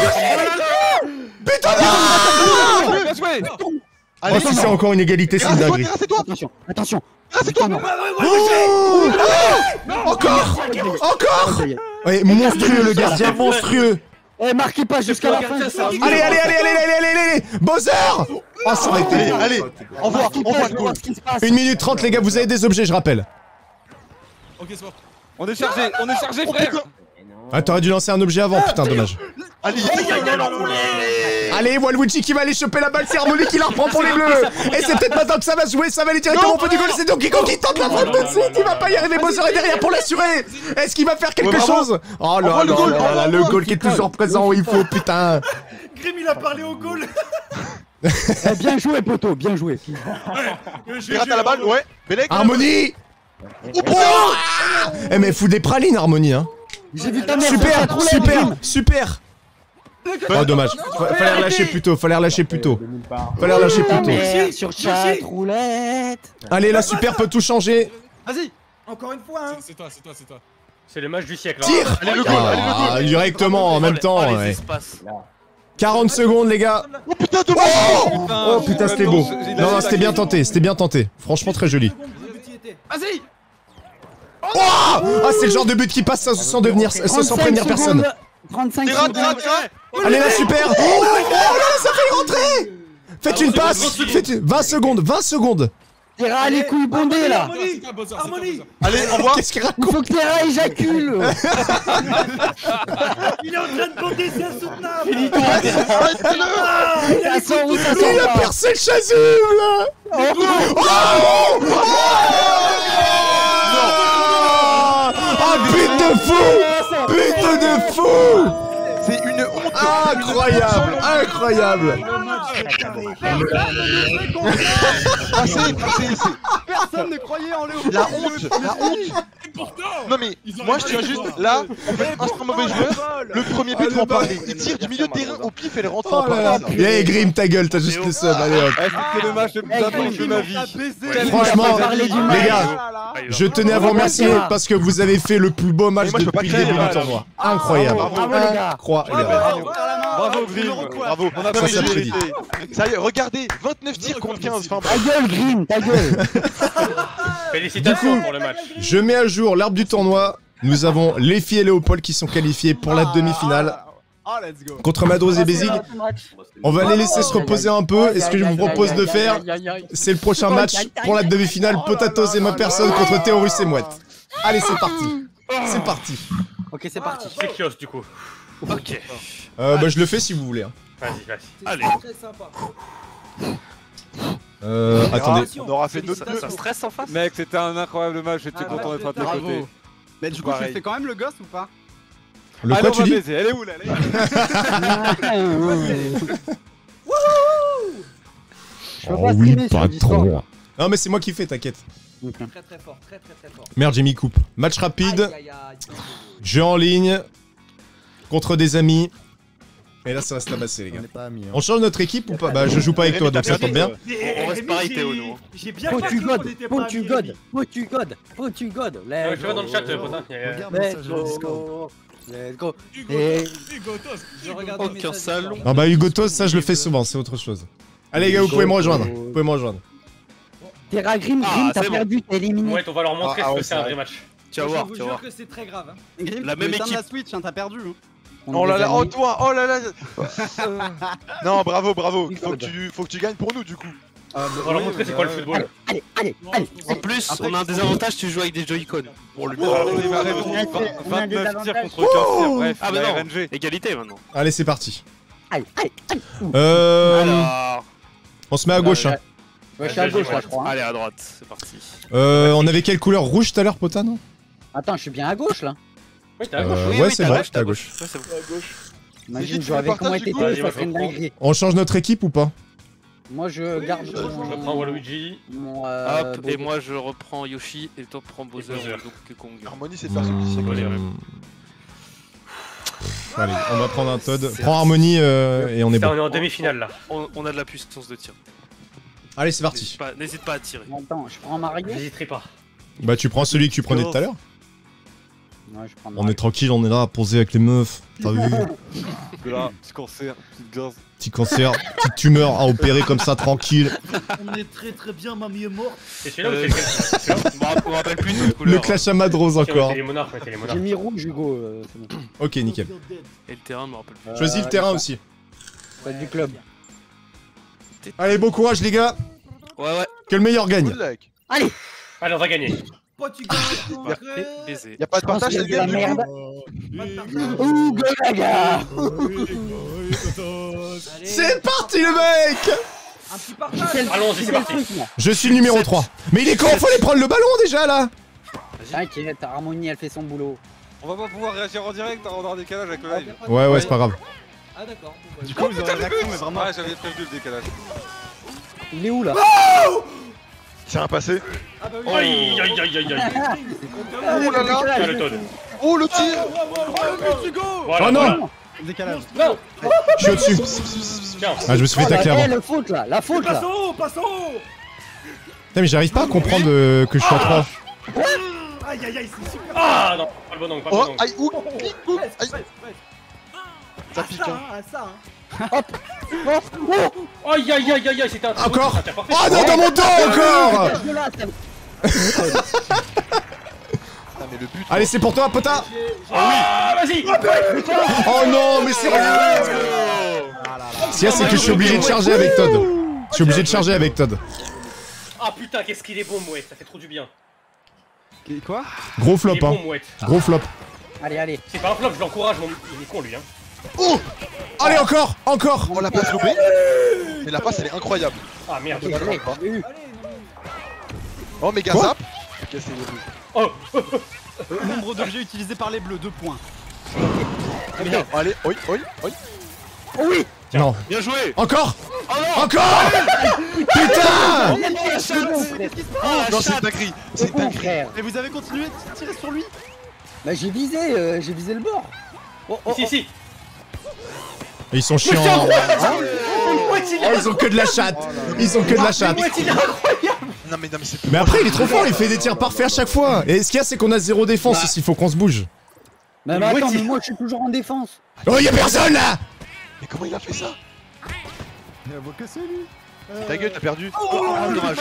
Putain non. Bien joué. Oh si c'est encore une égalité, c'est une Terra, c'est toi, dinguerie. Terra, c'est toi. Attention, attention. Terra, c'est toi. Oh encore. Encore. Ouais, monstrueux le gardien, monstrueux. Eh, marquez pas jusqu'à la fin. Allez, allez, allez, allez, allez, allez, allez, allez. Bowser. Oh ça aurait été. Allez, allez. Envoie, envoie le goal. une minute trente les gars, vous avez des objets je rappelle. Ok, c'est bon. On est chargé, on est chargé, frère. Ah t'aurais dû lancer un objet avant, putain dommage. Allez, Allez, Waluigi qui va aller choper la balle, c'est Harmony qui la reprend pour les bleus. Et c'est peut-être maintenant que ça va se jouer, ça va aller directement au fond du goal, c'est Donkey Kong qui tente la frappe de suite, il va pas y arriver, Bowser est derrière pour l'assurer. Est-ce qu'il va faire quelque Ouais, bravo. chose? Oh là Envoie le là goal, là là, envoie, le envoie. goal qui est toujours présent où il faut, putain. Grim, il a parlé au goal. Eh, bien joué, poteau, bien joué. Terra, t'as la balle? Ouais. Belek. Harmony. Oh eh mais fous des pralines Harmony hein. J'ai vu ta mère. Super, super, super. Oh dommage, Fa- fallait relâcher plus tôt, fallait relâcher plus tôt. Fallait relâcher plus Ta tôt. mère sur chat roulette. Allez, la super peut tout changer. Vas-y. Encore une fois, hein. C'est toi, c'est toi, c'est toi. C'est le match du siècle. hein. Tire. Allez, le goal, allez, le goal. Ah, directement en même temps. Oh, les ouais. espaces. quarante secondes les gars. Oh putain, dommage. Oh, oh putain c'était beau. Non non c'était bien tenté, c'était bien tenté. Franchement très joli. Vas-y. Oh ah c'est le genre de but qui passe sans, sans devenir, sans, sans prévenir personne. trente-cinq Terra, secondes. Terra, Terra. Allez la super. Oh, oh là là ça fait rentrer. Faites une passe. Faites une- vingt secondes, vingt secondes. Terra, les couilles bondées là. C'est toi, Bowser, c'est toi, Harmony. Bowser. Allez, envoie. Qu'est-ce qu'il Il raconte? faut que Terra éjacule. Il est en train de bander, c'est insoutenable. Arrêtez-le. Ça sort ou ça Il a sort pas. percé le chasuble là. Oh, oh, oh, but de fou. But de fou. C'est une honte. Incroyable, incroyable. Ah, c'est, c'est, c'est. Personne ne croyait en Léo. La honte, la honte. Non mais, moi je tiens juste, là, en fait, instant mauvais joueur, le premier but en parler. Il tire du milieu de terrain au pif et le rentre en Oh là là. parler. Eh Grim ta gueule, t'as juste le seum, allez hop. Eh, c'était le match le plus important de ma vie. Franchement, parler du les match. gars, je tenais à vous remercier parce que vous avez fait le plus beau match Mais moi, je peux depuis pas le créer début les du matchs. tournoi. Incroyable. Bravo, les gars. Incroyable. Bravo, Grim. Bravo, on a Ça, pas ça mérité. prédit. Ça y est, regardez, vingt-neuf tirs contre quinze, enfin Ta gueule, Grim, ta gueule. Félicitations Du coup, pour le match. Je mets à jour l'arbre du tournoi. Nous avons Lefi et Léopold qui sont qualifiés pour la demi-finale Ah, let's go. contre Madros et Bézig. On va les laisser se reposer un peu. Et ce que je vous propose de faire, c'est le prochain match pour la demi-finale. Potatoes et ma personne contre Théorus et Mouette. Allez, c'est parti. C'est parti. Ok, c'est parti. C'est Kios du coup. Ok. Euh, bah, je le fais si vous voulez. hein. Vas-y, vas-y. Allez. Très sympa. Euh, attendez. on aura fait notre Ça, ça stresse en face. Mec, c'était un incroyable match, j'étais Ah, content d'être à tes Bravo. côtés. Mais du coup, tu Pareil. fais quand même le gosse ou pas? Le Allez, quoi on tu va dis? baiser. Elle est où là elle est où Je peux pas streamer sur Discord. Non mais c'est moi qui fais, t'inquiète. Très très fort, très très très fort. Merde, j'ai mis coupe. Match rapide, Aïe, aïe, aïe. jeu en ligne, contre des amis. Et là ça va se tabasser les gars. On change notre équipe ou pas? Bah je joue pas avec toi donc ça tombe bien. On reste pareil, Théo, nous. J'ai bien Faut compris tu qu'on god, était faut pas tu amis, god, Rémi. faut tu god, faut tu god. Euh, Je vais dans le chat, euh, Potin. Il y a- Let's go. Let's go. Hugo Et- Toss, Hugo Toss, je regarde Aucun les messages. salon. Non bah Hugo Toss, ça je le fais souvent, c'est autre chose. Allez les gars, vous pouvez me rejoindre. Vous pouvez me rejoindre. Terra Grim, Ah, Grim, t'as c'est bon. perdu, t'es éliminé. Ouais, on va leur montrer Ah, ce ah que ouais, c'est un c'est vrai vrai. match. Tu vas Je voir, vous tu vas jure voir. que c'est très grave. Hein. Grim, La tu même peux éteindre équipe. la Switch, hein, t'as perdu. hein. On Oh est là des là, oh amis. toi, oh là là. Non, bravo, bravo. Faut que tu, faut que tu gagnes pour nous du coup. Ah, On va leur montrer c'est quoi le football. Allez, allez, Non, allez. je pense En que- plus, Après, on a un tu- désavantage, tu joues avec des Joy-Con. Pour le Oh, il va répondre. On a fait- on a des vingt-neuf tirs avantages. contre quinze tirs, bref, Ah la bah R non, N G. égalité maintenant. Allez, c'est parti. Allez, allez, allez. Euh... Alors, On se met à gauche. Hein. Ouais, je suis à gauche là, je crois. hein. allez à droite, c'est parti. Euh, on avait quelle couleur? Rouge tout à l'heure, Pota, non? Attends, je suis bien à gauche là. Oui, t'es à gauche. Euh, Oui, Ouais, oui, c'est t'as vrai, gauche, t'es à t'as gauche. Ouais, c'est bon. Imagine, qui je fait avec le comment partage, était du coup Vas-y, ça moi, serait une je reprends. dinguerie. On change notre équipe ou pas? Moi je garde Je reprends Waluigi. mon. euh, Hop, et moi je reprends Yoshi et toi prends Bowser Bowser. ou Donkey Kong. Harmonie, c'est faire celui qui Bowser. Hmm. Allez, on va prendre un Todd. Prends Harmonie euh, et on est Putain, on bon. est en demi-finale là. On, on a de la puissance de tir. Allez, c'est N'hésite parti. pas, n'hésite pas à tirer. Attends, je prends Mario. J'hésiterai pas. Bah, tu prends celui que tu prenais tout à l'heure. Ouais, je prends On Mario. est tranquille, on est là à poser avec les meufs. T'as vu? Là, petit cancer, petite gaz. Petit cancer, petite tumeur à opérer comme ça, tranquille. On est très très bien, mamie est morte. C'est celui-là ou Euh, c'est celui-là? Je me rappelle- je me rappelle plus de notre Le couleur. clash à Madrose Tiens, encore. mettez les monarques, mettez les J'ai monarques. mis rouge, Hugo. euh, c'est bon. Ok, nickel. Et le terrain, je me rappelle plus. Choisis le Euh, terrain aussi. Pas du club. Allez, bon courage les gars. Ouais, ouais. Que le meilleur gagne. Good luck. Allez, Allez, on va gagner. Portugal, Parfait, baiser. Y'a pas de je pense partage, qu'il y a c'est de la le game. merde. Ouh, Golaga. C'est parti le mec. Un petit partage. Allons-y, c'est parti. Je suis le numéro Sept. trois. Mais il est quand? Faut aller prendre le ballon déjà là. T'inquiète, Harmonie, elle fait son boulot. On va pas pouvoir réagir en direct, on aura un décalage avec le live. Ouais, ouais, c'est pas grave. Ah d'accord. Bon, bah, Du coup, vous aurez réaction, mais vraiment. Ouais, j'avais prévu le décalage. Il est où là? Tiens, un passé. Ah bah oui. Aïe, aïe, aïe, aïe, aïe. Oh là là. Tiens le Todd. Oh le tir. Voilà, Oh non. voilà. Décalage. Non. Je suis au-dessus. Tiens. Ah, je me suis fait Oh, la, tacler eh, avant. la faute là, la faute là. Passons, passons. Putain, mais j'arrive pas à comprendre euh, que je suis à trois. Aïe aïe aïe, c'est super. Ah non, pas le bon angle, pas le bon Oh, angle. aïe, ouh, clic, ouh, Presse, aïe. presse, presse. Ça Ah, pique, ça, hein. hein, ah, ça, hein. Aïe, aïe, aïe, aïe, aïe, c'était un très Encore. bon tir, parfait. Oh non, dans mon dos encore. Dégage de là, ça- Putain, mais le but. Allez, c'est pour toi, Pota. Ah, vas-y. Oh non, mais c'est rien. Ce qu'il y a, c'est que je suis obligé de charger avec Todd. Je suis obligé de charger avec Todd. Ah putain, qu'est-ce qu'il est bon, Mouette, ça fait trop du bien. Quoi? Gros Il flop, est bon, hein. Mouette. Gros flop. Allez, allez. C'est pas un flop, je l'encourage, mon... il est con lui, hein. Oh. Allez, encore, encore. Oh, la passe lobée. Mais la passe, elle est incroyable. Ah merde. Ok, allez, j'ai eu. Oh, méga Quoi zap. Ok, c'est le but. Oh. Nombre d'objets utilisés par les bleus, deux points. Merde. Allez, oi, oi, oi. Oh oui. Non. Bien joué. Encore. Oh non. Encore. Putain. Oh la chatte. Oh la Non, c'est chatte. dinguerie. C'est C'est bon, dinguerie. frère. Et vous avez continué de tirer sur lui? Bah j'ai visé, euh, j'ai visé le bord. Oh, oh, Si, si. Et ils sont chiants. Mouette, il Oh, ils ont que de la chatte. Ils ont que de la chatte. Mouette, il est incroyable. Non, mais non, mais c'est. Mais après, il est trop fort. Il fait des tirs parfaits à chaque fois. Et ce qu'il y a, c'est qu'on a zéro défense ici. Faut qu'on se bouge. Mais, mais attends, mais moi je suis toujours en défense. Oh, y'a personne là. Mais comment il a fait ça? Il voit que c'est lui. Ta gueule, t'as perdu. Oh, dommage.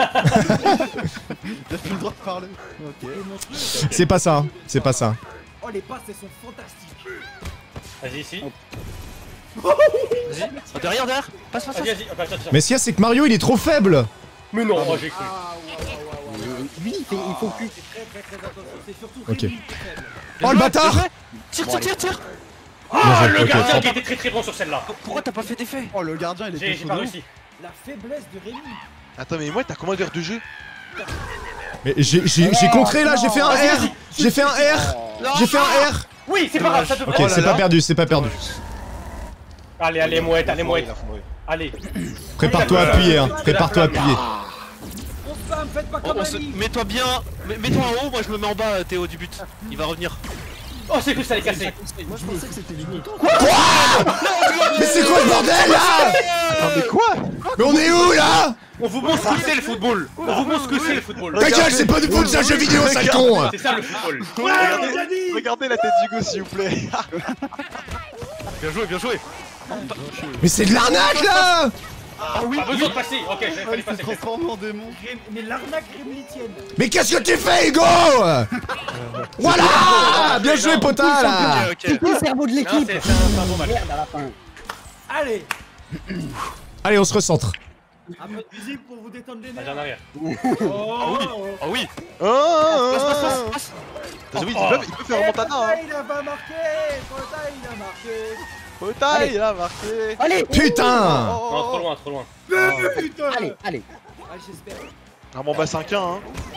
T'as plus le droit de parler. Ok. C'est pas ça. C'est pas ça. Oh les passes elles sont fantastiques. Vas-y, ici. Vas-y. Oh, derrière, derrière. Passe, passe, Vas-y, passe. vas-y. Ah, bah, tiens, tiens. Mais ce qu'il y a, c'est que Mario, il est trop faible. Mais non, moi j'ai cru. Ah ouais ouais ouais ouais. Lui, il, fait, il faut que. C'est très très très attention. C'est surtout Ok. Rémi qui est faible. Oh le bâtard. Tire, tire, tire, tire. Ah, Bien joué, le ok. gardien qui était très très bon sur celle-là. Pourquoi t'as pas fait d'effet? Oh, le gardien, il J'ai était j'ai chaud pas de réussi. La faiblesse de Rémi. Attends, mais moi, t'as comment l'heure de jeu? Mais j'ai j'ai j'ai contré là. J'ai fait un R. J'ai fait un R. J'ai fait un R. Oui, c'est pas grave, ça devrait. Ok, c'est pas perdu. C'est pas perdu. Allez, allez, Mouette, allez, Mouette. Allez. Prépare-toi à appuyer. Hein. Prépare-toi à appuyer. On se femme, faites pas Oh, comme on se- Rémi. Mets-toi bien, mets- mets-toi en haut, moi je me mets en bas, Théo, du but. Il va revenir. Oh, c'est que ça allait casser. Moi je pensais que c'était les boutons. Quoi? Mais c'est quoi ce bordel là? Mais quoi? Mais on est où là? On vous montre ce que c'est le football. On vous montre ce que c'est le football. Ta gueule, c'est pas du foot, c'est un jeu vidéo, sale con. C'est ça le football. Regardez, regardez la tête d'Hugo s'il vous plaît. Bien joué, bien joué. Mais c'est de l'arnaque là. Ah oui, pas besoin de passer. Ok, j'ai fallu passer. Transformé en démon. Mais l'arnaque gremlitienne. Mais qu'est-ce que tu fais, Hugo? Voilà. Bien joué, Pota là. C'est le cerveau de l'équipe. C'est un bon match. Merde à la fin. Allez. Allez, on se recentre. Un peu de musique pour vous détendre les Vas-y nerfs. en arrière. Oh Ah oui. Oh, oh, oh, oh. Oui, il peut, il peut faire un montana. Hein. Il a pas marqué. Pota, il a marqué. Pota, il a marqué. Allez. Putain. Non, trop loin, trop loin. Putain. Allez, allez. Ah, j'espère. Ah bon bah cinq un hein.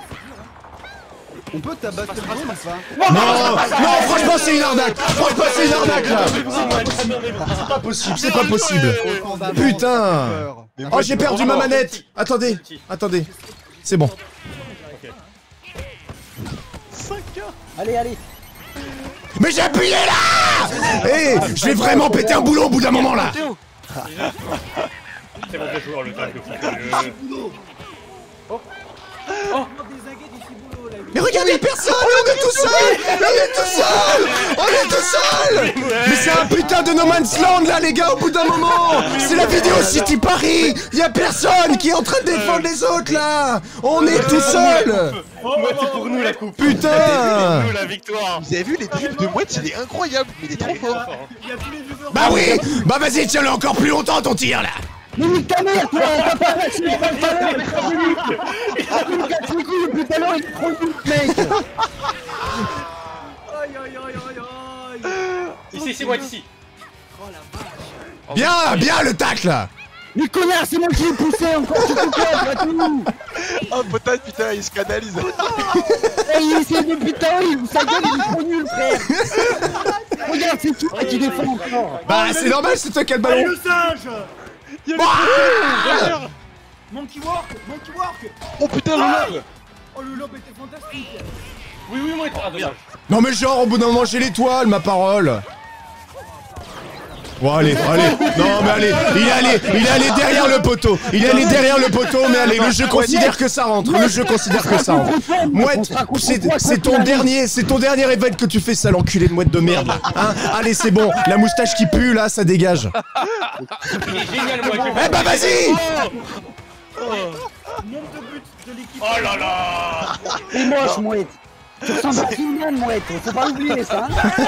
On peut tabasser le drone ou pas? Non, non, franchement, c'est une arnaque. Franchement, c'est une arnaque là. C'est pas possible, c'est pas possible. Putain. Oh, j'ai perdu ma manette. Attendez, attendez. C'est bon. cinq un. Allez, allez. Mais j'ai appuyé là. Eh, je vais vraiment péter un boulot au bout d'un moment là. C'est bon, bien joué, le tacle, le football. Oh. Oh. Mais regardez, personne, on est tout seul. On est tout seul. On est tout seul. Mais c'est un putain de No Man's Land là, les gars, au bout d'un moment. C'est la vidéo City Paris. Y a personne qui est en train de défendre les autres là. On est tout seul. Mouette, c'est pour nous la coupe. Putain. Nous la victoire. Vous avez vu les dribbles de Mouette, il est incroyable, mais il est trop fort. Bah oui. Bah vas-y, tiens-le encore plus longtemps ton tir là. Mais nique ta mère, toi. T'as pas passé les balles tout à l'heure, il est trop nul. Il me casse les couilles depuis tout à l'heure, il est trop nul, mec. Aïe aïe aïe aïe aïe. Ici, c'est moi ici. Oh la vache. Bien, bien le tacle là. Mais connard, c'est moi qui l'ai poussé encore, tu fais quoi, toi, tout? Oh putain, putain, il se canalise. Et il essaie depuis tout à l'heure, sa gueule, il est trop nul, frère. Regarde, c'est toi qui défend encore. Bah c'est normal, c'est toi qui as le Allez ballon. le singe. Ah. Monkey Work, Monkey Work. Oh putain, le lob. Oh le lob était fantastique. Oui, oui, moi, ah, dommage. Non mais genre au bout d'un moment j'ai l'étoile, ma parole. Bon allez, allez, non mais allez, il est allé, il est allé derrière le poteau, il est allé derrière le poteau, mais allez, le jeu considère que ça rentre, le jeu considère que ça rentre. Mouette, c'est ton dernier, c'est ton dernier event que tu fais, sale enculé de mouette de merde, hein. Allez c'est bon, la moustache qui pue là, ça dégage. Il est génial, moi. Eh bah vas-y. Nombre de buts de l'équipe. Oh là là. C'est moche, Mouette. Tu ressembles à Kingman, Mouette, faut pas oublier ça.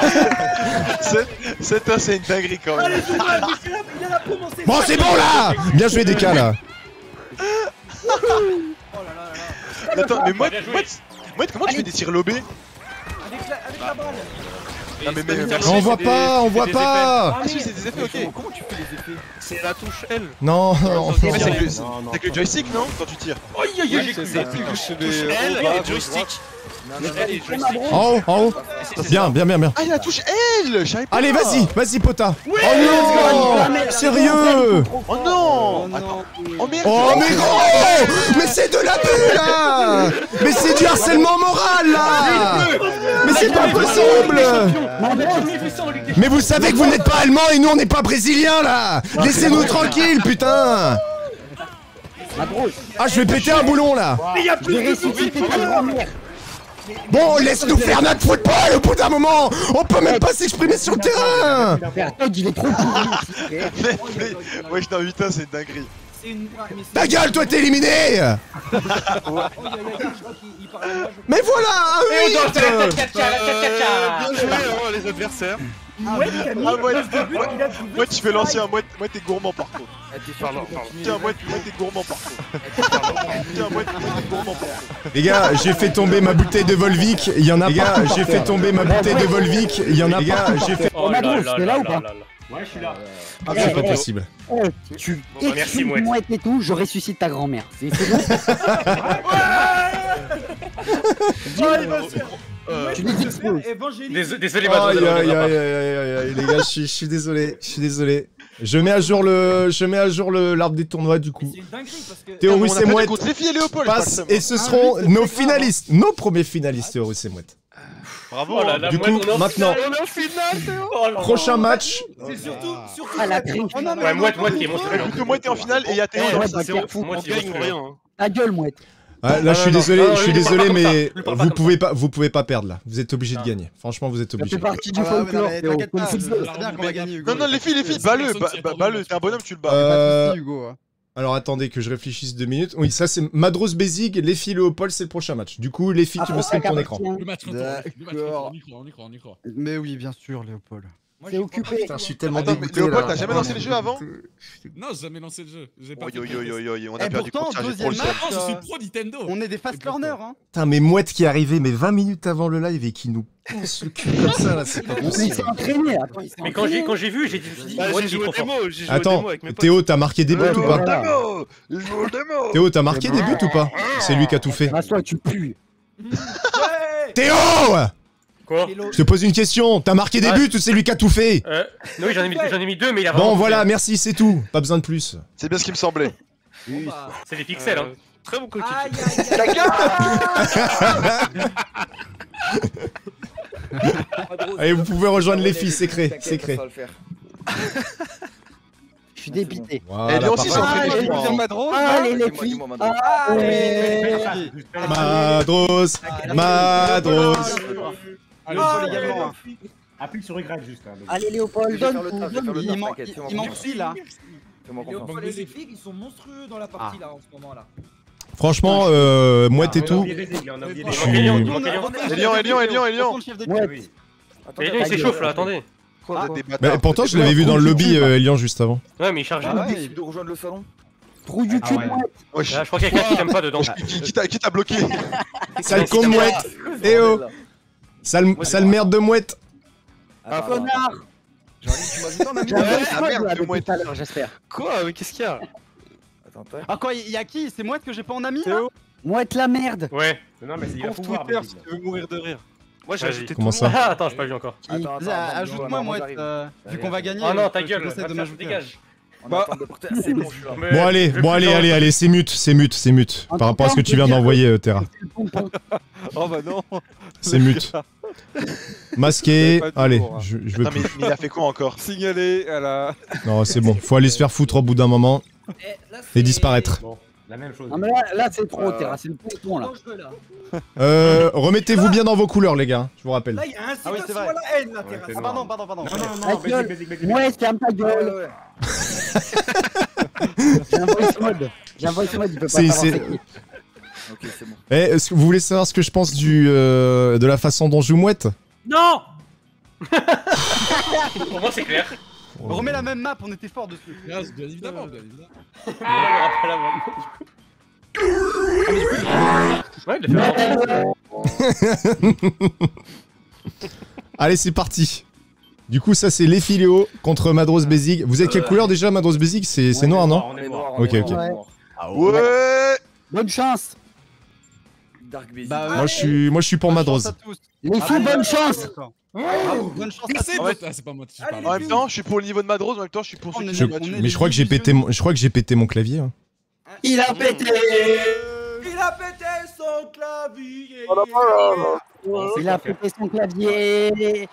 C'est un, c'est une dinguerie quand même. Allez, c'est vrai, il a- il a commencé. Bon c'est bon là. Bien joué Deka là. Oh là là là là. Attends, mais Mouette, Bien joué. Mouette, Mouette, comment tu fais des tirs lobés? Avec la, avec la balle. Non mais, mais merci. On voit pas, on voit pas. Ah si, c'est des effets, ok. Comment tu fais les effets? C'est la touche L. Non, non, Ouais, c'est avec le- Non, non, c'est avec le joystick, non? Quand tu tires. Aïe aïe aïe, j'ai C'est cru. touche L et joystick. L et joystick. en haut, en haut. Bien, bien, bien, bien. Ah, il a la touche L. Je savais pas. Allez vas-y, vas-y Pota. Oh let's non, sérieux. Oh non. Attends. Oh merde. Oh mais gros. Mais c'est de l'abus là. Mais c'est du harcèlement moral là. Mais c'est pas possible. Mais vous savez que vous n'êtes pas allemand et nous on n'est pas brésiliens là. Laissez-nous tranquilles putain. Ah je vais péter un boulon là. Je vais ressusciter ta grand-mère. Bon laisse-nous faire notre football au bout d'un moment. On peut même pas s'exprimer sur le terrain. Il est trop pourri. Ouais, non, putain, c'est une dinguerie. C'est une. Ah, mais c'est- Ta gueule toi t'es éliminé. Oh, aïe, aïe, aïe, je crois qu'il il parle à moi. je- Mais voilà un Et on danse huit. la tcha-tcha, la tcha-tcha. Bien joué, oh, les adversaires. Mouette qui a mis Ah, Mouette, neuf de but, il a trouvé Moi, tu fais son lancer un travail. Mouette, Mouette t'es gourmand par contre. Pardon, pardon. Tiens, Mouette, Mouette t'es gourmand par contre. Tiens, Mouette, Mouette t'es gourmand par contre. Les gars, j'ai fait tomber ma bouteille de Volvic, il y en a. Les gars, j'ai fait tomber ma bouteille de Volvic, il y en a. Les gars, j'ai fait. Oh là Madros, là t'es là là ou pas? là là. Ouais, je suis là. Ah, c'est pas possible. Oh, tu Bon, bah, merci, écris Mouette. Mouette et tout, je ressuscite ta grand-mère. C'est c'est bon. Oh, il va se faire- Euh, Tu les exposes. Évangélique. Dés- Désolé, Madros. Aïe aïe aïe aïe aïe aïe aïe, les gars, je suis, je suis désolé, je suis désolé. Je mets à jour le, je mets à jour le l'arbre des tournois du coup. C'est une dinguerie parce que. Théo On Russe a et perdu Mouette contre les filles et Léopold. passent et ce seront nos finalistes, nos premiers finalistes Théo Russe et Mouette. Bravo. Oh là là, Du moi, coup, on est en maintenant- finale. On est en finale, Théo. Oh là là. Prochain match. C'est surtout, surtout. Ah, la que- triche. Oh, non, mais Ouais, on Mouette, est Mouette en qui est mon finale. frère. Écoute, moi t'es en finale et y'a Théo. Ouais, Ouais, bah, c'est tiens, fou, moi, On c'est gagne votre rien. frère. hein. Ta gueule, mouette. Ah, là, Non, je suis non, désolé, non, je suis lui, il parle désolé, pas comme ça. mais Lui, il parle pas vous comme pouvez ça. pas, vous pouvez pas perdre là. Vous êtes obligé de Ah. gagner. Franchement, vous êtes Ça obligé. fait partie du Ah ouais, mais non, folklore, mais Théo. t'inquiète Comme pas, football. c'est très bien qu'on va gagner, Hugo. Non, non, les filles, les filles, bats-le, ba- ba- bats-le. T'es un bonhomme, tu le bats. Pas de Euh, soucis, Hugo. hein. Alors attendez que je réfléchisse deux minutes. Oui, ça c'est Madros Bézig, les filles Léopold, c'est le prochain match. Du coup, les filles, tu me stream ton écran. Le match retour. Le match retour. On y croit, on y croit, on y croit. Mais oui, bien sûr, Léopold. Moi, C'est j'ai occupé. pas- Putain, je suis tellement Attends, mais dégoûté. Léopold, là. t'as jamais lancé les jeux avant? Non, j'ai jamais lancé le jeu. J'ai pas Oi, fait oi, de oi, test. oi, oi, on a Eh, perdu pourtant, contre ça, j'ai trop deuxième le seum. match, Oh, je suis euh, pro Nintendo. on est des fast learners, hein. Putain, mais Mouette qui est arrivé mais vingt minutes avant le live et qui nous pousse le cul comme ça là, c'est pas Mais il possible. s'est entraîné. Attends, il s'est Mais quand j'ai entraîné. quand j'ai vu, j'ai dit, je me suis dit, Ah, Mouette, j'ai il est joué trop au fort. démo, j'ai joué au Attends, démo avec mes potes. Théo, t'as marqué des buts ou pas démo Je joue au démo Théo, t'as marqué des buts ou pas C'est lui qui a tout fait. Rassois, tu pues. Ouais. Théo Quoi? Hello. Je te pose une question, t'as marqué des Ah. buts ou c'est lui qui a tout fait Euh, oui, j'en ai mis j'en ai mis deux, mais il a Bon vraiment voilà, fait. merci, c'est tout. Pas besoin de plus. C'est bien ce qui me semblait. Bon, bah. C'est des pixels, hein. Euh, Très bon coéquipier. Aïe, aïe, aïe. Allez, vous pouvez rejoindre les filles, c'est créé, c'est créé. Je suis dépité. Et lui aussi, parfait. c'est entraîné, Ah, je crois, et hein. Madros, Allez, les Dis-moi, filles. dis-moi, Madros. Ah, ouais. Madros, Madros. Ah, Léopold également. hein. Appuie sur Y juste. hein, donc. Allez, Léopold, Je vais faire donne le tout, taf, je vais faire donne le Il taf, man- t'inquiète, il- fais-moi il manque confiance. qui là Fais-moi confiance. Léopold et les filles, ils sont monstrueux dans la partie là en ce moment là. Franchement, euh, Mouette et On a tout. oublié les aigles, on a oublié les Je aigles. suis- Il manque On Elian, il a- manque on a- Elian, Elian, Elian, Elian. on a le chef de Ouais. oui. Attends, Elian, il s'échauffe là, attendez. Quoi, vous êtes des Mais bâtards. pourtant, je l'avais vu dans le lobby, euh, Elian, juste avant. Ouais, mais il charge. Ah Ah, ouais, Décide de rejoindre le salon. Trou du cul, ouais. Mouette. Wesh. je crois qu'il y a quelqu'un qui t'aime pas dedans. Qui, qui t'a qui t'a bloqué? Sale con Mouette. Eh oh. Sale, sale merde de Mouette. Ah, Connard. Jean-Yves, tu m'as vu ton ami? J'ai un Ouais, voice ah, mode, merde, là, le depuis Mouette. tout à l'heure, j'espère. Quoi? Mais qu'est-ce qu'il y a? Attends, attends. Ah quoi, il y a qui? C'est moi que j'ai pas en ami là? Théo, Mouette la merde. Ouais. Non, mais il va conf pouvoir. Twitter si tu veux mourir de rire. Moi j'ai Vas-y. ajouté tout Comment le ça monde. Ah, attends, j'ai pas vu encore. Attends, attends, Vas-y, attends, Ajoute-moi, attends, Mouette, j'arrive. euh, vu qu'on va gagner. Oh non, je ta te gueule, conseille de va m'ajouter. dégage. On Bah. attend de porter. C'est bon, je suis là. Mais Bon allez, je vais bon plus allez, dans- allez, allez, c'est mute, c'est mute, c'est mute. En Par tout rapport à cas, ce que on tu peut viens dire d'envoyer, euh, Terra. Oh bah non. C'est mute. Masqué. Pas de Allez, humour, hein. je, je veux Attends, mais plus. mais il a fait quoi encore? Signalé à la. Non, c'est bon. Faut aller se faire foutre au bout d'un moment Eh, là, c'est- et disparaître. Bon, la même chose. Non, mais là, là c'est trop, Euh, Terra, c'est le ponton là. dangereux, là. Euh, remettez-vous bien dans vos couleurs, les gars. Je vous rappelle. Là, il y a un Ah oui, c'est citation vrai. à la haine là, Ouais, terrasse. c'est Ah pardon, pardon, pardon. Non, non, Ta non, gueule. basic, basic, basic. Mouette, ferme ta Ouais, gueule. ouais. J'ai un voice mode. J'ai un voice mode, il peut pas C'est- savoir c'est- c'est qui. Ok, c'est bon. Eh, est-ce que vous voulez savoir ce que je pense du euh, de la façon dont joue Mouette? Non. Pour moi, c'est clair. On remet la même map, on était fort dessus. Bien bien évidemment, bien évidemment. Il y aura pas la même. Ouais, il l'a fait avant. Allez, c'est parti. Du coup, ça c'est les Filéo contre Madros Bézig. Vous êtes quelle couleur déjà, Madros Bézig? C'est c'est noir, non? On On est est mort. noir, on Ok, est ok. noir, on est Ouais. noir. Ouais. Bonne chance. Dark Basic. Bah, Moi, je suis, moi, je suis pour bonne Madros. chance à tous. Les filles, bonne chance. D'accord. Bravo, bonne chance à C'est tous. bon, ah, c'est pas moi qui parle. En même temps, je suis pour le niveau de Madros, en même temps, je suis pour On celui est qui Je- On joue match. est mais je crois que j'ai pété, mon, je crois que j'ai pété mon clavier. hein. Il a pété. Il a pété son clavier. Il a pété son clavier.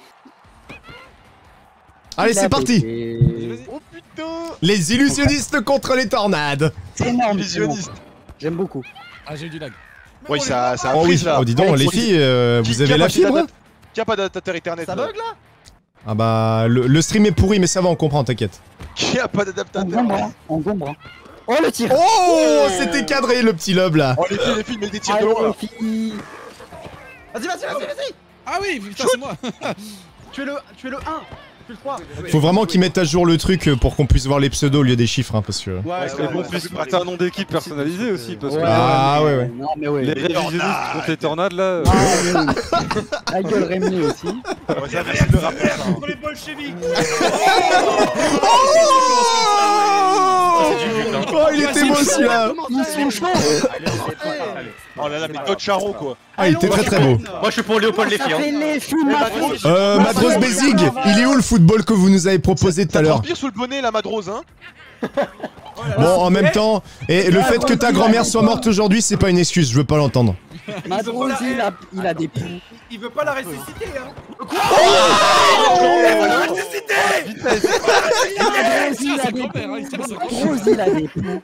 Allez, Il a c'est parti. pété. Oh putain. Les illusionnistes contre les tornades. C'est énorme. Illusionniste. J'aime beaucoup. Ah, j'ai eu du lag. Oui, ça, ça a Oh oui, prise là. oh dis donc, les filles, euh, Qui- vous qui avez a la pas fibre? d'adap- Qui a pas d'adaptateur Ethernet? Ça là bug là? Ah bah, le, le stream est pourri, mais ça va, on comprend, t'inquiète. Qui a pas On d'adaptateur? gombre, hein. On gombre. hein. Oh le tir. Oh, c'était cadré le petit lob là. Oh les filles, les filles, mais des tirs de Allez, loin là. les filles. Vas-y, vas-y, vas-y, vas-y. Ah oui, putain, c'est moi. Tu es le, tu es le un. Tu es le trois. Faut vraiment qu'ils mettent à jour le truc pour qu'on puisse voir les pseudos au lieu des chiffres, hein, parce que. Ouais, Parce ouais, qu'on ouais. puisse mettre un nom d'équipe personnalisé aussi. Parce que Ah, ouais, ouais. Non mais ouais. les révisionnistes contre les tornades là. euh, Ah, mais oui. La gueule Rémi aussi. Ouais, ça, merci de le rappeler, ça. Contre les bolcheviks. Oh, il était beau celui-là. Ils sont chauds. Oh là là, mais Todd Charo quoi. Ah, il était très très beau. Moi, je suis pour Léopold les Ça filles. fait hein. les filles, ma fille. Euh, Madros Bézig, il est où le football que vous nous avez proposé tout à Ça l'heure? transpire sous le bonnet la Madrose, hein. Bon, en même temps, et le fait que ta grand-mère soit morte aujourd'hui, c'est pas une excuse, je veux pas l'entendre. Madrose, il a, il a des poux. Il veut pas la ressusciter, hein. Quoi? Madrose, il a des poux.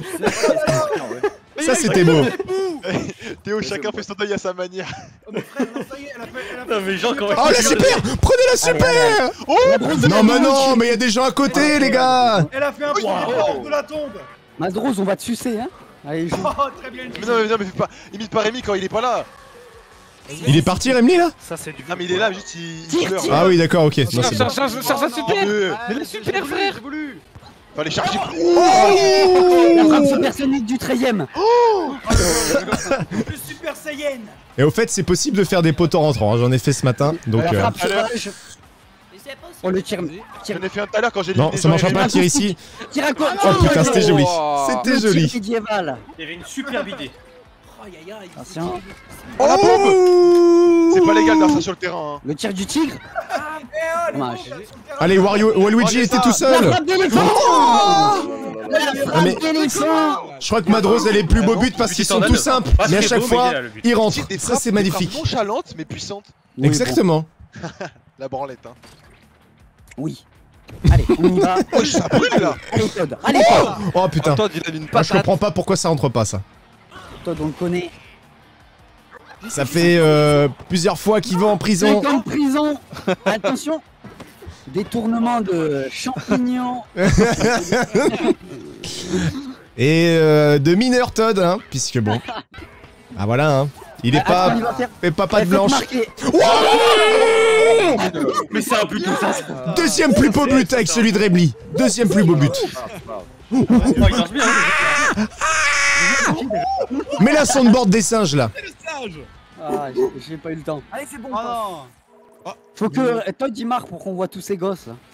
Ça c'était beau. Théo, chacun fait son deuil à sa manière. Non mais genre quand Oh la super! Prenez la super! Oh non mais non, mais il y a des gens à côté les gars! Elle a fait un point hors de la tombe. Madrose, on va te sucer, hein. Allez, joue. Oh, très bien. Mais non, mais non, mais fais pas. Imite pas Rémi quand il est pas là. Il est parti Rémi là? Ça c'est du. Non, mais il est là, juste il. Tire, pleure. tire. Ah oui d'accord, ok. Non, c'est bon. Charge sa super. Euh, Mais la super, frère. Fallait charger. La frappe supersonique du treizième. Le Super Saiyan. Et au fait c'est possible de faire des potes en rentrant, hein, j'en ai fait ce matin, donc... La euh, frappe sauvage. On le tire. J'en ai fait un tout à l'heure quand j'ai Non, ça marchera pas, tire ici. Tire à quoi? Oh putain, c'était joli. C'était Le joli. tir médiéval. Il y avait une superbe idée. Attention. Oh la bombe! C'est pas légal d'arcer sur le terrain. Hein. Le tir du tigre. Dommage. Allez, Wario, Waluigi était tout seul. La frappe d'éléphant. La frappe mais- d'éléphant. Je crois que Madrose elle est plus beau but parce qu'ils sont tout simples, mais à chaque fois ils rentrent. Des Ça frappes- c'est des magnifique. frappes nonchalantes mais puissantes. Oui, Exactement. La branlette, hein. Oui. Allez, on y va. Oh, ça brûle là! Allez, Todd. Allez, Todd. Oh putain. Attends, il a mis une Moi je patate. comprends pas pourquoi ça rentre pas ça. Todd, on le connaît. Ça fait euh, plusieurs fois qu'il va en prison. cinq ans de prison. Attention. Détournement de champignons. Et euh, de mineur Todd, hein, puisque bon. Ah voilà, hein. Il est pas. Attends, il va faire- Fait pas patte Elle fait blanche. marquer. Mais c'est un but tout ça. Deuxième plus beau but avec celui de Rebli. Deuxième plus beau but. Oh, il lance bien. hein. Mets la soundboard des singes là. Ah, j'ai- j'ai pas eu le temps. Allez, c'est bon. Oh non. Faut que Todd y marque pour qu'on voit tous ces gosses. là.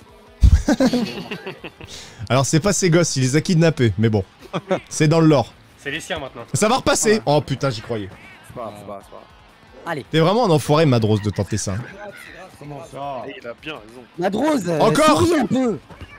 Alors c'est pas ses gosses, il les a kidnappés, mais bon. C'est dans le lore. C'est les siens maintenant. Ça va repasser. Oh putain, j'y croyais. C'est pas grave, c'est pas grave, c'est pas grave. Allez, T'es vraiment un enfoiré Madrose de tenter ça. Comment ça? Il a bien raison. Madrose. euh, Encore souris un peu.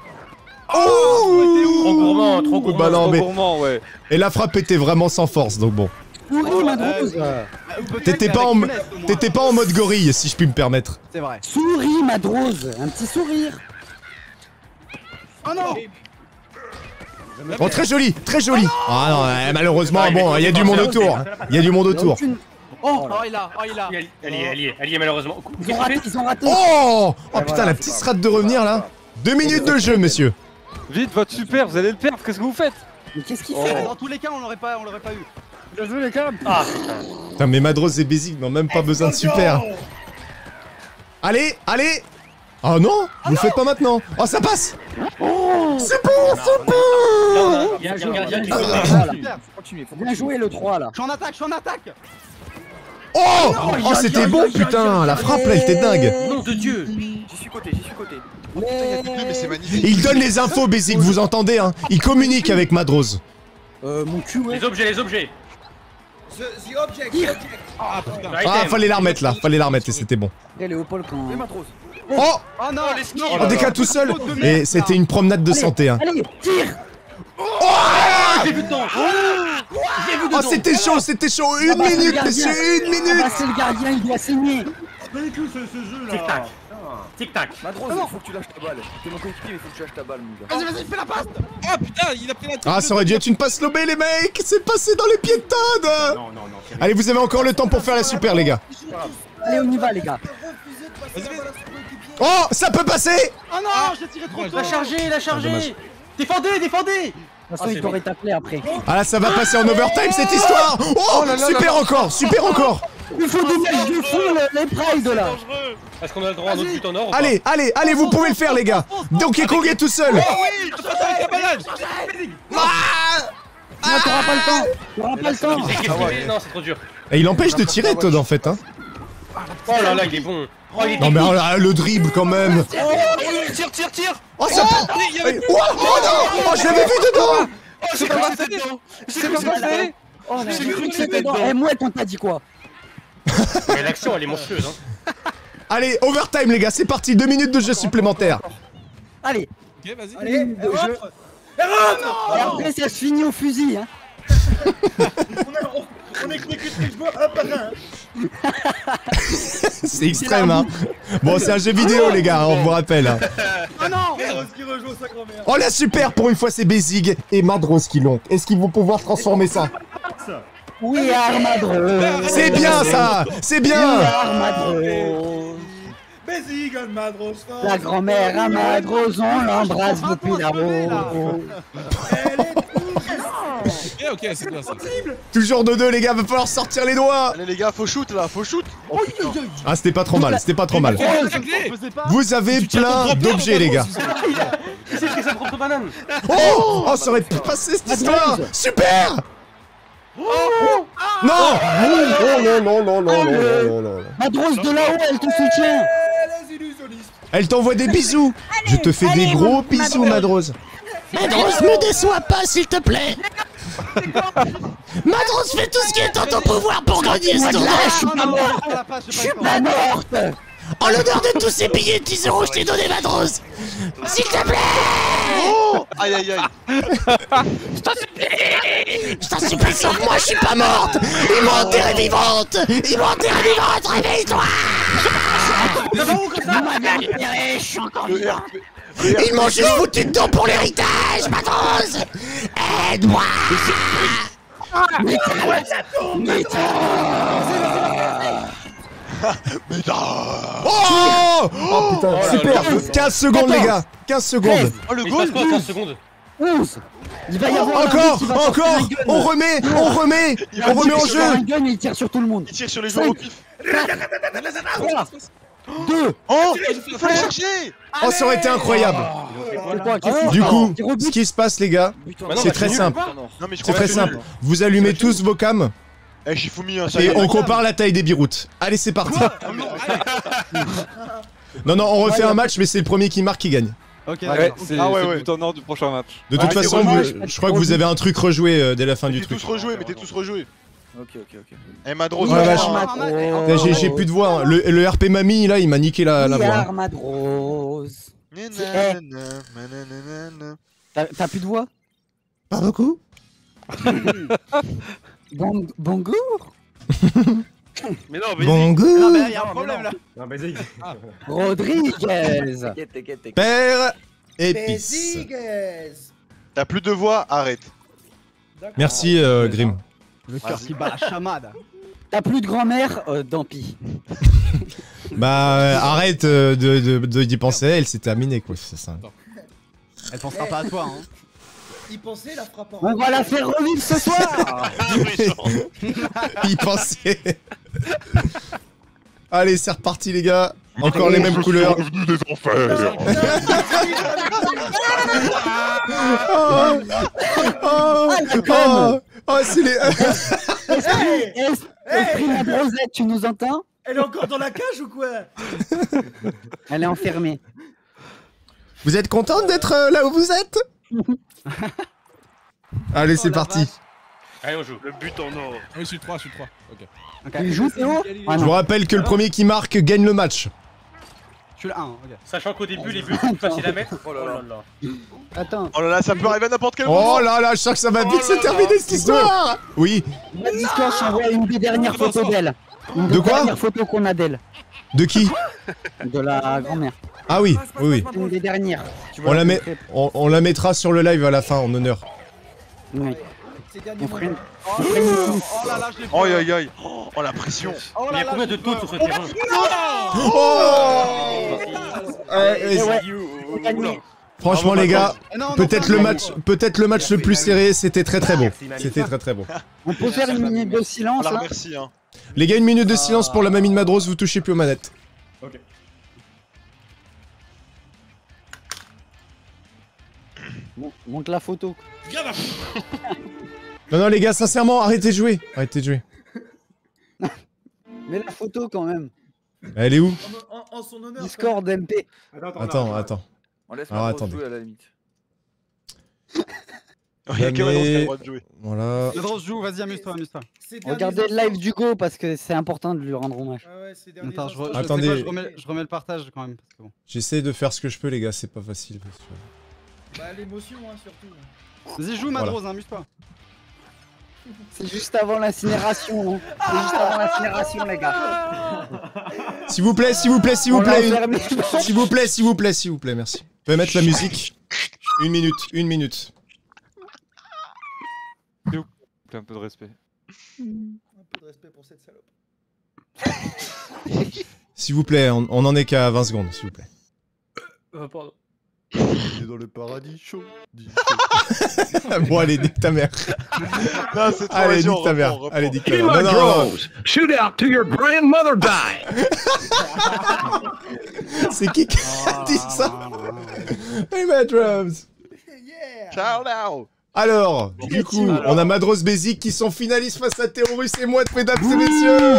Oh Trop gourmand, trop gourmand. Bah non, Trop mais... gourmand, ouais. Et la frappe était vraiment sans force, donc bon. Souris, Madrose. T'étais pas, en... T'étais pas en mode gorille, si je puis me permettre. C'est vrai. Souris, Madrose. Un petit sourire. Oh non. Oh, très joli, très joli. Ah non, euh, malheureusement, bon, il y a du monde autour. Il y a du monde Il y a autour. aucune- Oh, oh, il a, oh, il a. Elle y est, elle y est, elle y est, elle y est malheureusement. Ils ont raté, ils ont raté. Oh Oh putain, la petite strate de revenir là. Deux minutes de jeu, messieurs. Vite, votre super, vous allez le perdre, qu'est-ce que vous faites? Mais qu'est-ce qu'il Oh. fait? Dans tous les cas, on l'aurait pas, on l'aurait pas eu. Bien joué, les gars. Ah, Putain, mais Madrose et Bézic n'ont même pas besoin de super. Allez, allez. Oh non, vous le faites pas maintenant. Oh, ça passe. C'est bon, c'est bon. là on a. Il y a il y a un gardien qui fait. Voilà. Continue, faut Bien joué, le trois, là. Je suis en attaque, je suis en attaque. Oh Oh, c'était bon, putain. La frappe là, elle était dingue. Nom de Dieu. J'y suis côté, j'y suis côté. Putain, il y a des deux, mais c'est magnifique. Il donne les infos, Bézic, vous entendez, hein. Il communique avec Madrose. Euh, mon cul, ouais. Les objets, les objets. The, the object. the object. Ah putain. Ah, fallait la remettre là, fallait la remettre et c'était bon. Et Léopold, quand. Fais Matrose. Oh Oh non, les skis. On décale tout seul. Et c'était une promenade de santé, hein. Allez, tire. J'ai vu dedans. Oh, c'était chaud, c'était chaud. Une Ah bah, c'est le minute, gardien. monsieur, une Ah minute. bah, c'est le gardien, il doit saigner. Tic tac. Tic tac. Matrose, il faut que tu lâches ta balle. T'es mon coéquipier, mais il faut que tu lâches ta balle, mon gars. Vas-y, vas-y, fais la passe. Ah putain, il a pris la Ah, ça aurait dû être une passe lobée, les mecs. C'est passé dans les pieds de Todd. Non, non, non. Allez, vous avez encore le temps pour faire la super, les gars. Allez, on y va, les gars. Oh, ça peut passer. Oh non, j'ai tiré trop tôt. La chargé, la chargé. dommage. Défendez, défendez. De toute façon, Ah, il c'est t'aurait appelé après. Ah là, ça va passer en overtime, cette histoire. Oh, super encore, super encore. Il faut des matchs de fou, le- les prides, là. Est-ce qu'on a le droit à un autre but en or ou pas? Allez, allez, allez, vous pouvez le faire, les gars. Donkey Kong est tout seul. oui, je avec la balade. Non, t'auras pas le temps. T'auras pas le temps. Mais qu'est-ce qu'il fait? Non, c'est trop dur. Et il empêche de tirer, Todd, en fait, hein. Oh là là, il est bon. Oh, il est Non, mais oh là, le dribble, quand même. Tire, tire, tire. Oh, ça peut... Eh, oh, oh non. Oh, je l'avais vu dedans. Oh, c'est quoi cette dedans? C'est quoi cette dedans? Oh, là, J'ai j'ai cru cru que que c'était c'était dans. dedans. Eh, moi, on t'a dit quoi? Mais l'action, elle est monstrueuse, hein. Allez, overtime, les gars, c'est parti. Deux minutes de jeu supplémentaire. Allez. Ok, vas-y. Allez, de jeu. Et après, ça se finit au fusil, hein. On est que les joueurs un par un. C'est extrême, hein. Bon, c'est un jeu vidéo, les gars, on vous rappelle. Hein. Oh non, Rose qui rejoue sa grand-mère. Oh là, super, pour une fois, c'est Bézig et Madros qui l'ont. Est-ce qu'ils vont pouvoir transformer ça? Oui, Armadros. C'est bien, ça. C'est bien. Oui, Armadros. Bézig, Madros. La grand-mère Armadros, on l'embrasse depuis là-haut. Ok, ok, c'est bien ça. Toujours de deux, les gars, va falloir sortir les doigts. Allez les gars, faut shoot là, faut shoot. Oh, ah, c'était pas trop mal, c'était pas trop mal. Vous avez plein d'objets, les gars. Qui c'est qui sa propre banane? Oh, oh, ça aurait pu passer cette histoire. Super. Non. Non, non, non, non, non, non, non. Madros de là-haut, elle te soutient. Elle t'envoie des bisous. Je te fais des gros bisous, Madros. Madros, me déçois pas, s'il te plaît. Madros, fais tout ce qui est en ton pouvoir pour gagner ce tournoi. Je suis pas morte. Je suis pas morte. En l'honneur de tous ces billets de dix euros, je t'ai donné, Madros. S'il te plaît. Oh, aïe aïe aïe. Je t'en supplie. Je t'en supplie, sauve-moi, je suis pas morte. Ils m'ont enterrée vivante. Ils m'ont enterrée vivante, réveille-toi. Je suis encore vivante. Ils m'ont juste foutu dedans pour l'héritage, Madros. Aide-moi. Oh, oh putain, super. quinze secondes, les gars. quinze secondes. Oh le Il se passe goal. quoi, quinze secondes? onze. Il va y avoir Encore, encore. On remet, on remet, on remet en jeu. Un gun, il tire sur tout le monde. Il tire sur les joueurs au pif. trois, deux. Oh, il faut le chercher. Oh, ça aurait été incroyable. Du coup, ce qui se passe, les gars, c'est très simple. C'est très simple. Vous allumez tous vos cams. Eh, Shifumi, hein, Et on compare la taille des biroutes. Allez, c'est parti. Non, non, on refait un match, mais c'est le premier qui marque qui gagne. Ok, ouais, c'est ah ouais, le ouais. but en or du prochain match. De toute Ouais, façon, c'est vous- revanche. je crois que vous avez un truc rejoué euh, dès la fin du Mettez truc. tous rejoués, mettez tous rejoués. Ok, ok, ok. Eh, Madros. Oh la vache. Armadros. J'ai j'ai plus de voix. hein. Le, le R P Mamie, là, il m'a niqué la, la Oui, voix. hein. Armadros. T'as t'as plus de voix? Pas beaucoup. Bon, bonjour. Mais non, mais Bonjour. Non, mais il y a un problème là. Non, Bézig. Rodriguez. T'inquiète, t'inquiète, t'inquiète. Père épice. Béziguez. T'as plus de voix, arrête. Merci, euh, Grim. Le cœur qui bat la chamade. T'as plus de grand-mère? Euh, tant pis. Bah, euh, arrête euh, de de- de- d'y penser, elle s'est terminée, quoi. C'est ça. Elle pensera pas à toi, hein. Il pensait, la frappe en On va la faire revivre ce soir. Il pensait. Allez, c'est reparti, les gars. Encore les mêmes couleurs. Revenu des enfers. Oh, oh, oh, oh, c'est les. Esprit, es- esprit la brosette, tu nous entends? Elle est encore dans la cage ou quoi? Elle est enfermée. Vous êtes contente d'être euh, là où vous êtes? Allez, c'est parti. Allez, on joue. le but en or. Ah oui, je suis le trois, je suis le trois. Ok. Tu joues, Théo? Ah Je vous non. rappelle que le premier qui marque gagne le match. Je suis le un, ok. Sachant qu'au début, les buts sont faciles à mettre. Oh là là. là. Attends. Oh là là, ça peut arriver à n'importe quel moment. Oh là là, je sens que ça va vite se terminer cette histoire. Oui. Dans le Discord, je t'envoie une des dernières photos d'elle. Une De des quoi? dernières photos qu'on a d'elle. De qui? De la grand-mère. Ah oui, oui, oui. Une des dernières. Tu On vois, la, met, montrer. on, on la mettra sur le live à la fin en honneur. Oui. Ces derniers On ferait une- moments. Oh là là, oh là là, je l'ai fait. Aïe aïe aïe. Oh la pression. Oh Mais il y là a là, combien je de l'ai taux fait. sur ce terrain? Oh Euh, Eh euh, ouais. Oula. Franchement, les gars, Eh non, non, peut-être pas le mal. match, peut-être le match le plus serré, c'était très très bon. C'était très très bon. On peut faire une minute de On silence la là? remercie, hein. Les gars, une minute de silence pour la mamie de Madros, vous touchez plus aux manettes. Mon- Montre la photo. Regarde la Non, non, les gars, sincèrement, arrêtez de jouer. Arrêtez de jouer. Mais la photo quand même. Elle est où? En, en- en son honneur. Discord M P. Attends, attends. On laisse Alors, Madros attendez. jouer à la limite. Il y a que Madros qui a le droit de jouer. Voilà. Madros joue, vas-y, amuse-toi, amuse-toi. Ces derniers Regardez le instants- live du Go parce que c'est important de lui rendre hommage. Ah ouais, ces derniers Attends, je, re- instants. je, sais Attendez. quoi, je, remets, je remets le partage quand même. Parce que bon. J'essaie de faire ce que je peux, les gars, c'est pas facile. Bah, l'émotion, hein, surtout. Vas-y, joue, Madros, hein, amuse-toi. C'est juste avant l'incinération. Hein. C'est juste avant l'incinération, les gars. S'il vous plaît, s'il vous plaît, s'il vous plaît. Une... S'il vous plaît, s'il vous plaît, s'il vous plaît, merci. Vous pouvez mettre la musique. Une minute, une minute. Un peu de respect. Un peu de respect pour cette salope. S'il vous plaît, on, on en est qu'à vingt secondes, s'il vous plaît. Euh, pardon. T'es dans le paradis chaud. Bon, allez, nique ta mère. Non, c'est trop Allez, vas-y, nique ta mère. reprend, Allez, reprend. nique ta mère. Non, non, non, non. Shoot out to your grandmother die. C'est qui qui a dit ça? Hey, Madrums. Ciao now. Alors, du coup, Alors. on a Madros Bézic qui sont finalistes face à Terrorus et Mouette, mesdames et messieurs.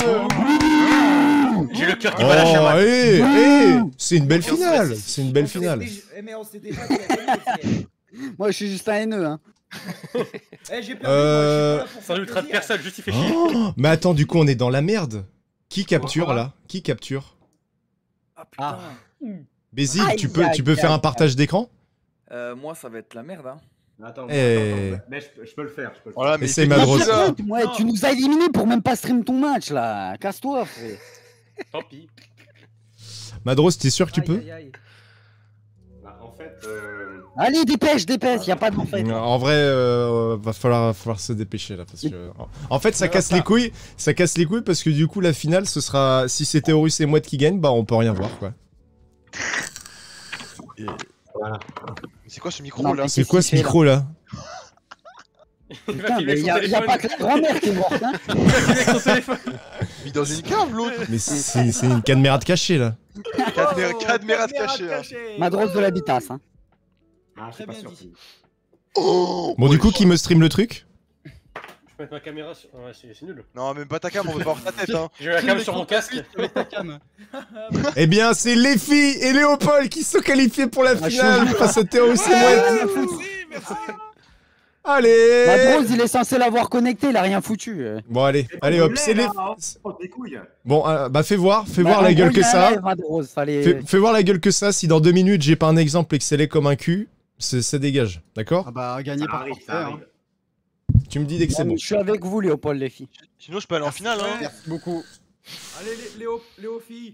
J'ai le cœur qui bat la Oh, chamade. hé, hé, c'est une belle finale. C'est une belle finale. Mais on s'est déjà dit. Moi, je suis juste un haineux, hein. Eh, j'ai perdu. Euh... C'est un ultra de personne, juste il fait chier. Oh, mais attends, du coup, on est dans la merde. Qui capture là? Qui capture? Ah putain. Bézic, Aïe, tu peux, aïe, tu peux aïe, faire un aïe. partage d'écran? Euh, moi, ça va être la merde, hein. Attends, Eh. attends, mais je, peux- je peux le faire. Je peux le faire. Voilà, mais Essaye, c'est Madros. qui, ça Ouais, tu nous as éliminés pour même pas stream ton match, là. Casse-toi, frère. Tant pis. Madros, t'es sûr que tu peux? Aïe, aïe, aïe. Bah, en fait, euh... Allez, dépêche, dépêche, y a pas d'en fait. En vrai, euh, va falloir, va falloir se dépêcher là parce que en fait ça casse les couilles, ça casse les couilles parce que du coup la finale ce sera si c'est Terrorus et Mouette qui gagnent, bah on peut rien voir quoi. Et... Voilà. C'est quoi ce micro Non, là? mais C'est qu'est-ce quoi qu'il ce fait, micro là? Putain, mais y a, y a pas que la grand-mère qui est morte, hein. Mis dans une cave l'autre. Mais c'est c'est une caméra de cachée là. Cadmé- Cadmérade cachée. hein. Madros de l'habitasse, hein. Ah, je suis Très pas bien sûr. dit. Oh Bon du coup qui me stream le truc? Je peux mettre ma caméra sur. Ouais, c'est c'est nul. Non, même pas ta cam, on veut pas voir ta tête, hein. J'ai la cam sur mon casque. Eh bien c'est les filles et Léopold qui sont qualifiés pour la Ah, finale chaud. face à Terrorus et Mouette. Merci, merci. Allez. Madros, il est censé l'avoir connecté, il a rien foutu. euh. Bon allez, allez hop, c'est les. Oh, des couilles. Bon euh, bah fais voir, fais Bah, voir en la gueule gros, que il y a un ça. live, Madros, fallait... Fais, fais voir la gueule que ça, si dans deux minutes j'ai pas un exemple et que c'est laid comme un cul, c'est- ça dégage, d'accord? Ah bah, gagner Ça par arrive, forfait, ça hein. arrive. Tu me dis dès que c'est Non, mais bon. je suis avec vous, Léopold, les filles. Sinon, je peux aller en finale, hein. Merci beaucoup. Allez, Lé- Léo, Léo, fille.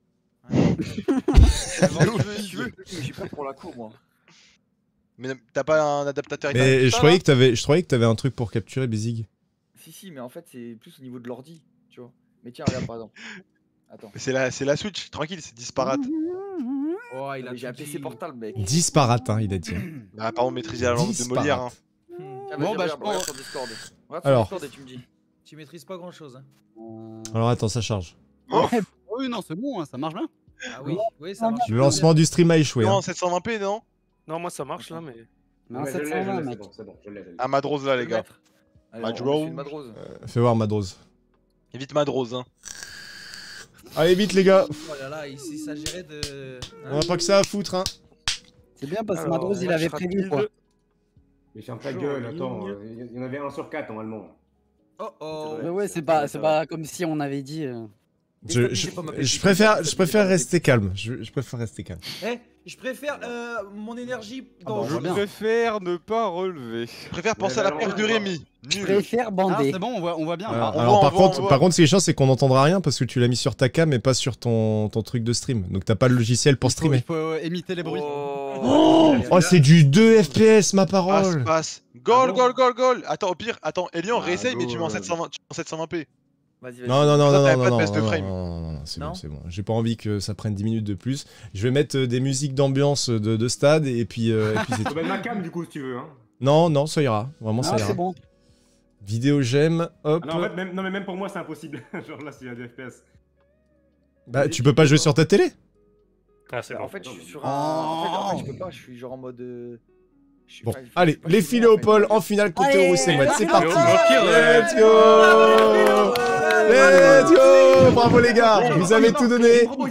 J'ai peur pour la cour, moi. Mais t'as pas un adaptateur Mais Ethernet, je ça, croyais là que t'avais, je croyais que t'avais un truc pour capturer Bézig. Si, si, mais en fait, c'est plus au niveau de l'ordi, tu vois. Mais tiens, regarde, par exemple. Attends. Mais c'est la, c'est la Switch, tranquille, c'est disparate. Oh, il a Mais j'ai un tout P C dit. portable, mec. Disparate, hein, il a dit. Bah, par contre, maîtriser la langue de Molière, hein. Ah, Bon, vas-y, bah, je regarde, prends- regarde sur Discord. Regarde Alors. sur Discord et tu me dis. Tu maîtrises pas grand chose, hein. Alors attends, ça charge. Oh Oui, non, c'est bon, hein, ça marche bien. Ah oui, oui, ça marche. Le lancement du stream a échoué. Non, Hein. sept cent vingt p, non? Non, moi ça marche là, mais. Non, Ouais, je l'ai, je sept cent vingt, l'ai, mec. c'est bon, c'est bon, je l'ai, je l'ai. Ah, Madrose là, les gars. Allez, Madrose. on- on fait une Madrose. Euh, fais voir Madrose. Évite Madrose, hein. Allez vite les gars, Oh là là, il il s'agirait de. on a pas que ça à foutre hein. C'est bien parce que Alors, Madros, il moi, avait je prévu, rapide. quoi. Mais ferme ta Chaud gueule, en attends, ligne. euh, il y en avait un sur quatre normalement. Oh oh. Mais ouais, c'est pas, c'est pas comme si on avait dit... euh, Je, je, je préfère, je préfère rester calme. Je, je préfère rester calme. Eh, je préfère euh, mon énergie Ah bah, dans. on voit Je bien. préfère ne pas relever. Je préfère penser à la perche de Rémi. Je Nul. préfère Ah, bander. c'est bon, on voit, on voit bien. Alors, on alors, voit, par on voit, contre, on voit. par contre, ce qui est chiant, c'est qu'on n'entendra rien parce que tu l'as mis sur ta cam mais pas sur ton, ton truc de stream. Donc t'as pas le logiciel pour Il faut- streamer. Il faut euh, imiter les bruits. Oh, oh, c'est du deux F P S ma Passe, parole. passe. Goal, bon goal, goal, goal. Attends, au pire, attends, Elian, Ah, réessaye, mais tu mets en goal. sept cent vingt, tu mets en sept cent vingt p. Vas-y, vas-y. Non, non, non, Ça, non, t'avais non, pas de non, baisse de non, frame. non, non, non, c'est bon, Non c'est bon. J'ai pas envie que ça prenne dix minutes de plus. Je vais mettre euh, des musiques d'ambiance de, de stade et puis, euh, et puis c'est Faut tout. mettre ma cam du coup si tu veux. Hein. Non, non, ça ira. Vraiment, ça Ah, ira. c'est bon. Vidéo j'aime, hop. Ah non, en fait, même, non, mais même pour moi c'est impossible. Genre là, s'il y a des F P S. Bah, tu peux pas jouer sur ta télé? Ah, c'est En bon. fait, je suis sur un. En fait, en fait, je peux pas, je suis genre en mode. euh, je suis Bon, pas- je suis allez, pas les chez filles moi, en fait. Léopold en finale contre Allez, Euro Mouette, c'est let's parti. go. Au pire, euh, Let's go! Let's go! Bravo les gars, vous avez tout donné. Proposition.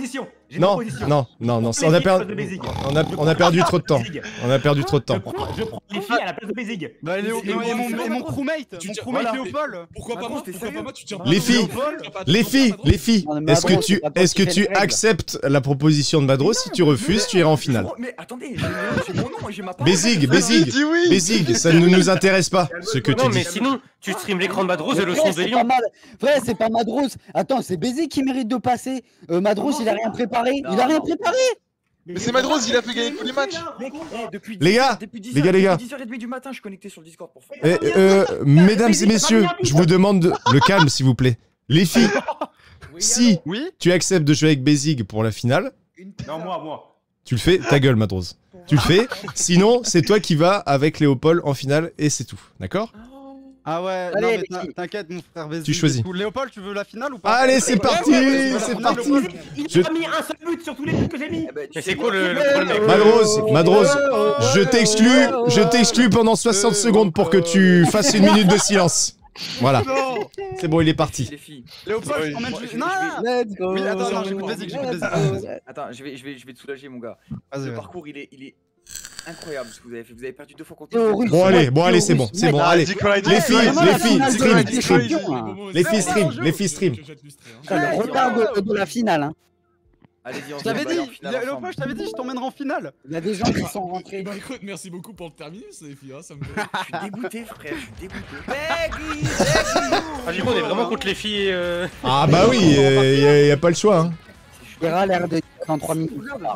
Non, non, non, non, on a, perdu, on, a, on a perdu trop de temps. On a perdu trop de temps. Je prends, je prends les filles à la place de Bézig. Bah, Léo, et, mon, et, mon, et mon crewmate, mon crewmate Léopold. Pourquoi pas moi? Pourquoi pas moi? Tu tiens pas Les filles, les filles, les filles, est-ce que tu, est-ce que tu acceptes la proposition de Madros? Si tu refuses, tu iras en finale. Mais attendez, j'ai mon nom et j'ai ma parole. Bézig, Bézig, Bézig, ça ne nous intéresse pas ce que tu dis. Non, mais sinon, tu stream l'écran de Madros et le son des lions. Frère, c'est pas Madros. Attends, c'est Bézig qui mérite de passer. Euh, Madros, il a rien préparé. Il a rien préparé. Mais c'est Madros, il a fait gagner tous les matchs. Les gars, les gars, les gars. dix heures trente du matin, je suis connecté sur le Discord pour faire. Eh, euh, mesdames et messieurs, je vous demande de... le calme, s'il vous plaît. Les filles, si tu acceptes de jouer avec Bézig pour la finale, Non, moi, moi. tu le fais, ta gueule, Madros. Tu le fais, sinon, c'est toi qui vas avec Léopold en finale et c'est tout. D'accord? Ah ouais, Allez, non mais t'inquiète mon frère Bézig. Tu choisis. Léopold, tu veux la finale ou pas? Allez, c'est parti, c'est parti. Il a mis un seul but sur tous les buts que j'ai mis. Mais c'est quoi le, le problème? Madros, Madros, je t'exclus, je t'exclus pendant soixante secondes pour que tu fasses une minute de silence. Voilà. C'est bon, il est parti. Léopold, je t'emmène juste. Non, let's go. Oui, attends, non, j'écoute Bézig, j'écoute Bézig. Attends, je vais, je vais, je vais te soulager, mon gars. Le parcours, il est, il est incroyable ce que vous avez fait. Vous avez perdu deux fois contre. Bon allez, bon allez, c'est bon, c'est bon, allez. Les filles, les filles, stream, stream. Les filles stream, les filles stream. Le retard de, de la finale. Hein. Allez-y, on Je t'avais dit, Léopold, je t'avais dit, je t'emmènerai en finale. Il y a des gens qui sont rentrés. Bah écoute, merci beaucoup pour le terminus, les filles, hein, ça me fait. Je suis dégoûté, frère, je suis dégoûté. Peggy, Peggy. Ah, du coup, on est vraiment contre les filles. Euh... Ah bah oui, il euh, y, y a pas le choix. Hein. Il y aura l'air de en trois minutes.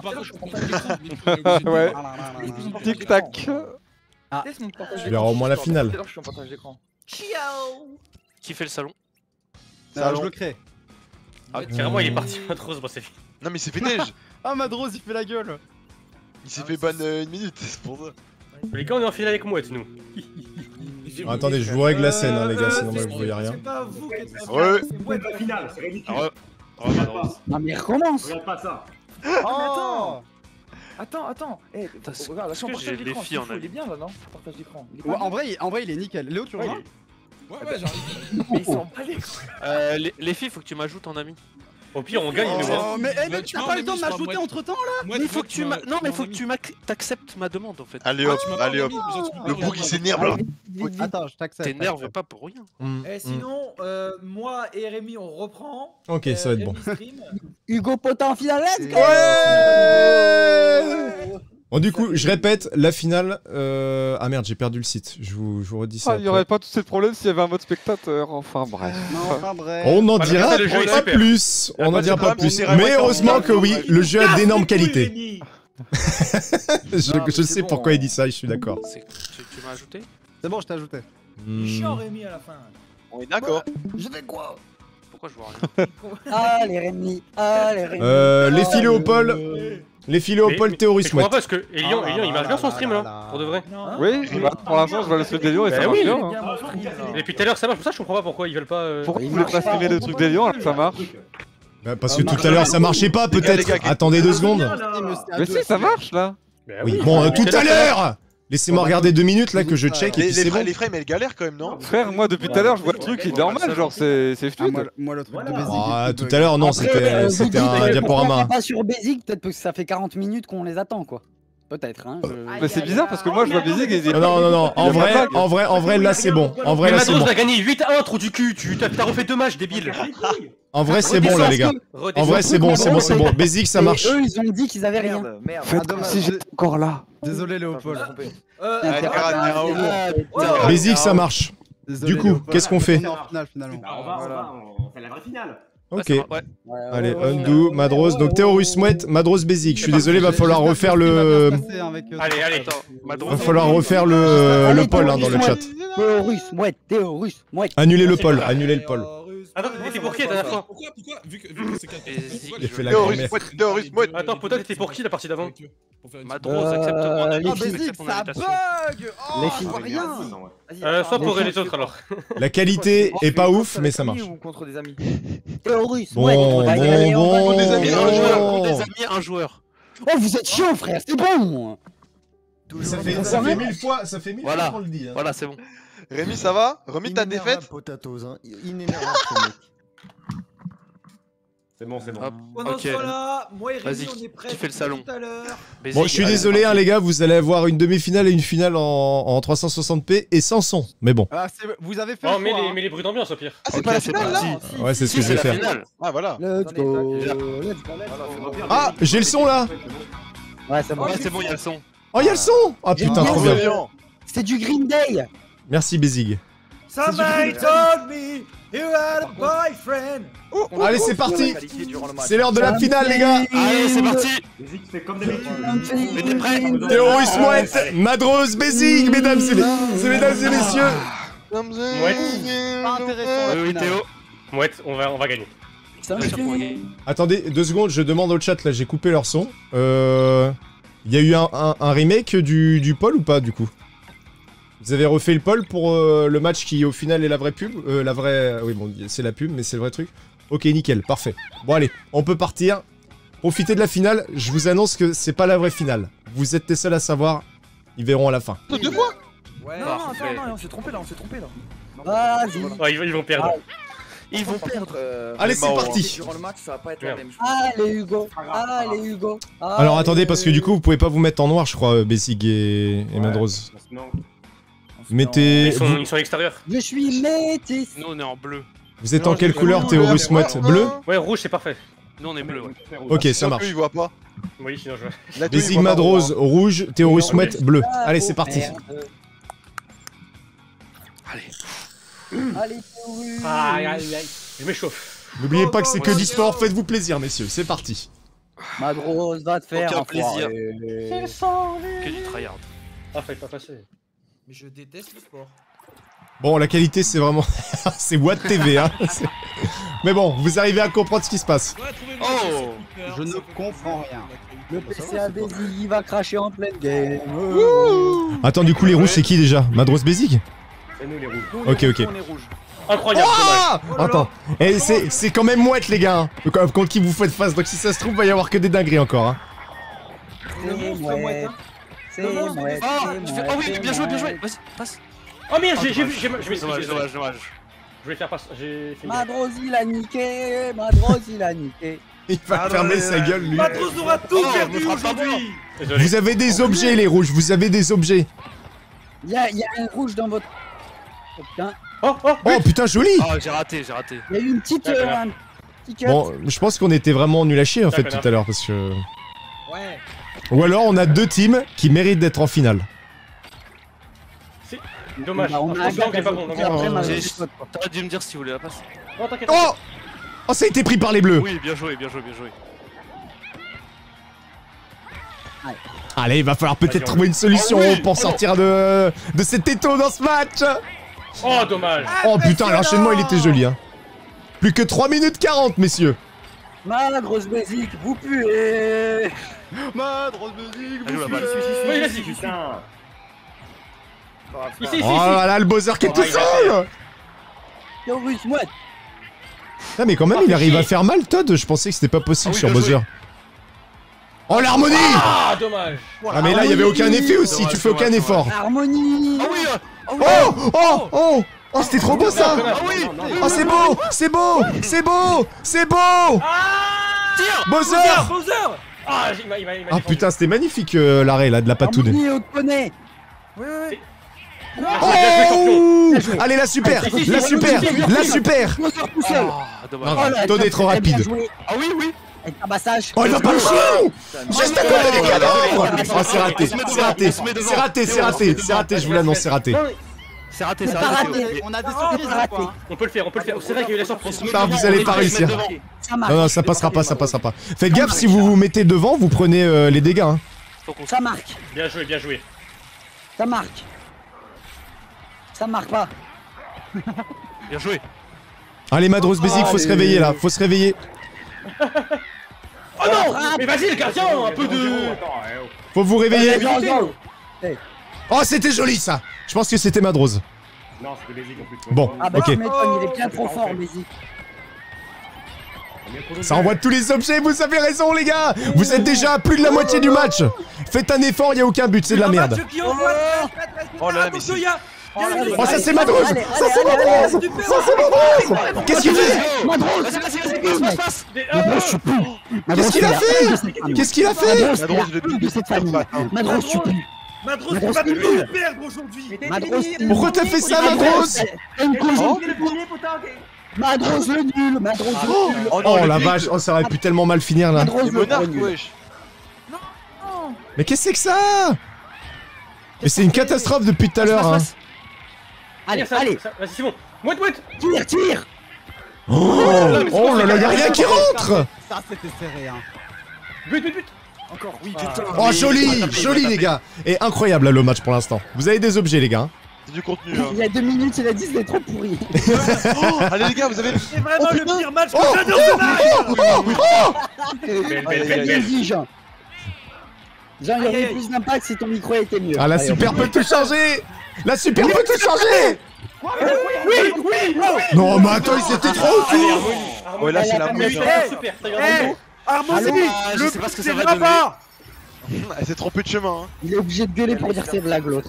Ouais. Tic tac. Ah. Tu verras au moins la finale. Je suis en partage d'écran. Qui fait le salon? Alors, je le crée. Ah, carrément, il est parti Madros, bon, c'est fini. Non, mais c'est fait neige. Ah, Madros, il fait la gueule. Il s'est fait ban une minute, c'est pour ça. Les gars, on est en finale avec Mouette, nous. Oh, attendez, je vous règle la scène, hein, les gars, sinon vous voyez rien. C'est pas vous qui êtes Ouais. Ouais, la finale, c'est ridicule. Regarde pas. Non mais recommence. Regarde pas ça. Oh. Attends, attends. Eh, regarde, là, est-ce que partage j'ai les d'écran. filles en Il est bien là, non? Partage d'écran. Ouais, en vrai, en vrai, il est nickel. Léo, tu reviens? Ouais, ouais, j'arrive. Mais ils sont pas les couilles. Euh, les, les filles, faut que tu m'ajoutes en ami. Au pire, on gagne, nous. Oh, mais eh, Bah, mec, tu t'as m'as pas le mis, temps de je m'ajouter m'en- entre temps là? Mais il faut que tu m'a... Non, mais faut que tu t'acceptes ma demande en fait. Allez hop, tu m'as allez hop. pas mis, Le bouc il s'énerve là. Attends, je t'accepte. T'énerve pas pour rien. Mm, Eh, mm. sinon, euh, moi et Rémi, on reprend. Ok, ça va être bon. Rémi stream. Hugo Potin en finale, let's go. Ouais. Bon, du coup, je répète, la finale. Euh... Ah merde, j'ai perdu le site. Je vous, je vous redis ça. Ah, il y aurait pas tous ces problèmes s'il y avait un mode spectateur. Enfin bref. Non, enfin bref. On n'en Bah, dira le jeu est pas super. plus. On n'en dira pas problème, plus. on ira Mais voir heureusement quand que oui, le jeu a d'énormes qualités. Rémi. Je, Non, mais je c'est sais bon, pourquoi il hein. dit ça, je suis d'accord. C'est- Tu, tu m'as ajouté? C'est bon, je t'ai ajouté. Il est chiant, Hmm. Rémi, à la fin. On est d'accord. Je fais quoi? Pourquoi je vois rien? Allez Rémi, allez Rémi. Euh, les filles Léopold. Les filles Léopold, Mais Théoris je comprends Mouette. pas parce que Elion, Elion, il marche bien son stream là, pour de vrai. Oui, bah, pour l'instant, je vois le truc des lions et Bah ça marche oui. bien. Hein. Et depuis tout à l'heure, ça marche. Pour ça, je comprends pas pourquoi ils veulent pas. euh, Pourquoi Il vous voulez pas marche streamer pas. le truc des lions alors que ça marche? Bah, parce que tout à l'heure ça marchait pas, peut-être. Attendez deux secondes. Mais si, ça marche là. Bah Oui, bon, euh, depuis tout à l'heure. Laissez-moi regarder deux minutes là que je check et Les, puis les, c'est fra- bon. les frames elles galèrent quand même, non? Frère, moi depuis tout à l'heure, je vois le truc, il est normal, genre c'est c'est Ah, fluide. moi, moi, le truc de Bézig. Ah, il tout bug. à l'heure, non, Après, c'était euh, c'était vous un dites, diaporama. pourquoi pas sur Bézig, peut-être que ça fait quarante minutes qu'on les attend quoi. Peut-être hein. je- Mais c'est bizarre parce que moi je vois Bézig et il Non, non, non, non, en vrai, en vrai, en vrai, là c'est bon. En vrai, Mais là c'est Madros bon. a gagné huit à un, trou du cul. Tu t'as t'as refait deux matchs, débile. En vrai, c'est bon là, les gars. En vrai, c'est bon, c'est bon, c'est bon. Basic, ça Et marche. eux ils ont dit qu'ils avaient rien. Merde, merde. Faites comme si j'étais encore là. Désolé Je me Léopold. suis trompé. Euh, Ah, attends, Karat, attends, t'es un attends. Basic, ça marche. Désolé, Du coup, Léopold. qu'est-ce qu'on fait? On est en finale finalement. Bah, on va, on va, on fait la vraie finale. Ok. Ouais. Allez, undo, Madros. Donc Théorus Mouette, Madros Basic. Je suis désolé, va falloir refaire le. Allez, allez. Va falloir refaire le le poll hein, dans le chat. Théorus, mouette, Théorus, mouette. Annulez le poll, annulez le poll. Attends, t'étais pour qui la dernière fois? Pourquoi, pourquoi, vu que, vu que c'est quatre. Il a fait la Théoris grand-mère. Mouette, Théoris Mouette. Attends, Pota, t'étais pour qui la partie d'avant? Madros, accepte mon Euh, les Ah, filles. Bézig, ça bug. Oh, Les je filles. vois rien. Euh, soit pour les autres alors. La qualité est pas ouf, mais ça marche. Ou contre des amis? Théorus, Bon, mouette. bon, Allez, on va- bon. des amis, un joueur, bon. des amis, un joueur. Oh vous êtes chaud frère, c'est bon. Ça fait, ça fait mille fois, ça fait mille Voilà. fois qu'on le dit. Hein. Voilà, c'est bon. Rémi, ça va? Remis ta défaite? Potatoes, hein. Inénervable, ce mec. C'est bon, c'est bon. Pendant ce temps-là, moi et Rémi, on est prêts. Qui fait le salon tout à l'heure. Bon, je suis désolé, hein, les gars, vous allez avoir une demi-finale et une finale en, en trois cent soixante p et sans son. Mais bon. Ah, vous avez fait Oh, le mais choix, les, hein. mais les bruits d'ambiance au pire. Ah, c'est pas la finale là? Ouais, c'est ce que je vais faire. Ah, voilà. Let's go. Let's go. Ah, j'ai le son là. Ouais, c'est bon. Ouais, c'est bon, il y a le son. Oh, il y a le son. Ah putain, trop bien. C'est du Green Day. Merci, Bézig. Somebody told me you had a boyfriend. Allez, c'est parti. C'est l'heure de la finale, les gars. Allez, c'est parti. C'est comme d'habitude. Mais t'es prêt? Terroriste Mouette, Madrose, Bézig, mesdames et messieurs. Mesdames et messieurs. Mouette. Pas intéressant. Oui, Théo. Mouette, on va, on va gagner. Attendez, deux secondes, je demande au chat, là, j'ai coupé leur son. Euh... Il y a eu un, un, un remake du, du Paul ou pas, du coup? Vous avez refait le Paul pour euh, le match qui, au final, est la vraie pub? euh, La vraie... Oui, bon, c'est la pub, mais c'est le vrai truc. Ok, nickel, parfait. Bon, allez, on peut partir. Profitez de la finale. Je vous annonce que c'est pas la vraie finale. Vous êtes les seuls à savoir. Ils verront à la fin. Deux fois? Ouais, non, non, attends, non, on s'est trompé là, on s'est trompé là. Vas-y. Oh, ils, vont- ils vont perdre. Ils vont perdre. Allez, c'est parti. Durant le match, ça va pas être la même chose. Allez, Hugo. Allez, Hugo. Alors, attendez, parce que du coup, vous pouvez pas vous mettre en noir, je crois, Bessig et, et Madrose. Mettez... Ils sont, Vous, ils sont à l'extérieur. Je suis métis. Nous, on est en bleu. vous êtes en Non, quelle je- couleur, non, Terroriste non, Mouette? non, Bleu? Ouais, rouge, c'est parfait. Nous, on est bleu, ouais. Ok, ça marche. Il voit pas. Oui, sinon je vois. La touille, il Bessig, voit pas, Madrose, rouge, Terroriste Mouette, bleu. Allez, c'est parti. Allez, Théo. Aïe, aïe, aïe. Je m'échauffe. N'oubliez pas que c'est que du sport, faites-vous plaisir, messieurs, c'est parti. Madrose, va te faire Aucun un plaisir. enfoiré. Que du tryhard. Ah, fallait pas passer. Mais je déteste le sport. Bon, la qualité, c'est vraiment... c'est Watt T V, hein. C'est- Mais bon, vous arrivez à comprendre ce qui se passe. Oh, Je ne comprends rien. Le P C A Bézig, il va cracher en pleine game. Attends, du coup, les rouges, c'est qui déjà? Madrose Bézig? C'est nous les rouges. Ok, ok. On est rouge. Incroyable, Ah Attends, et c'est c'est quand même Mouette, les gars, hein, contre qui vous faites face, donc si ça se trouve, va y avoir que des dingueries encore, hein. C'est mouette. C'est mouette. Oh, je fais... oh oui, bien joué, bien joué. Vas-y, passe. Oh merde, j'ai j'ai vu, j'ai- je vais Dommage, dommage, dommage. Je vais faire passe, j'ai fait une Madrose, il a niqué. Madrose, il a niqué. Il va fermer sa gueule, lui. Matros aura tout Oh, perdu me frappe pas aujourd'hui. Désolé. Vous avez des objets, les rouges, vous avez des objets. Il y a, il y a un rouge dans votre... Oh putain. Oh, oh, Oh, putain, joli. Oh, j'ai raté, j'ai raté. Il y a eu une petite... D'accord. euh, un petit cut. Bon, je pense qu'on était vraiment nul à chier, en fait, D'accord. tout à l'heure, parce que... Ouais. Ou alors, on a deux teams qui méritent d'être en finale. C'est dommage. Bah, on a Je un pense que gars l'angle est pas bon. qui l'angle est a pas après bon. ma- J'ai- T'aurais dû me dire si vous voulez la passe. Non, t'inquiète. Oh Oh, ça a été pris par les bleus. Oui, bien joué, bien joué, bien joué. Allez, il va falloir peut-être Vas-y, on- trouver une solution Oh oui, pour oh sortir de... de cet étau dans ce match. Oh, dommage. Oh putain, l'enchaînement, il était joli, hein. Plus que trois minutes quarante, messieurs. Ma grosse basique, vous puez. Madrose Bézig, Elle joue la vous balle. fuyez. Oui, vas-y. Putain. Ici, ici, Oh ici. là là, le Bowser qui est Oh, tout il va seul. Terroriste, mouette. Ah, mais quand même, Oh, il fais arrive chier. à faire mal, Todd. Je pensais que c'était pas possible Ah oui, sur bien Bowser. joué. Oh, l'harmonie. Ah, dommage. Ah, mais là, il y avait aucun effet aussi. Dommage, Tu fais aucun dommage, effort. Harmonie. Ah oui, euh, ah oui. Oh Oh Oh Oh, c'était trop beau, ça. Dommage. Ah oui. Oh, c'est beau. C'est beau. C'est beau. C'est beau. Tire. Bowser. Bowser. Ah, il m'a il m'a- il m'a Ah, défendu. putain, c'était magnifique, euh, l'arrêt, là, de la patoude. Harmonie au poney. Oui, oui. Oh allez, la super. Si, si, si, La si, super. si, si, si, La si. super. Bowser tout seul. Ah, dommage. Non, Oh là, Todd est trop très bien rapide. joué. Ah oui, oui. Et tabassage. Oh, il va pas le chou. Juste à côté des cadavres. Oh, c'est raté. C'est raté. C'est raté. C'est raté. C'est raté, je vous l'annonce, c'est raté. Non, mais C'est raté, c'est C'est pas raté. raté. On a des Oh, surprises, raté. quoi. On peut le faire, on peut le faire. C'est vrai qu'il y a eu la surprise. Putain, vous allez pas réussir. Ça marche. Non, non, ça passera pas, ça passera pas. Faites gaffe, si vous vous mettez devant, vous prenez euh, les dégâts. Hein. Ça marque. Bien joué, bien joué. Ça marque. Ça marque pas. Bien joué. Allez, Madrose Bézig, faut se réveiller là, faut se réveiller. Oh non. Mais vas-y, le gardien, un peu de. Faut vous réveiller. Go, go. Oh, c'était joli ça. Je pense que c'était Madrose. Non, c'était Bézig en plus. Bon, Ah bah ok. tu m'étonnes, il est bien trop fort, Bézig. Ça envoie tous les objets, vous avez raison les gars. Vous êtes déjà à plus de la moitié du match. Faites un effort, y a aucun but, c'est de la merde. Oh là là, mais c'est... Oh, ça c'est Madrose. Ça c'est Madrose. Ça c'est Madrose. Qu'est-ce qu'il fait? Madrose. Vas-y, vas-y, vas-y. mec. Madros, tu pues. Qu'est-ce qu'il a fait? Qu'est-ce qu'il a fait? Madros, le plus de cette famille. Madros, tu pues. Madros, tu vas plus le perdre aujourd'hui. Madros, Pourquoi t'as fait ça, Madros? Madros le nul, Madros le nul. Oh la vache, oh ça aurait pu tellement mal finir là. Madros le nul. Mais qu'est-ce que c'est que ça? Mais c'est une catastrophe depuis tout à l'heure. Hein. Allez, allez. Vas-y, c'est bon. Mouette, mouette. Tire, tire. Oh, oh là là, y'a rien qui rentre. Ça, c'était serré, hein. But, but, but. Encore, oui, Ah. putain. Oh joli, joli les gars. Et incroyable là le match pour l'instant. Vous avez des objets les gars. C'est du contenu. Hein. Il y a deux minutes, il a dit c'était trop pourri. Oh, allez les gars, vous avez. C'est vraiment Oh, le putain. pire match que Oh, j'adore ce match. oh, oh, oh. Belle, belle, Allez, belle, belle. vas-y, Jean. Jean, il y aurait plus d'impact si ton micro était mieux. Ah la Allez, super on- peut tout changer. La super peut tout changer. Oui, oui, Non mais attends, ils étaient trop autour. Ouais, là, c'est la Allez, mouche. allez, Super, t'as Eh, regardé. Harmonie, Ah, je le sais pas ce que but, ça c'est va donner. là-bas. Elle s'est trompée de chemin. Hein. Il est obligé de gueuler pour dire ses blagues, l'autre.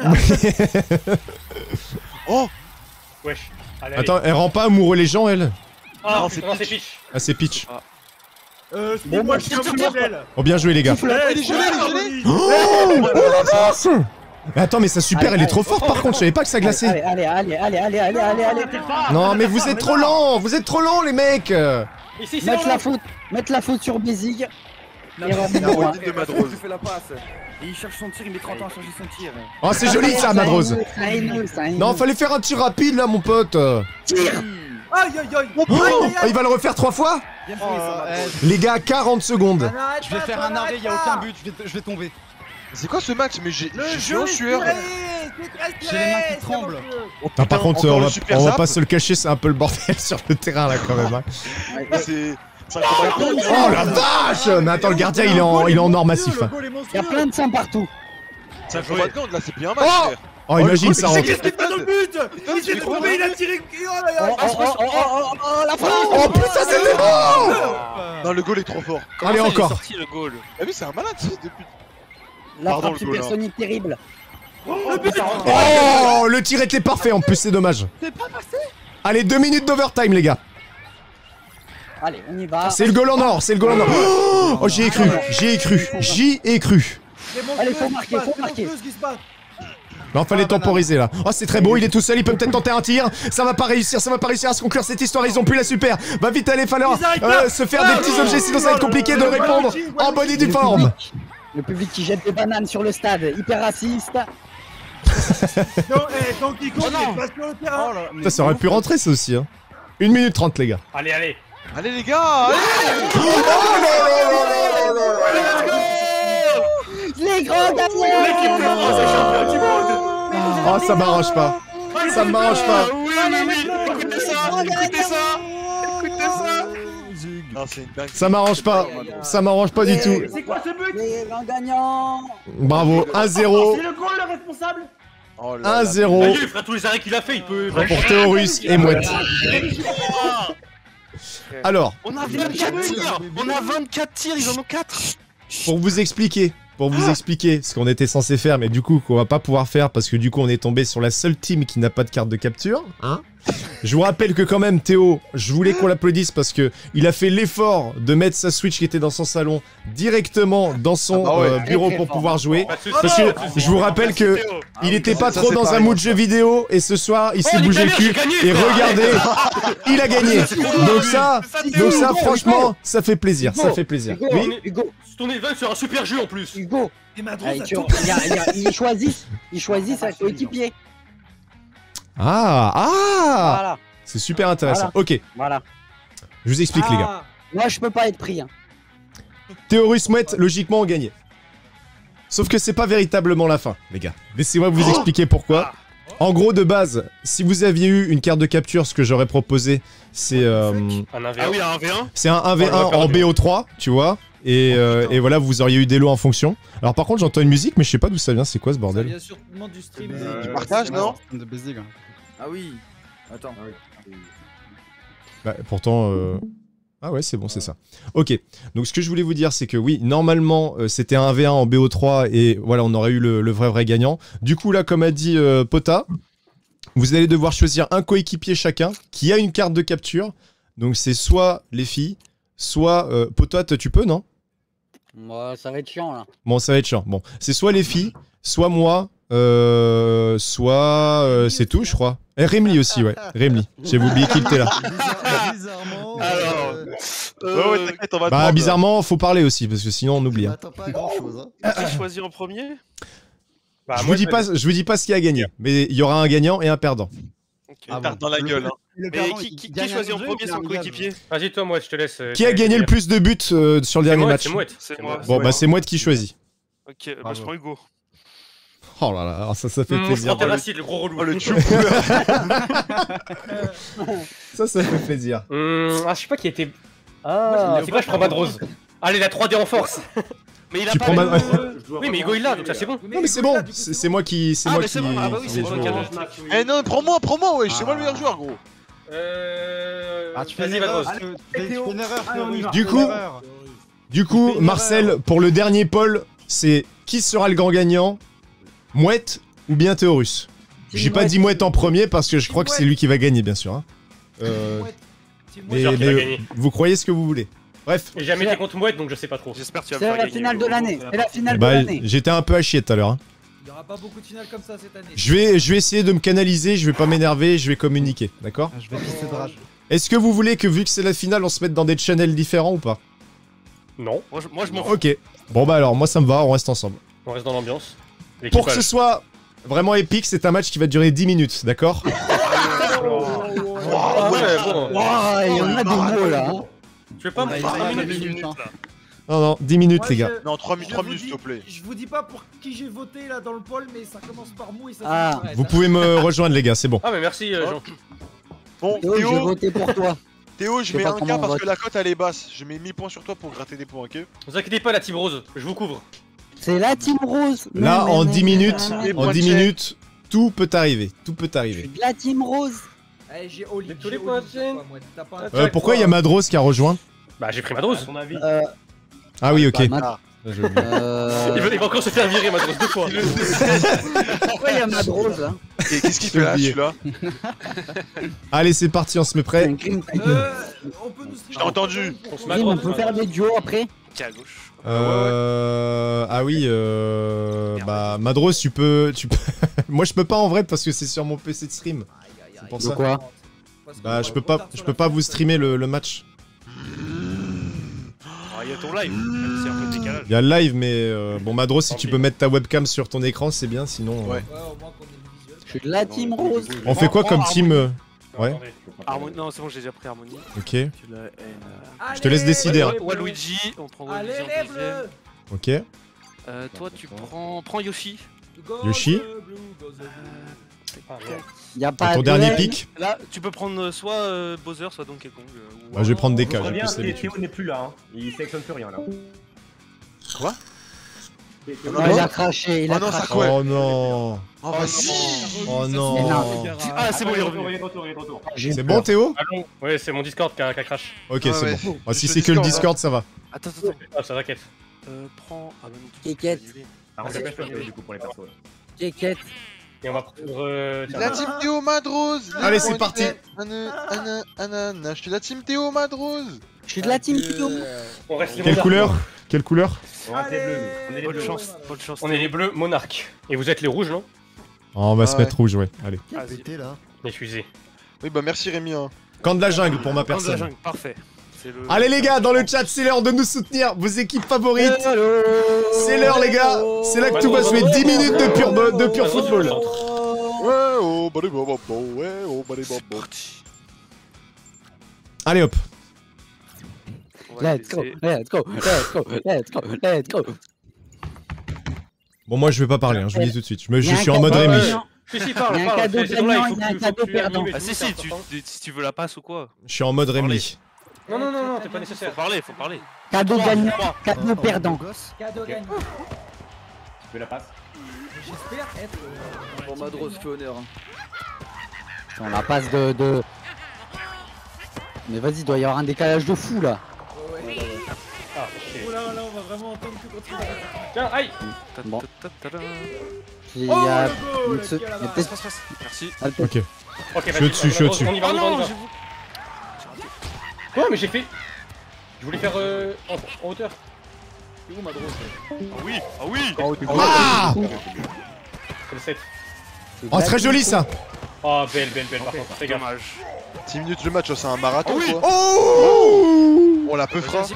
Oh. Wesh. Allez, Attends, elle rend pas amoureux les gens elle? Ah, Non, c'est c'est c'est Peach. Ah c'est Peach. Euh, Bon, moi, bah, je suis un peu modèle. Oh bien joué les gars. Il est gelé, il est gelé. Oh, oh la vache. Mais attends mais sa super elle est trop forte par contre, je savais pas que ça Allez, glaçait. allez, allez, allez, allez, allez, allez, allez. Non mais vous êtes trop lents, vous êtes trop lents les mecs. Ici, c'est Mettre là. la faute, mettre la faute sur Bézig. La Erreur la numéro un. redite de Madrose. Il fait la passe. Et il cherche son tir, il met trente ans à changer son tir. Oh c'est joli ça Madrose. Ça haineux, ça haineux. Non fallait faire un tir rapide là mon pote. Tire. Aïe, aïe, aïe. Oh, il va le refaire trois fois. Bien joué, ça va. Les gars, quarante secondes. Je vais faire un arrêt, y'a aucun but, je vais, je vais tomber. C'est quoi ce match? Mais j'ai. Le Je suis jeu en est sueur. tiré, c'est très J'ai les mains qui tiré, tremblent. Oh, Ah, par putain, contre, encore on le va, super on va zap. pas se le cacher, c'est un peu le bordel sur le terrain là quand même. Hein. C'est. C'est un combat. Oh la vache. Mais attends, le gardien il est en, il est en or massif. hein. Il y a plein de sang partout. C'est un combat de gande là, c'est plus un match. Oh, frère. oh imagine ça C'est rentre. qu'est-ce qu'il fait dans le but? Il s'est trompé, il a tiré. Oh là Oh, là. oh, oh, oh, oh, oh, la frappe. Oh putain, c'était bon. Non, le goal est trop fort. Allez encore. sorti le goal. Ah oui, c'est un malade ce depuis. La Pardon, frappe le goal, hein. supersonique terrible. Oh, le tir était parfait en plus, c'est dommage. C'est pas passé. Allez, deux minutes d'overtime les gars. Allez, on y va. C'est le goal en or, c'est le goal en or. Oh, oh j'y ai cru, j'y ai cru, j'y ai cru. Allez, faut marquer, faut marquer. Ce qui se passe. Non, fallait temporiser là. Oh, c'est très beau, il est tout seul, il peut peut-être tenter un tir. Ça va pas réussir, ça va pas réussir à se conclure cette histoire, ils ont plus la super. Va vite aller, falloir euh, se faire des petits objets, sinon ça va être compliqué de répondre en bonne et due forme. Le public qui jette des bananes sur le stade, hyper raciste. Non, eh, Donkey Kong, il passe sur le terrain. Ça, ça aurait pu rentrer ça aussi. Hein. une minute trente les gars. Allez, allez. Allez les gars, allez. Les grands L'équipe de gagnants. France est champion du monde. Oh, ça m'arrange pas. Ça m'arrange pas. Oui, oui, oui, écoutez ça, écoutez ça, écoutez ça. Non, c'est une dingue. Ça m'arrange pas. Ça m'arrange pas du tout. C'est quoi ce but? Les grands gagnants. Bravo, un zéro. C'est le goal le responsable? Oh là là. un zéro Vas-y, il fera tous les arrêts qu'il a fait, il peut. pour Théorus et Mouette. Alors, On a vingt-quatre tirs, on a vingt-quatre tirs, ils en ont quatre. pour vous expliquer, pour vous expliquer ce qu'on était censé faire, mais du coup qu'on va pas pouvoir faire parce que du coup on est tombé sur la seule team qui n'a pas de carte de capture. Hein? Je vous rappelle que quand même Théo, je voulais qu'on l'applaudisse parce que il a fait l'effort de mettre sa Switch qui était dans son salon directement dans son Ah bah ouais. euh, bureau pour pouvoir jouer. Pas de soucis. Parce que je vous rappelle que il était pas ça, trop c'est dans un pareil. mood jeu vidéo et ce soir il s'est Oh, bougé le nique ta cul mère, j'ai et gagné, frère. regardez, il a gagné. Donc ça, donc ça franchement, ça fait plaisir, ça Hugo, fait plaisir. Hugo, Oui. Hugo, Ton event sur un super jeu en plus. Hugo. Et Madrose Allez, a tu tout. vois, il y a- il y a- il choisit, il choisit sa coéquipier. Ah ah, Voilà, c'est super intéressant. Ok, voilà. je vous explique les gars. Ah. Moi, je peux pas être pris. Hein. Théorus Mouette, logiquement, ont gagné. Sauf que c'est pas véritablement la fin, les gars. Laissez-moi vous expliquer pourquoi. En gros, de base, si vous aviez eu une carte de capture, ce que j'aurais proposé, c'est euh, Un un v un. Ah oui, un V un. c'est un un v un Oh, on l'a en perdu. B O trois, tu vois. Et, euh, et voilà, vous auriez eu des lots en fonction. Alors par contre, j'entends une musique, mais je sais pas d'où ça vient. C'est quoi ce Ça bordel? vient sûrement du stream. Euh, Tu partages, non? De Bézig. Ah oui. Attends. Bah, pourtant... euh, Ah ouais, c'est bon, c'est ça. Ok, donc ce que je voulais vous dire, c'est que oui, normalement, euh, c'était un un v un en B O trois et voilà, on aurait eu le, le vrai vrai gagnant. Du coup, là, comme a dit euh, Pota, vous allez devoir choisir un coéquipier chacun qui a une carte de capture Donc c'est soit les filles, soit... Euh, Poto, toi, tu peux, non? Moi, ça va être chiant là. Bon, ça va être chiant. Bon, c'est soit les filles, soit moi, euh, soit... Euh, c'est tout, je crois. Et Remly aussi, ouais. Remly. J'ai oublié qu'il était là. Bizarrement. Alors... Euh, Ouais, ouais, t'inquiète, on va te Bah, prendre. bizarrement, faut parler aussi, parce que sinon on oublie. Hein. Attends pas à grand chose. Hein. Qui choisit en premier? je, vous dis pas, je vous dis pas ce qui a gagné, mais il y aura un gagnant et un perdant. Ok. Ah, perd dans la gueule. Hein. Mais qui, qui, qui choisit en premier son coéquipier? Vas-y, toi, moi, je te laisse. euh, Qui a gagné le plus de buts euh, sur le dernier Mouette, match? C'est Mouette. C'est moi. Bon, bah c'est Mouette qui choisit. Ok, bah je prends Hugo. Oh là là, ça, ça fait Mmh, plaisir. Franck Terracide, le gros relou. Oh, le tube. Ça, ça fait plaisir. Hum, ah, je sais pas qui était. Ah, c'est quoi, je prends Madrose. Allez, la trois D en force. Mais il a Tu pas prends le- ma- Oui, mais Hugo il l'a, donc ça c'est bon. Non mais c'est bon, c'est c'est moi qui, c'est Ah, moi mais qui. c'est bon. Ah bah oui, c'est qui toi joue. qui as le- Eh non, prends-moi, prends-moi, ouais, c'est moi le meilleur joueur, gros. Euh. Ah, tu fais une Vas-y, erreur. Madrose. Tu fais une erreur. Théo. Du coup, du coup, Marcel, pour le dernier poll, c'est qui sera le grand gagnant, Mouette ou bien Théorus? J'ai pas dit Mouette en premier parce que je crois que c'est lui qui va gagner, bien sûr. Hein. Euh, mais, Sûr qu'il va mais gagner. vous croyez ce que vous voulez. Bref. J'ai jamais été contre Mouette, donc je sais pas trop. J'espère que tu vas me C'est faire la gagner. finale de Hugo. l'année. C'est la finale de Bah, l'année. j'étais un peu à chier tout à l'heure. Hein. Il y aura pas beaucoup de finales comme ça cette année. Je vais, je vais essayer de me canaliser, je vais pas m'énerver, je vais communiquer, d'accord? Je vais pisser de rage. Est-ce que vous voulez que vu que c'est la finale, on se mette dans des channels différents ou pas? Non. Moi je, moi, je m'en fous. Ok. Bon bah alors, moi ça me va, on reste ensemble. On reste dans l'ambiance. Pour que ce soit vraiment épique, c'est un match qui va durer dix minutes, d'accord? Ah ouais, bon. Ouah, il y en a des mots là. hein. Tu veux pas me Ah, faire il y a une pas minute de minutes, hein. Non, non, dix minutes Moi, les gars. je- Non, trois minutes, je trois vous minutes, dis- s'il te plaît. Je vous dis pas pour qui j'ai voté là dans le poll, mais ça commence par Mou et ça Ah. finit par S, Vous hein. pouvez me rejoindre les gars, c'est bon. Ah, mais merci, euh, Jean. Bon, Théo, je vais Théo, voter pour toi. Théo, Je je sais mets pas un comment K on parce vote. que la cote elle est basse. Je mets mille points sur toi pour gratter des points, ok? Vous inquiétez pas, la team rose, je vous couvre. C'est la team rose. Là, Mais, en mais, dix mais, minutes, mais, mais, en dix minutes, tout peut arriver. Tout peut arriver. La team rose. Eh, j'ai Oli, tous j'ai les Oli potes, sur toi, moi. T'as pas un- Euh, pourquoi il y a Madrose qui a rejoint? Bah, j'ai pris Madrose. Euh, Ah oui, ok. Mad- Ah, j'ai oublié. euh, Il va, il va encore se faire virer, Madrose, deux fois. Pourquoi il y a Madrose là? Et qu'est-ce qu'il fait là, oublié. celui-là? Allez, c'est parti, on se met prêt. Euh, on peut nous Je t'ai entendu. On se Oui, met à mais on droite. peut faire des duos après. Qui est à gauche. Euh... Ah oui, euh... bah Madrose, tu peux, tu peux. Moi, je peux pas en vrai parce que c'est sur mon P C de stream. C'est pour De ça. quoi? Bah, je peux pas, je peux pas vous streamer le, le match. Ah, il y a ton live, même si c'est un peu de décalage. Il y a le live, mais euh, bon, Madrose, si tu peux mettre ta webcam sur ton écran, c'est bien. Sinon, euh, Ouais. Ouais, au moins qu'on ait le visuel. Je suis de la team rose. on fait quoi comme team euh, Ouais. Attendez. Harmonie, non, c'est bon, j'ai déjà pris Harmonie. Ok. Tu l'as, elle, Je te laisse Allez, décider, hein. euh, Waluigi, on prend Allez, Waluigi en les deuxième. bleus. Ok. Euh, toi, tu prends, prends Yoshi. Go Yoshi. the blue, go the blue. Ah, merde. Y a pas Ton de dernier haine. pic. Là, tu peux prendre euh, soit euh, Bowser, soit Donkey Kong. euh, ou Bah, je vais prendre des Je cas, j'ai reviens, plus l'habitude. Théo n'est plus là, hein. Il sélectionne plus rien là. Quoi? Théo- Ah, Ouais, il a craché, il a Oh non, ça craché. quoi? Oh non. Oh bah si. Oh Mais non. non. Ah, c'est bon, il est Il est revenu. retour, il est retour, il est retour. J'ai C'est peur. bon, Théo? Allons. Ouais, c'est mon Discord qui a, qui a crash. Ok, Ah c'est ouais. bon. Ah, si Je c'est que le Discord, Discord, ça va. Attends, attends, attends. Ah, ça t'inquiète. Euh, prends. Ah, bah non, tout Kékette. c'est annulé. Ah, on s'appelle pas du coup pour les persos. Kékette. Et on va prendre. Euh, tiens, La team Théo Madrose. Allez, c'est parti. Je suis la team Théo Madrose. Je suis de la team Théo. on reste les Quelle monarques. couleur? Quelle couleur? On reste les bleus, nous. On est les Bonne bleus. chance, bonne chance. On est les bleus monarques. Et vous êtes les rouges, non? Oh, on va Ah se ouais. mettre rouge, ouais. Allez. Vas-y. Pété là. Les fusées. Oui, bah merci Rémi. Hein. Camp de la jungle pour ma Camp de la personne. jungle, parfait. C'est le- Allez les gars, dans le chat, c'est l'heure de nous soutenir, vos équipes favorites. C'est l'heure les gars, c'est là que tout va se jouer. dix minutes de pur, de pur football. Ouais, oh, bah, bah, bah, bah, ouais, oh, bah, bah, bah. Allez hop. On va Let's go, laisser- let's go, let's go, let's go, let's go. Bon, moi je vais pas parler, hein, je vous le dis tout de suite. Je, me, Il y je a un suis en cadeau mode Rémi. gagnant. Si, si, parle, Il y a un parle. cadeau c'est- c'est ton live, gagnant, faut il y a un que- faut cadeau que tu perdant. animes et Ah, tout, si, c'est si, tu, important. si tu veux la passe ou quoi? Je suis en mode Rémi. Non, non, non, non, t'es pas nécessaire. Faut parler, faut parler. Cadeau gagnant, cadeau Oh, perdant. beau gosse. Cadeau gagnant. Tu veux la passe? J'espère être. euh, Bon, Madrose fait honneur. hein. On la passe de, de... Mais vas-y, il doit y avoir un décalage de fou là. Ah, shit. Oh là là, on va vraiment entendre que quand il va. Tiens, aïe. Bon. Ta-ta-ta-ta. Il y Oh, a... le goal, une se- quelle il y a avance. peut-être- Passe, passe, passe. Merci. ah, peut-être- Ok. Ok, Je suis vas-y, au-dessus, je suis on- au-dessus. On y va, Oh on y va, on y non, va. j'ai voulu. Quoi, mais j'ai fait. Je voulais faire euh, en, en hauteur. C'est où ma drone? Ah oui, ah oui. Ah C'est le sept. Oh, très joli ça. Oh, belle, belle, belle, par contre, fais gaffe. dix minutes de match, c'est un marathon quoi. Oh On la peut fera.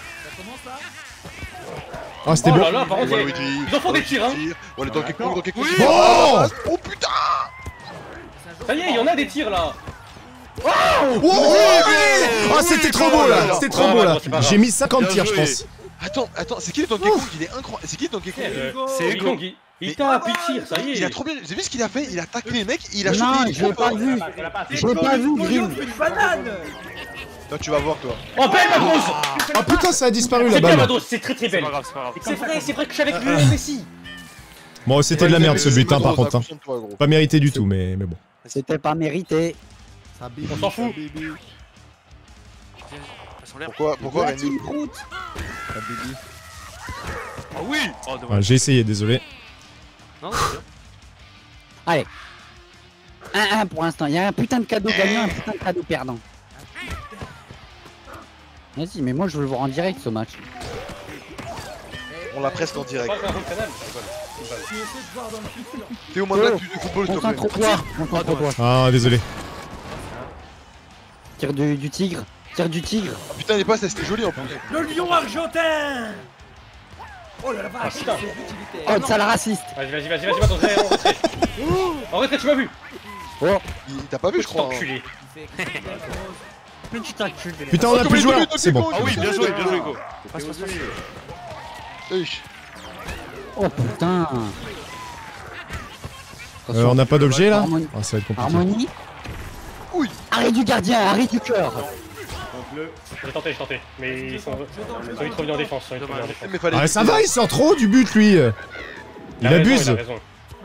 Oh, c'était Oh bon. là là, par contre, Ouais, ils oui, ils en font des tirs, hein. On est dans quelque dans quelque Oh Oh putain. Ça y est, il y en a des tirs là. Oh, oh, c'était trop beau là. C'était trop beau là. J'ai mis cinquante tirs, je pense. Attends, attends, c'est qui le Donkey Kong? Il est incroyable. C'est qui le Donkey Kong? C'est Hugo. Il t'a appuyé tir, ça y est. Il a trop bien. J'ai vu ce qu'il a fait. Il a taclé les mecs. Il a Non, shooté. je l'ai pas vu. Je l'ai pas vu, Grim. Une banane. Toi, tu vas voir toi. Oh, belle Madrose. Oh putain, ça a disparu C'est la bien balle. Madrose, c'est très très belle. C'est vrai, c'est vrai que je suis avec lui, Messi. Bon, c'était de la merde ce but, hein, par contre. Hein. Pas mérité du tout, mais, mais bon. C'était pas mérité. On s'en fout. Pourquoi Pourquoi Rémi? Ah oui. Oh, Ah, j'ai essayé, désolé. Non, c'est bien. Allez. un un pour l'instant. Il y a un putain de cadeau gagnant, un putain de cadeau perdant. Vas-y, mais moi je veux le voir en direct ce match. On l'a presque en direct. Tu essaies de voir dans le futur. T'es au moins de plus de football, s'il te plaît. Concentre-toi. Concentre-toi. Ah, désolé. Tire du, du tigre. Tire du tigre. Oh, putain, les passes, c'était joli en plus. Le lion argentin. Oh là la vache. putain. Oh, sale raciste. Vas-y, vas-y, vas-y, vas-y, vas-y, en retrait. En retrait, tu m'as vu. Oh. Il t'a pas vu, je crois. Enculé. Petit enculé. Putain, on a plus joué. C'est bon. Ah oui, bien joué, bien joué, Hugo. Passe, passe, passe. Oui. Oh putain. Euh, on n'a pas d'objet là. Harmonie. Ah, ça va être compliqué. Harmonie. Oui. Arrêt du gardien, arrêt du cœur. J'ai tenté, j'ai tenté. Mais ils sont, ils sont vite revenus en défense. Ils sont vite revenus en défense. Mais fallait Ah, ça va, il sort trop du but lui. Il a raison, abuse. il a raison.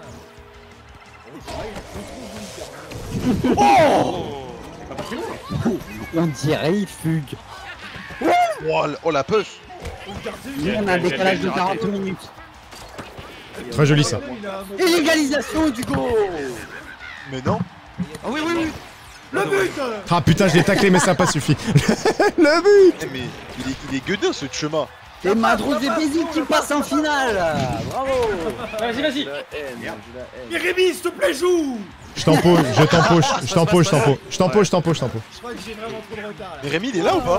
On dirait il fugue. Oh, la- oh la puff. Nous on a un décalage de quarante minutes. Très joli ça. Illégalisation du go. Mais non. Ah oui, oui, oui. Le but. Ah putain, je l'ai taclé, mais ça n'a pas suffi. Le but. Eh, mais il est, il est gueudin ce chemin. C'est Madrose et Bézi qui passe en finale. Bravo. Vas-y, vas-y. Et Rémi, s'il te plaît, joue. Je t'empoche, je t'empoche, je t'empoche, je t'empoche, je t'empoche, je t'empoche, je t'empoche. Je crois que j'ai vraiment trop de retard. Mais Rémi, il est là ou pas?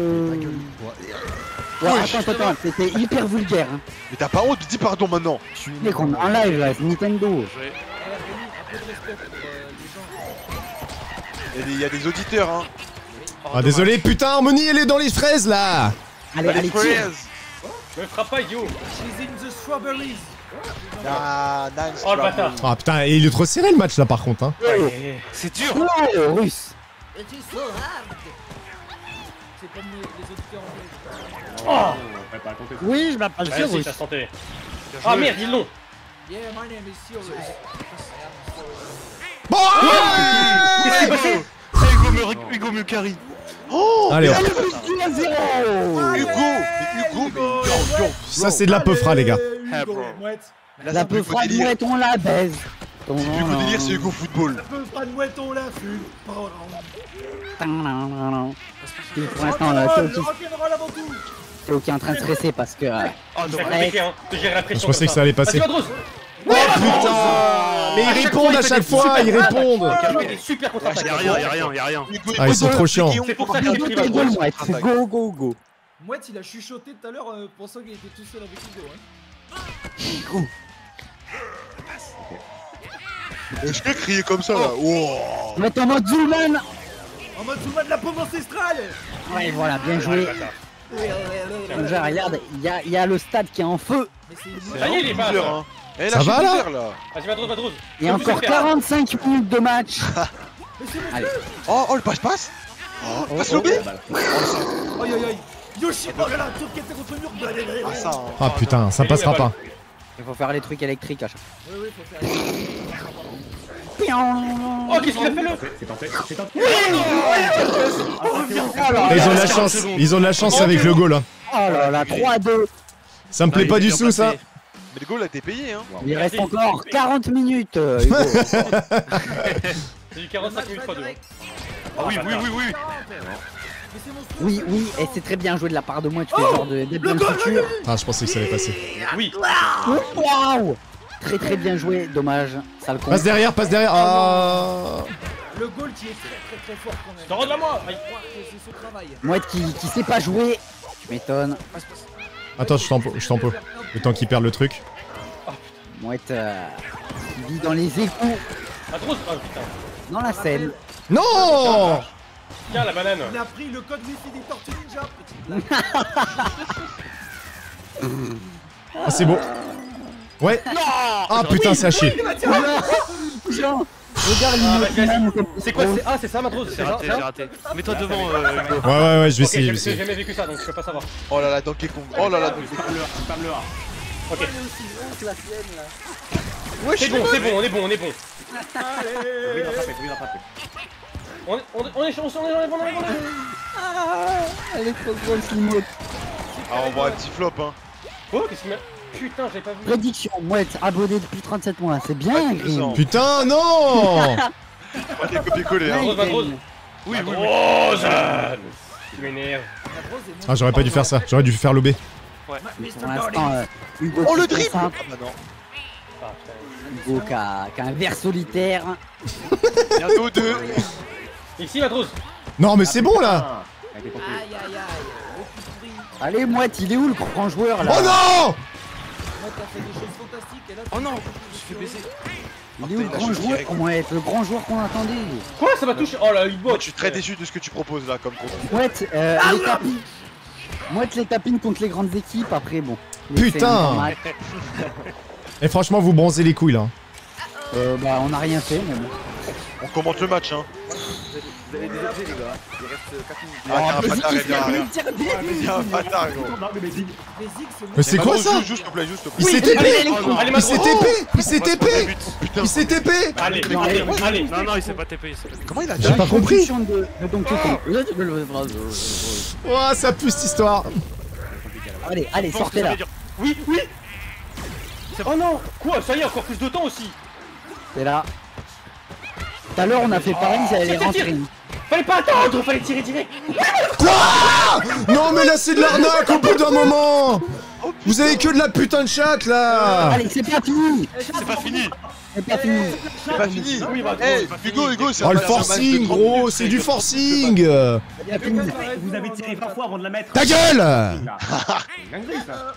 Ouais, attends, attends, c'était hyper vulgaire. Hein. Mais t'as pas honte, dis pardon maintenant. Mais qu'on est en live là, c'est Nintendo. Il y a des, il y a des auditeurs, hein. Ah désolé, putain, Harmonie, elle est dans les fraises là. Allez, allez, tire. Me frappe pas, yo. She's in the strawberries. Ah, nice. Oh le bâtard. Ah putain, et il est trop serré le match là par contre. Hein. C'est dur. Oh, russe. C'est comme les, les auditeurs anglais. Oh. Oui, je m'appelle Vas-y, russe. t'as tenté. Ah merde, ils l'ont. Yeah, my name is Cyrus. Bon, Qu'est-ce qui s'est passé? Hugo me, Hugo me carry. Oh, allez, hop. un zéro. Hugo, mais Hugo, mais yo, yo. Ça c'est de la peufra les gars. Ah, bro. Mouette. Là, La c'est plus peu qu'au froide délire. mouette, on la baise. C'est plus qu'au délire, c'est Hugo Football. La peu froide mouette, on la fume. Oh Et pour l'instant, là, c'est Le ok. rock'n'roll avant tout. C'est ok en train de stresser parce que. euh, Oh, c'est compliqué, hein, de gérer la pression. Je pensais comme que ça allait passer. Vas-y, Madrose. Oh putain. Mais ils répondent à chaque fois, ils répondent. Super contre-attaque. Y'a rien, y'a rien, y'a rien. Ah, ils sont trop chiants. C'est pour ça que j'ai pris Go, Madrose. mouette. Go, go, go. Mouette, il a chuchoté tout à l'heure euh, pensant qu'il était tout seul avec Hugo. Hein. Est-ce que crier comme ça là? Wow. Mouette en mode Zulman. En mode Zouma de la pomme ancestrale. Ouais, voilà, bien joué. Déjà, regarde, il y a, il y a le stade qui est en feu. Mais c'est une Ça y est, il est pas. Hein. Eh, Ça lâchez va, là plusieurs, là. Vas-y, Madrose, Madrose. Il y a encore quarante-cinq minutes de match. Mais c'est mon Allez. Oh, oh, le passe-passe. Oh, passe lobé. Aïe aïe aïe. Yoshi, oh là là, tout qui était contre le mur. Ah, ça, hein. Ah putain, ça passera pas. Il faut faire les trucs électriques à chaque fois. Oui, oui, faut faire. Oh, qu'est-ce qu'il a fait là? C'est tenté, c'est tenté. Et ils ont de la chance, ils ont de la chance avec le goal. Hein. Oh là là, trois à deux. Ça me plaît pas du tout ça. Mais le goal a été payé, hein. Il reste encore quarante minutes, euh, Hugo. C'est du quarante-cinq minutes fois deux. Ah oui, oui, oui, oui. Oui, oui, et c'est très bien joué de la part de moi, tu fais genre de d'être dans le futur. Ah, je pensais que ça allait passer. Oui. Waouh. Très très bien joué, dommage. Ça le compte. Passe derrière, passe derrière. Ah. Le goal qui est très très très fort quand même. T'en rends de la moi. C'est ce travail. Mouette qui, qui sait pas jouer. Tu m'étonnes. Attends, je tempo, je tempo. Le temps qu'il perd le truc. Mouette euh, qui vit dans les égouts. Matrose. Oh putain. Dans la Seine. Non. Tiens la banane. Il a pris le code wifi des Tortues Ninja. Ah, c'est beau. Ouais. Ah putain, c'est à chier. Jean, regarde l'image. C'est quoi? Ah, c'est ça, Matrose. J'ai raté, j'ai raté. Mets-toi devant, euh, Hugo. Ouais, ouais, ouais, je vais Ok, essayer, je vais j'ai essayer. jamais vécu ça donc je peux pas savoir. Oh là là, Donkey Kong. Oh là là, Donkey Kong. Spam le A. Ok. La sienne là. Ouais, C'est bon, c'est bon, on est bon, on est bon. Oui, rattrapé, oui, rattrapé. On est, on est, on est, on est, on est, on est, on est, on est. Elle est trop grosse, l'imote. Ah, on voit un petit flop, hein. Oh, qu'est-ce qu'il m'a. Putain, j'avais pas vu. Prédiction, Mouette, abonné depuis trente-sept mois, c'est bien, Green. Putain, non. Ok, copier-coller, hein. Matrose, Matrose. Oui, oui, oui. Matrose. Tu m'énerves. Ah, j'aurais pas dû faire ça. J'aurais dû faire l'O B. Ouais. Pour l'instant, euh, Hugo. Oh, le qui fait dribble. ça. Ah bah non. Ah, putain. Hugo qui a, qui a un verre solitaire. Bientôt deux. Ici, Matrose. Non, mais c'est bon là. Aïe aïe aïe. Le plus pourri. Allez, Mouette, il est où le grand joueur là? Oh non. Moi t'as fait des choses fantastiques et là. Oh non, je fais baiser. Il est où le grand joueur, Mouette? Le grand joueur qu'on attendait. Quoi? Ça m'a touché. Oh là, il Moi, botte. je suis très déçu de ce que tu proposes là comme contenu. Mouette, euh, les tapines. Mouette, les tapines contre les grandes équipes, après bon. Mais Putain. c'est normal. Et franchement, vous bronzez les couilles là. Euh, bah, on a rien fait, mais bon. On commente le match, hein. Vous avez des objets, les gars. Il reste quatre minutes. Ah, il y a un bâtard, il y a un Il y a un bâtard, gros. Les zig Mais c'est quoi ça? Juste, s'il te plaît, juste, s'il te Il plaît. s'est TP. Allez, Il s'est Matrose. TP. Il s'est TP. Il s'est TP. Allez, allez, allez. Non, non, il s'est pas T P, il s'est pas T P. Comment il a J'ai pas compris. Introduction de, de Donkey Kong. Ouah, ça pue cette histoire. Allez, allez, Je pense sortez que ça là. va dur. Oui, oui. Oh non. Quoi? Ça y est, encore plus de temps aussi. C'est là. Tout à l'heure, on a fait pareil, ça allait rentrer. Fallait pas attendre, fallait tirer direct. Quoi? Non, mais là, c'est de l'arnaque au bout d'un moment. Vous avez que de la putain de chatte là. Allez, c'est pas fini. C'est pas fini. C'est pas fini. C'est pas fini. Oui, bah, Eh, Hugo, Hugo, c'est Oh, le un- c'est un match de forcing, trente gros, minutes, c'est mec. du forcing. Vous avez tiré vingt fois avant de la mettre. Ta gueule. C'est une dinguerie, ça.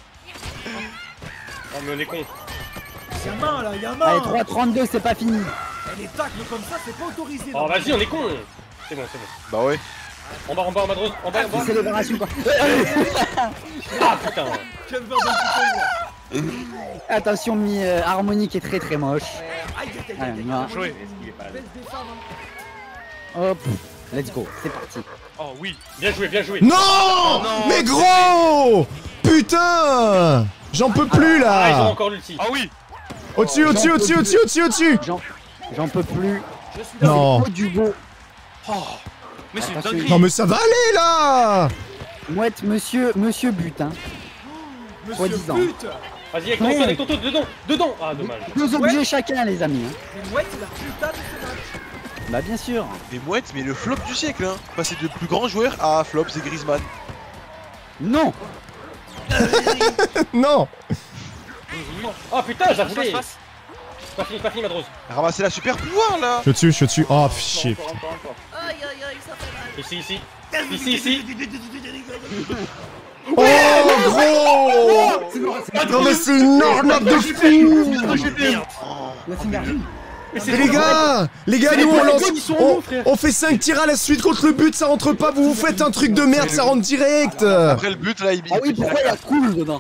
Oh, mais on est con. Y'a main là, y'a main. Allez, trois trente-deux, c'est pas fini. Et les tacles comme ça, c'est pas autorisé. Oh, vas-y, on est con. C'est bon, c'est bon. Bah ouais. En bas, en bas, en bas, Matrose. En bas, en bas. C'est célébration quoi. Ah putain. Je viens de voir Donkey Kong. Attention, mi euh, harmonique est très très moche. Aïe aïe aïe Allez, aïe. on y va. Joué. Baisse des femmes, hein. Hop, let's go, c'est parti. Oh oui. Bien joué, bien joué. Non, non. mais gros. Putain. J'en peux plus Ah, ils ont là. encore l'ulti. Ah oui. Au-dessus, au-dessus, au-dessus, au-dessus, au-dessus, au-dessus. J'en j'en peux plus. Je suis là. Non. Oh, du beau. Oh. Mais c'est une Attention. dinguerie. Non, mais ça va aller là. Mouette, monsieur, monsieur but, hein. Monsieur Soi-disant. pute. Vas-y, avec ton Ouais. tour, avec ton tour, dedans, dedans. Ah, dommage. Deux objets chacun, les amis. Hein. Mais Mouette, il a putain de ce match. Bah, bien sûr. Mais Mouette, mais le flop du siècle, hein. Passer de plus grand joueur à flop, c'est Griezmann. Non. Non. Oh putain, j'ai Passe, roulé. passe. Pas fini, pas fini, Matrose. Ramasser la super pouvoir là. Je suis dessus, je suis dessus. Oh, chier. Encore, encore, encore. Ici, ici. Ici, ici. Oh, gros. Non, mais c'est une arnaque de fou. Mais les gars, les gars, nous on lance, on, on fait cinq tirs à la suite contre le but, ça rentre pas, vous vous faites un truc de merde, ça rentre direct. Après le but là, il Ah oui, pourquoi il y a cool dedans?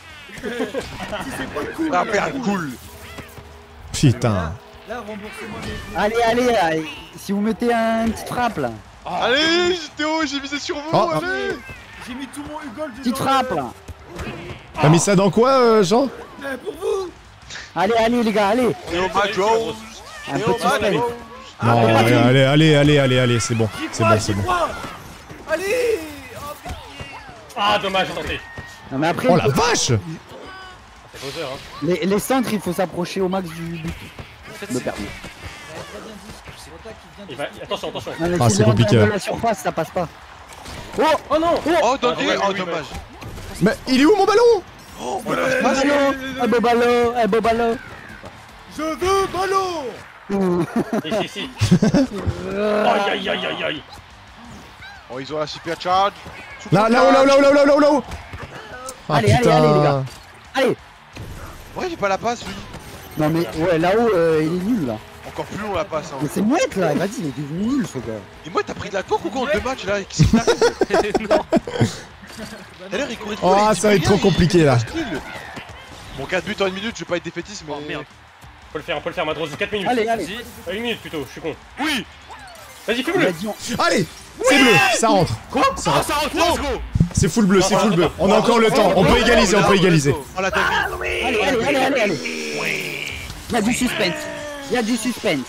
Ah merde, cool. Putain. Là, remboursez-moi mes. Allez, allez, allez, si vous mettez un petite frappe là. Allez, Théo, j'ai misé sur vous, Oh, allez. J'ai mis tout mon Hugo du Petite frappe là. T'as mis ça dans quoi, euh, Jean? Mais pour vous. Allez, allez les gars, allez. Théo Macro. Un Théo petit spell. Macro. Non, allez, allez, allez, allez, allez, allez, c'est bon, c'est bon, c'est bon. Allez. Ah, dommage, j'ai tenté. Non mais après, Oh la vache! C'est Bowser, hein. les, les centres, il faut s'approcher au max du but. Me permet. Il va... Attention, attention. Non, mais Ah, si c'est le compliqué, de là. la surface, ça passe pas. Oh, oh non. Oh, Donkey. Oh, dommage. Mais il est où mon ballon? Oh, ballon. Un beau ballon, un beau ballon. Je veux ballon. Ici, ici. Aïe, aïe, aïe, aïe, aïe. Oh, ils ont la super charge. Là, là-haut, là-haut, là-haut, là-haut, là-haut, là-haut. Ah Allez, allez, allez, les gars. Allez. Ouais, j'ai pas la passe, lui. Non mais ouais, là-haut, euh, il est nul là. Encore plus long la passe. Hein. Mais c'est mouette là, vas-y, il est devenu nul ce gars. Et moi, t'as pris de la coke ou quoi en deux matchs là? Qu'est-ce qui t'arrive? Non. D'ailleurs, il courait de Oh, ça va être trop compliqué là. Bon, quatre buts en une minute, je vais pas être défaitiste, mais. Oh merde. On peut le faire, on peut le faire, Madros, quatre minutes. Allez, allez. Euh, une minute plutôt, je suis con. Oui. Vas-y, fais bleu. Allez, c'est bleu, ça rentre. Quoi? Ça Ah, rentre. ça rentre, let's go. C'est full bleu, c'est full bleu. On a encore le temps, on peut égaliser, on peut égaliser. Oh la dinguerie. Allez, allez, allez, allez, allez. Il y a du suspense. Il y a du suspense.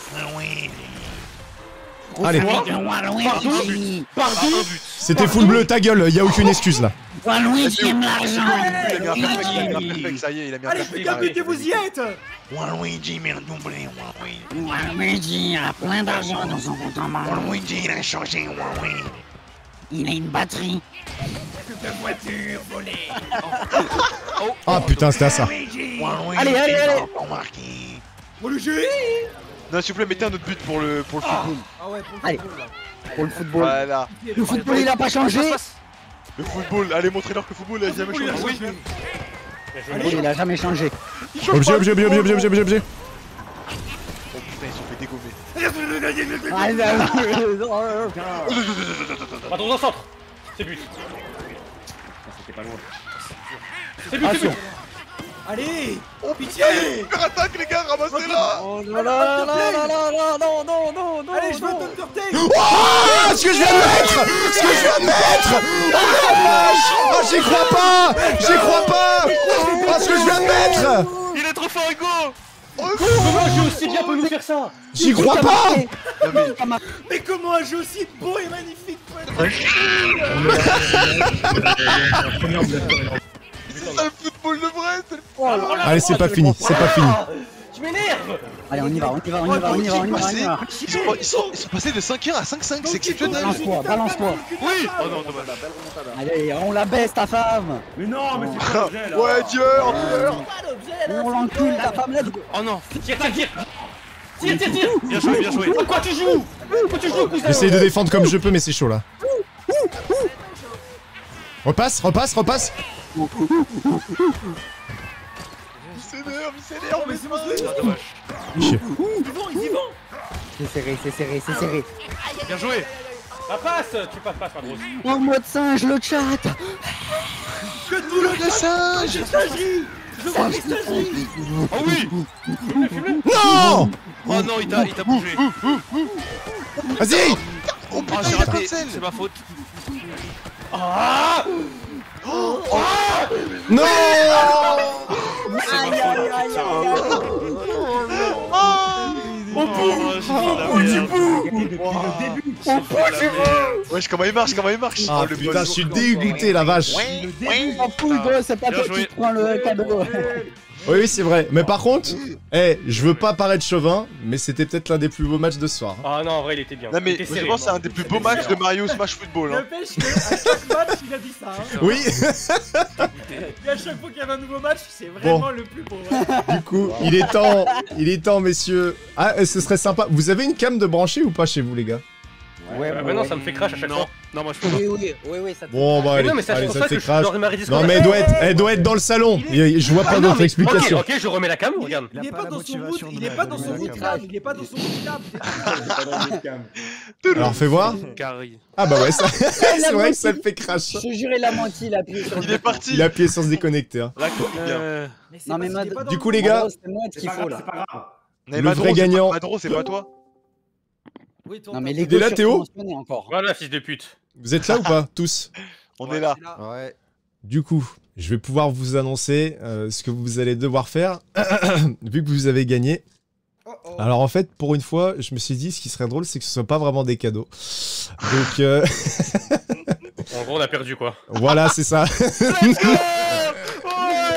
Allez. Pardon. Pardon. C'était full bleu, ta gueule, y a aucune excuse là. Waluigi aime Il a mis un perfect, il a mis un l'argent. perfect, ça y est, il a mis un Allez, perfect. putain, but et vous y êtes. Waluigi merde doublé, Waluigi. Waluigi a plein d'argent dans son compte en banque. Waluigi il a changé, Waluigi. Il a une batterie. De voiture volée. Ah putain, c'était à ça. Waluigi, Allez, allez, allez. pas marqué. Waluigi. Non, s'il vous plaît, mettez un autre but pour le, pour le football. Ah ouais, pour le Allez. football, là. Pour le football. Voilà. Le football il a pas changé. Le football, allez, montrez-leur que le football, il a jamais changé. Oui. Le football il a jamais changé. Objet, objet, objet, objet, objet, objet, objet. Oh putain, ils sont fait dégommer. Ah, Madros en centre. C'est but. C'était pas loin. C'est but, c'est but. Allez. Oh Pitié. Super attaque, les gars, ramassez-la. Oh là là là là là là non non non non. Allez, je veux Undertale. Oh, ce que je viens de mettre, ce que je viens de mettre. Oh la vache. Ah, j'y crois pas, j'y crois pas. Ah, ce que je viens de mettre. Il est trop fort, Hugo. Comment j'ai aussi bien pu nous faire ça? J'y crois pas. Mais comment un jeu aussi beau et magnifique peut être. C'est ça le football de vrai, c'est le... Allez, c'est pas fini, c'est pas fini. Tu m'énerves. Allez, on y va, on y va, on y va, on y va, on y va, on y va. Ils sont, ils sont, ils sont passés de cinq un à cinq cinq, c'est exceptionnel. Balance-toi, balance-toi. Oui. Oh non, dommage. Allez, on la baisse ta femme. Mais non, mais c'est pas l'objet là. Ouais, Dieu, entraîneur. On l'encule ta femme là. Oh non. Tire, tire, tire. Tire, tire, tire. Bien joué, bien joué. Pourquoi tu joues? Pourquoi tu joues, cousin? J'essaye de défendre comme je peux, mais c'est chaud là. Repasse, repasse, repasse. Il s'énerve, il s'énerve, mais c'est bon. Dommage. Chier. Ils y vont, ils y vont. C'est serré, c'est serré, c'est serré. Bien joué. Ah, passe. Tu passes, passe, Madros. En mode singe, le chat. Que tout le singe. Singerie. Je veux des singeries. Oh oui. Non. Oh non, il t'a, il t'a bougé. Vas-y. Oh putain, j'ai il a raté. cancel. C'est ma faute. Ah. Oh, Non. C'est ma faute. oh, Oh du bout. Wesh, comment il marche, comment il marche. Ah Oh, le putain, bon je suis jour. dégoûté la vache. En fouille, gros, c'est pas Bien toi qui joué. te prends le cadeau. Oui, oui, c'est vrai. Mais par contre, eh, je veux pas paraître chauvin, mais c'était peut-être l'un des plus beaux matchs de ce soir. Ah non, en vrai, il était bien. Non mais Il était serré. vraiment c'est un des plus beaux matchs de Mario Smash Football hein. N'empêche qu'à chaque match, il a dit ça. Hein. Oui. Et à chaque fois qu'il y avait un nouveau match, c'est vraiment Bon. le plus beau. Ouais. Du coup, il est temps, il est temps, messieurs. Ah, ce serait sympa. Vous avez une cam de brancher ou pas chez vous, les gars? Ouais, Ah bah non, ça me fait crash à chaque Non, fois. non, moi je peux pas. Oui, oui, oui, oui, ça te Bon, bah Mais allez, non, mais c'est allez, pour ça ça te que je crache. dois m'arrêter ce Non, qu'on a mais fait. elle doit être, elle doit être dans le salon. Je je vois pas Ah non, d'autre mais- explication. Ok, ok, je remets la cam, regarde. Il est pas dans son mood, il est pas dans son mood cam, il est pas dans son mood cam. Alors, fais voir. Carré. Ah bah ouais, ça... c'est vrai que ça le fait crash. Je te jure, il a menti, il a appuyé sur le Il est bouton. parti. Il a appuyé sans se déconnecter. Hein. Là, quoi, bien. Euh, c'est Non, mais parce qu'il est Mad- pas dans Du le coup, mood. les gars, C'est moi C'est qu'il pas faut grave, là. c'est pas grave. Mais le Madro, vrai c'est pas- gagnant. Madro, c'est pas toi. Oui, toi, Non, mais t'as- les T'es là, gars Théo encore. Voilà, fils de pute. Vous êtes là ou pas, tous? On Ouais, est là. c'est là. Ouais. Du coup, je vais pouvoir vous annoncer euh, ce que vous allez devoir faire, vu que vous avez gagné. Oh, oh. Alors en fait, pour une fois, je me suis dit, ce qui serait drôle, c'est que ce soit pas vraiment des cadeaux. Donc euh, En gros, on a perdu quoi. voilà, c'est ça.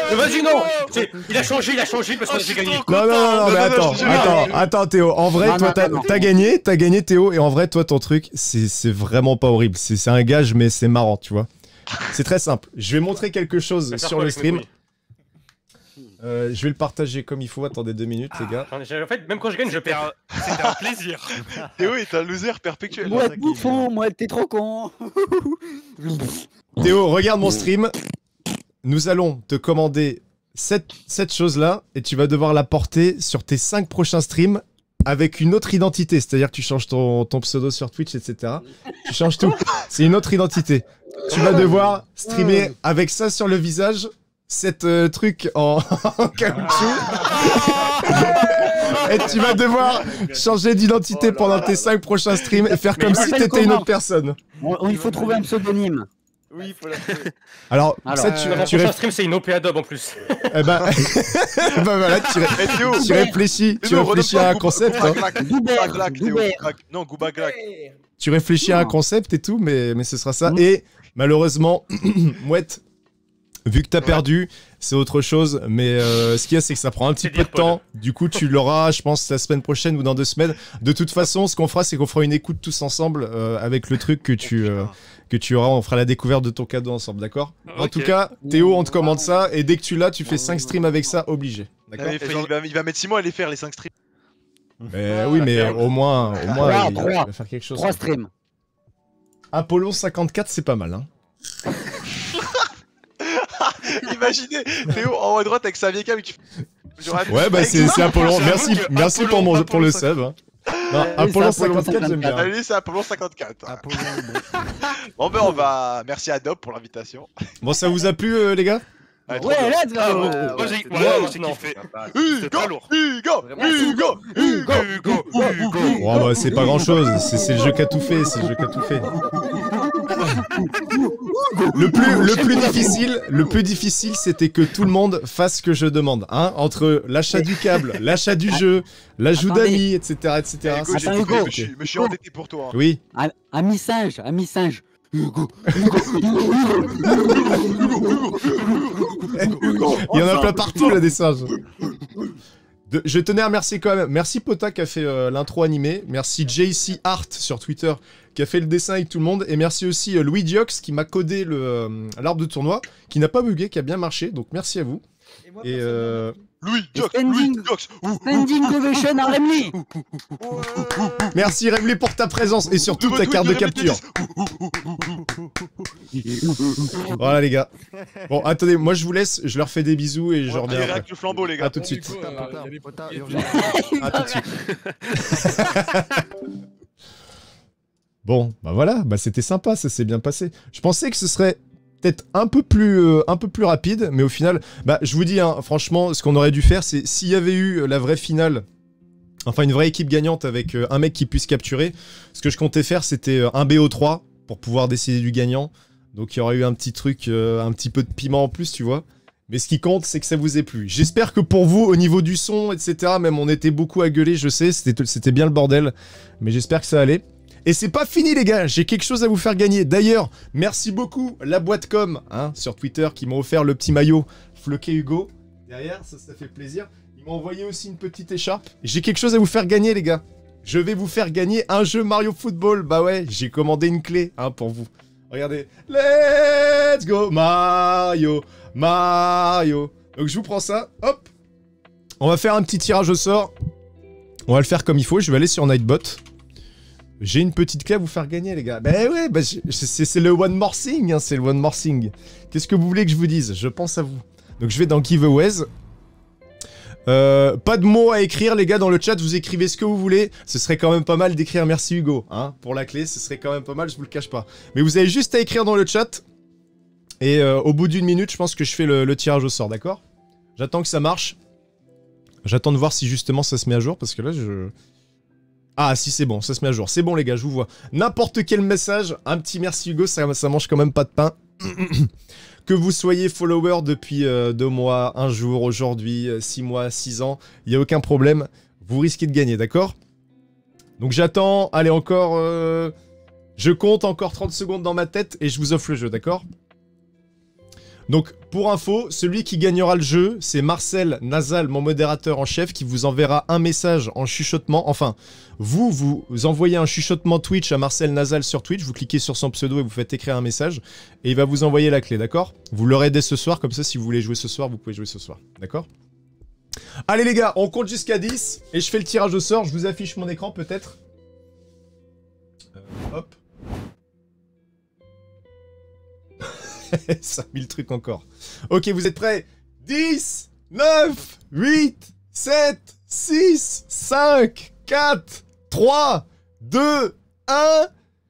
Vas-y, non. Il a changé, il a changé parce qu'on a gagné. Non, non, non, non, mais attends, attends, attends, Théo. En vrai, Non, toi, non, t'as non. t'as gagné, t'as gagné, Théo. Et en vrai, toi, ton truc, c'est c'est vraiment pas horrible. C'est c'est un gage, mais c'est marrant, tu vois. C'est très simple. Je vais montrer quelque chose Ça sert sur quoi le avec mes stream. couilles Euh, je vais le partager comme il faut. Attendez deux minutes, les gars. En fait, même quand je gagne, je perds. C'était un plaisir. Théo est un loser perpétuel. Moi, bouffon, moi, t'es trop con. Théo, regarde mon stream. Nous allons te commander cette, cette chose-là et tu vas devoir la porter sur tes cinq prochains streams avec une autre identité. C'est-à-dire que tu changes ton, ton pseudo sur Twitch, et cetera. Tu changes tout. C'est une autre identité. Tu vas devoir streamer avec ça sur le visage, cette euh, truc en, en caoutchouc. Et tu vas devoir changer d'identité pendant tes cinq prochains streams et faire comme si t'étais une autre personne. On- Il faut trouver un pseudonyme. Oui, il faut la trouver. Alors, Alors, ça, tu, Mon tu, prochain ré- stream, c'est une O P Adobe en plus. eh ben, bah voilà, tu, ré- Eh, Théo, tu réfléchis, tu Théo, réfléchis à un redonne-moi concept. Gouba hein. Glac, Goubert, Gouba Glac, Théo. Goubert. Glac. Non, Gouba Glac. Tu réfléchis à un concept et tout, mais, mais ce sera ça. Et malheureusement, Mouette, vu que t'as perdu, c'est autre chose. Mais euh, ce qu'il y a, c'est que ça prend un petit peu de temps. Du coup, tu l'auras, je pense, la semaine prochaine ou dans deux semaines. De toute façon, ce qu'on fera, c'est qu'on fera une écoute tous ensemble euh, avec le truc que tu, euh, que tu auras. On fera la découverte de ton cadeau ensemble, d'accord? En Ok. tout cas, Théo, on te commande ça. Et dès que tu l'as, tu fais cinq streams avec ça, obligé. D'accord? Il va, il va- il va mettre six mois à les faire, les cinq streams. Mais oui, mais au moins, au moins Trois, il, trois. il va faire quelque chose. Trois streams. Apollon cinquante-quatre, c'est pas mal, hein. Imaginez Théo en haut à droite avec sa vieille cam qui fait- Ouais, bah c'est c'est Apollon. Merci, merci pour, mon, pour le sub. hein. Non, Oui, Apollon c'est Apollon cinquante-quatre, j'aime bien. Allez, c'est Apollon cinquante-quatre. Apollon, Bon, ben on va. Merci à Dob pour l'invitation. Bon, ça vous a plu, euh, les gars? Ouais, trop Ouais, bien. let's Ah, go. ouais, Ah, moi ouais, j'ai c'est ouais, bien. moi, j'ai kiffé. Hugo, C'était très lourd. Hugo, Hugo, Hugo, Hugo, Hugo. Oh, bah c'est pas grand chose. C'est c'est le jeu qui a tout fait. C'est le jeu qui a tout fait. Le plus, le plus difficile, le plus difficile, c'était que tout le monde fasse ce que je demande, hein, entre l'achat du câble, l'achat du jeu, l'ajout Attendez. d'amis, et cetera, et cetera. Hugo, C'est j'ai Attends, été- Hugo. mais je suis- mais je suis endetté pour toi. hein. Oui. Am- Ami singe, ami singe. Hugo. Il y en a plein partout là des singes. De- je tenais à remercier quand même. Merci Pota qui a fait euh, l'intro animée. Merci J C Art sur Twitter qui a fait le dessin avec tout le monde. Et merci aussi euh, Louis Diox qui m'a codé le, euh, l'arbre de tournoi, qui n'a pas bugué, qui a bien marché. Donc merci à vous. Et moi, Et euh, Louis, Jox, Standing. Louis, Jox. Standing ovation à Remly. merci Remley pour ta présence et surtout ta Retweet carte de Remly capture. Tennis. Voilà les gars. Bon attendez, moi je vous laisse, je leur fais des bisous et je On reviens va après. avec le flambeau, les gars. A tout de suite. Nico, euh, il y a des- Pota, il y a- urgent. À tout de suite. Bon, bah voilà, bah c'était sympa, ça s'est bien passé. Je pensais que ce serait peut-être un peu plus euh, un peu plus rapide, mais au final, bah je vous dis, hein, franchement, ce qu'on aurait dû faire, c'est s'il y avait eu euh, la vraie finale, enfin une vraie équipe gagnante avec euh, un mec qui puisse capturer, ce que je comptais faire, c'était euh, un B O trois pour pouvoir décider du gagnant. Donc il y aurait eu un petit truc, euh, un petit peu de piment en plus, tu vois. Mais ce qui compte, c'est que ça vous ait plu. J'espère que pour vous, au niveau du son, et cetera, même on était beaucoup à gueuler, je sais, c'était c'était bien le bordel. Mais j'espère que ça allait. Et c'est pas fini les gars, j'ai quelque chose à vous faire gagner. D'ailleurs, merci beaucoup la boîte com hein, sur Twitter qui m'a offert le petit maillot Floqué Hugo. Derrière, ça, ça fait plaisir. Ils m'ont envoyé aussi une petite écharpe. J'ai quelque chose à vous faire gagner les gars. Je vais vous faire gagner un jeu Mario Football. Bah ouais, j'ai commandé une clé hein, pour vous. Regardez. Let's go Mario, Mario. Donc je vous prends ça, hop. On va faire un petit tirage au sort. On va le faire comme il faut, je vais aller sur Nightbot. J'ai une petite clé à vous faire gagner, les gars. Bah ouais, bah, c'est le one more thing, hein, c'est le one more thing. Qu'est-ce que vous voulez que je vous dise? Je pense à vous. Donc je vais dans Giveaways. Euh, pas de mots à écrire, les gars, dans le chat. Vous écrivez ce que vous voulez. Ce serait quand même pas mal d'écrire merci Hugo, hein, pour la clé. Ce serait quand même pas mal, je vous le cache pas. Mais vous avez juste à écrire dans le chat. Et euh, au bout d'une minute, je pense que je fais le, le tirage au sort, d'accord? J'attends que ça marche. J'attends de voir si justement ça se met à jour, parce que là, je... Ah, si c'est bon, ça se met à jour. C'est bon, les gars, je vous vois. N'importe quel message, un petit merci Hugo, ça, ça mange quand même pas de pain. Que vous soyez follower depuis euh, deux mois, un jour, aujourd'hui, euh, six mois, six ans, il n'y a aucun problème. Vous risquez de gagner, d'accord? Donc j'attends, allez, encore... Euh... Je compte encore trente secondes dans ma tête et je vous offre le jeu, d'accord? Donc, pour info, celui qui gagnera le jeu, c'est Marcel Nazal, mon modérateur en chef, qui vous enverra un message en chuchotement. Enfin, vous, vous envoyez un chuchotement Twitch à Marcel Nazal sur Twitch, vous cliquez sur son pseudo et vous faites écrire un message, et il va vous envoyer la clé, d'accord? Vous l'aurez dès ce soir, comme ça, si vous voulez jouer ce soir, vous pouvez jouer ce soir, d'accord? Allez les gars, on compte jusqu'à dix, et je fais le tirage au sort, je vous affiche mon écran peut-être. Euh, hop. cinq mille trucs encore. Ok, vous êtes prêts? dix, neuf, huit, sept, six, cinq, quatre, trois, deux, un.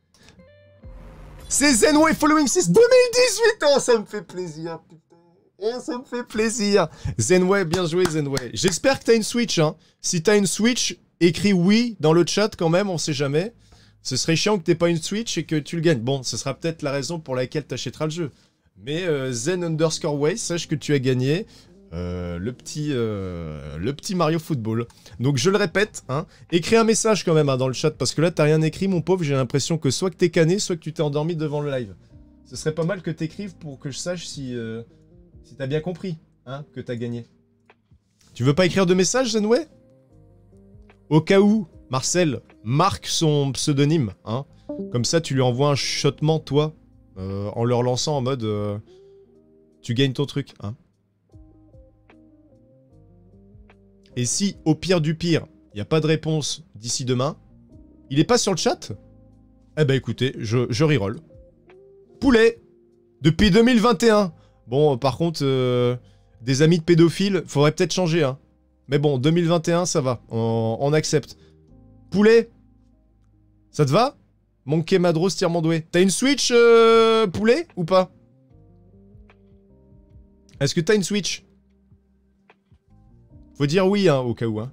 C'est Zenway Following six deux mille dix-huit. Oh, ça me fait plaisir, putain. Oh, ça me fait plaisir. Zenway, bien joué, Zenway. J'espère que t'as une Switch, hein. Si t'as une Switch, écris oui dans le chat quand même, on sait jamais. Ce serait chiant que t'aies pas une Switch et que tu le gagnes. Bon, ce sera peut-être la raison pour laquelle t'achèteras le jeu. Mais euh, Zen underscore way, sache que tu as gagné euh, le, petit, euh, le petit Mario Football. Donc je le répète, hein, écris un message quand même hein, dans le chat, parce que là t'as rien écrit mon pauvre, j'ai l'impression que soit que t'es cané, soit que tu t'es endormi devant le live. Ce serait pas mal que t'écrives pour que je sache si, euh, si t'as bien compris hein, que t'as gagné. Tu veux pas écrire de message, Zenway? Au cas où, Marcel marque son pseudonyme, hein. Comme ça tu lui envoies un chuchotement, toi. Euh, en leur lançant en mode euh, tu gagnes ton truc hein. Et si au pire du pire il n'y a pas de réponse d'ici demain, il est pas sur le chat, eh ben écoutez, je, je reroll. Poulet depuis deux mille vingt et un. Bon par contre euh, des amis de pédophiles faudrait peut-être changer hein. Mais bon deux mille vingt et un ça va, on, on accepte. Poulet, ça te va? Monkey Madros Tiremandoué. T'as une Switch, euh, poulet, ou pas? Est-ce que t'as une Switch? Faut dire oui, hein, au cas où, hein.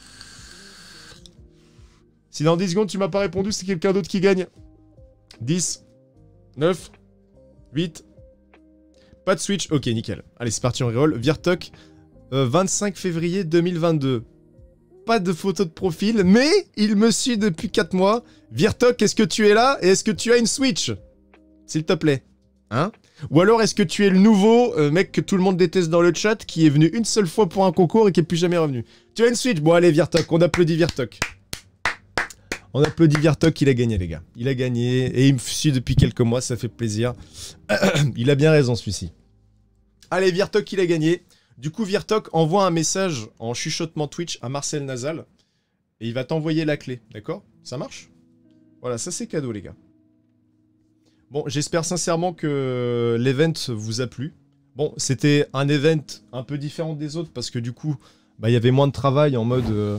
Si dans dix secondes tu m'as pas répondu, c'est quelqu'un d'autre qui gagne. dix, neuf, huit. Pas de Switch. Ok, nickel. Allez, c'est parti, on reroll. Virtok, euh, vingt-cinq février deux mille vingt-deux. Pas de photo de profil, mais il me suit depuis quatre mois. Virtok, est-ce que tu es là? Et est-ce que tu as une Switch? S'il te plaît. Hein? Ou alors est-ce que tu es le nouveau euh, mec que tout le monde déteste dans le chat, qui est venu une seule fois pour un concours et qui est plus jamais revenu? Tu as une Switch? Bon allez Virtok, on applaudit Virtok. On applaudit Virtok, il a gagné les gars. Il a gagné et il me suit depuis quelques mois, ça fait plaisir. Il a bien raison celui-ci. Allez Virtok, il a gagné. Du coup, Virtok envoie un message en chuchotement Twitch à Marcel Nazal et il va t'envoyer la clé, d'accord? Ça marche? Voilà, ça c'est cadeau les gars. Bon, j'espère sincèrement que l'event vous a plu. Bon, c'était un event un peu différent des autres parce que du coup, bah, il y avait moins de travail en mode... Euh,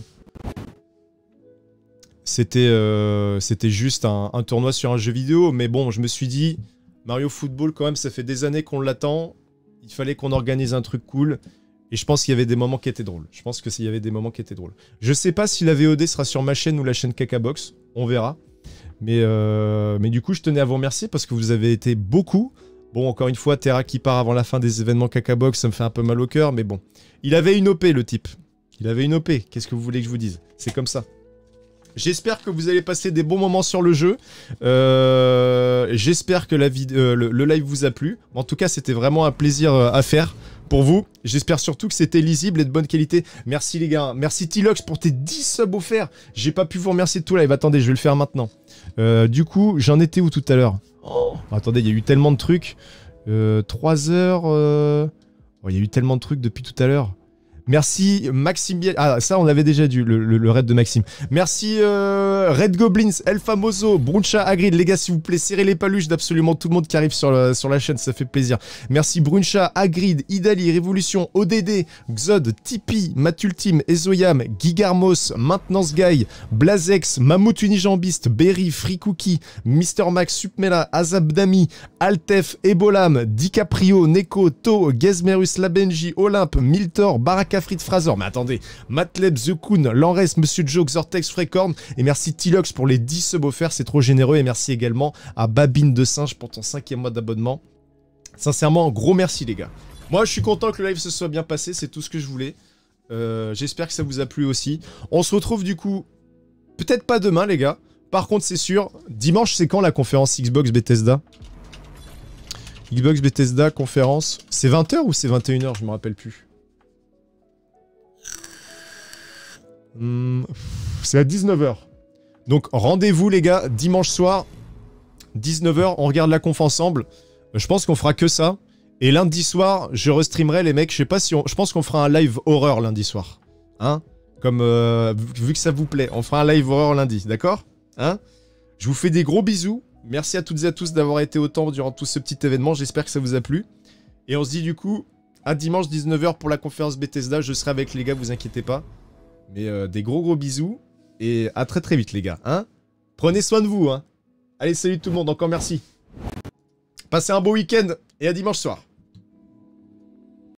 c'était euh, c'était juste un, un tournoi sur un jeu vidéo, mais bon, je me suis dit, Mario Football quand même, ça fait des années qu'on l'attend. Il fallait qu'on organise un truc cool. Et je pense qu'il y avait des moments qui étaient drôles. Je pense qu'il y avait des moments qui étaient drôles. Je sais pas si la V O D sera sur ma chaîne ou la chaîne Cacabox. On verra. Mais, euh, mais du coup, je tenais à vous remercier parce que vous avez été beaucoup. Bon, encore une fois, Terra qui part avant la fin des événements Cacabox, ça me fait un peu mal au cœur. Mais bon, il avait une O P, le type. Il avait une O P. Qu'est-ce que vous voulez que je vous dise? C'est comme ça. J'espère que vous allez passer des bons moments sur le jeu. Euh, J'espère que la euh, le, le live vous a plu. En tout cas, c'était vraiment un plaisir euh, à faire pour vous. J'espère surtout que c'était lisible et de bonne qualité. Merci les gars. Merci Tilox pour tes dix subs offerts. J'ai pas pu vous remercier de tout live. Attendez, je vais le faire maintenant. Euh, du coup, j'en étais où tout à l'heure? Oh, attendez, il y a eu tellement de trucs. Euh, trois heures... Euh... Oh, il y a eu tellement de trucs depuis tout à l'heure. Merci Maxime Biel. Ah, ça on avait déjà dû, le, le, le raid de Maxime. Merci euh, Red Goblins, El Famoso, Bruncha, Hagrid. Les gars, s'il vous plaît, serrez les paluches d'absolument tout le monde qui arrive sur, le, sur la chaîne, ça fait plaisir. Merci Bruncha, Hagrid, Idali, Révolution, O D D, Xod, Tipeee, Matultime, Ezoyam, Gigarmos, Maintenance Guy, Blazex, Mammouth Unijambiste, Berry, Free Cookie, Mister Max, Supmela, Azabdami, Altef, Ebolam, DiCaprio, Neko, To, Gezmerus, Labenji, Olympe, Miltor, Baraka Frit Fraser, mais attendez, Matleb, The Koon, Lanres, Monsieur Joe, Xortex, Frecorn, et merci Tilox pour les dix subs offerts, c'est trop généreux, et merci également à Babine de Singe pour ton cinquième mois d'abonnement. Sincèrement, gros merci les gars. Moi je suis content que le live se soit bien passé, c'est tout ce que je voulais. Euh, J'espère que ça vous a plu aussi. On se retrouve du coup, peut-être pas demain les gars, par contre c'est sûr, dimanche c'est quand la conférence Xbox Bethesda? Xbox Bethesda, conférence. C'est vingt heures ou c'est vingt et une heures? Je me rappelle plus. Hmm, c'est à dix-neuf heures. Donc rendez-vous les gars, dimanche soir, dix-neuf heures, on regarde la conf ensemble. Je pense qu'on fera que ça. Et lundi soir, je restreamerai les mecs. Je sais pas si on... Je pense qu'on fera un live horreur lundi soir. Hein? Comme... Euh, vu que ça vous plaît, on fera un live horreur lundi, d'accord? Hein? Je vous fais des gros bisous. Merci à toutes et à tous d'avoir été autant durant tout ce petit événement. J'espère que ça vous a plu. Et on se dit du coup, à dimanche dix-neuf heures pour la conférence Bethesda. Je serai avec les gars, vous inquiétez pas. Mais euh, des gros gros bisous. Et à très très vite les gars. Hein? Prenez soin de vous. Hein? Allez, salut tout le monde. Encore merci. Passez un beau week-end. Et à dimanche soir.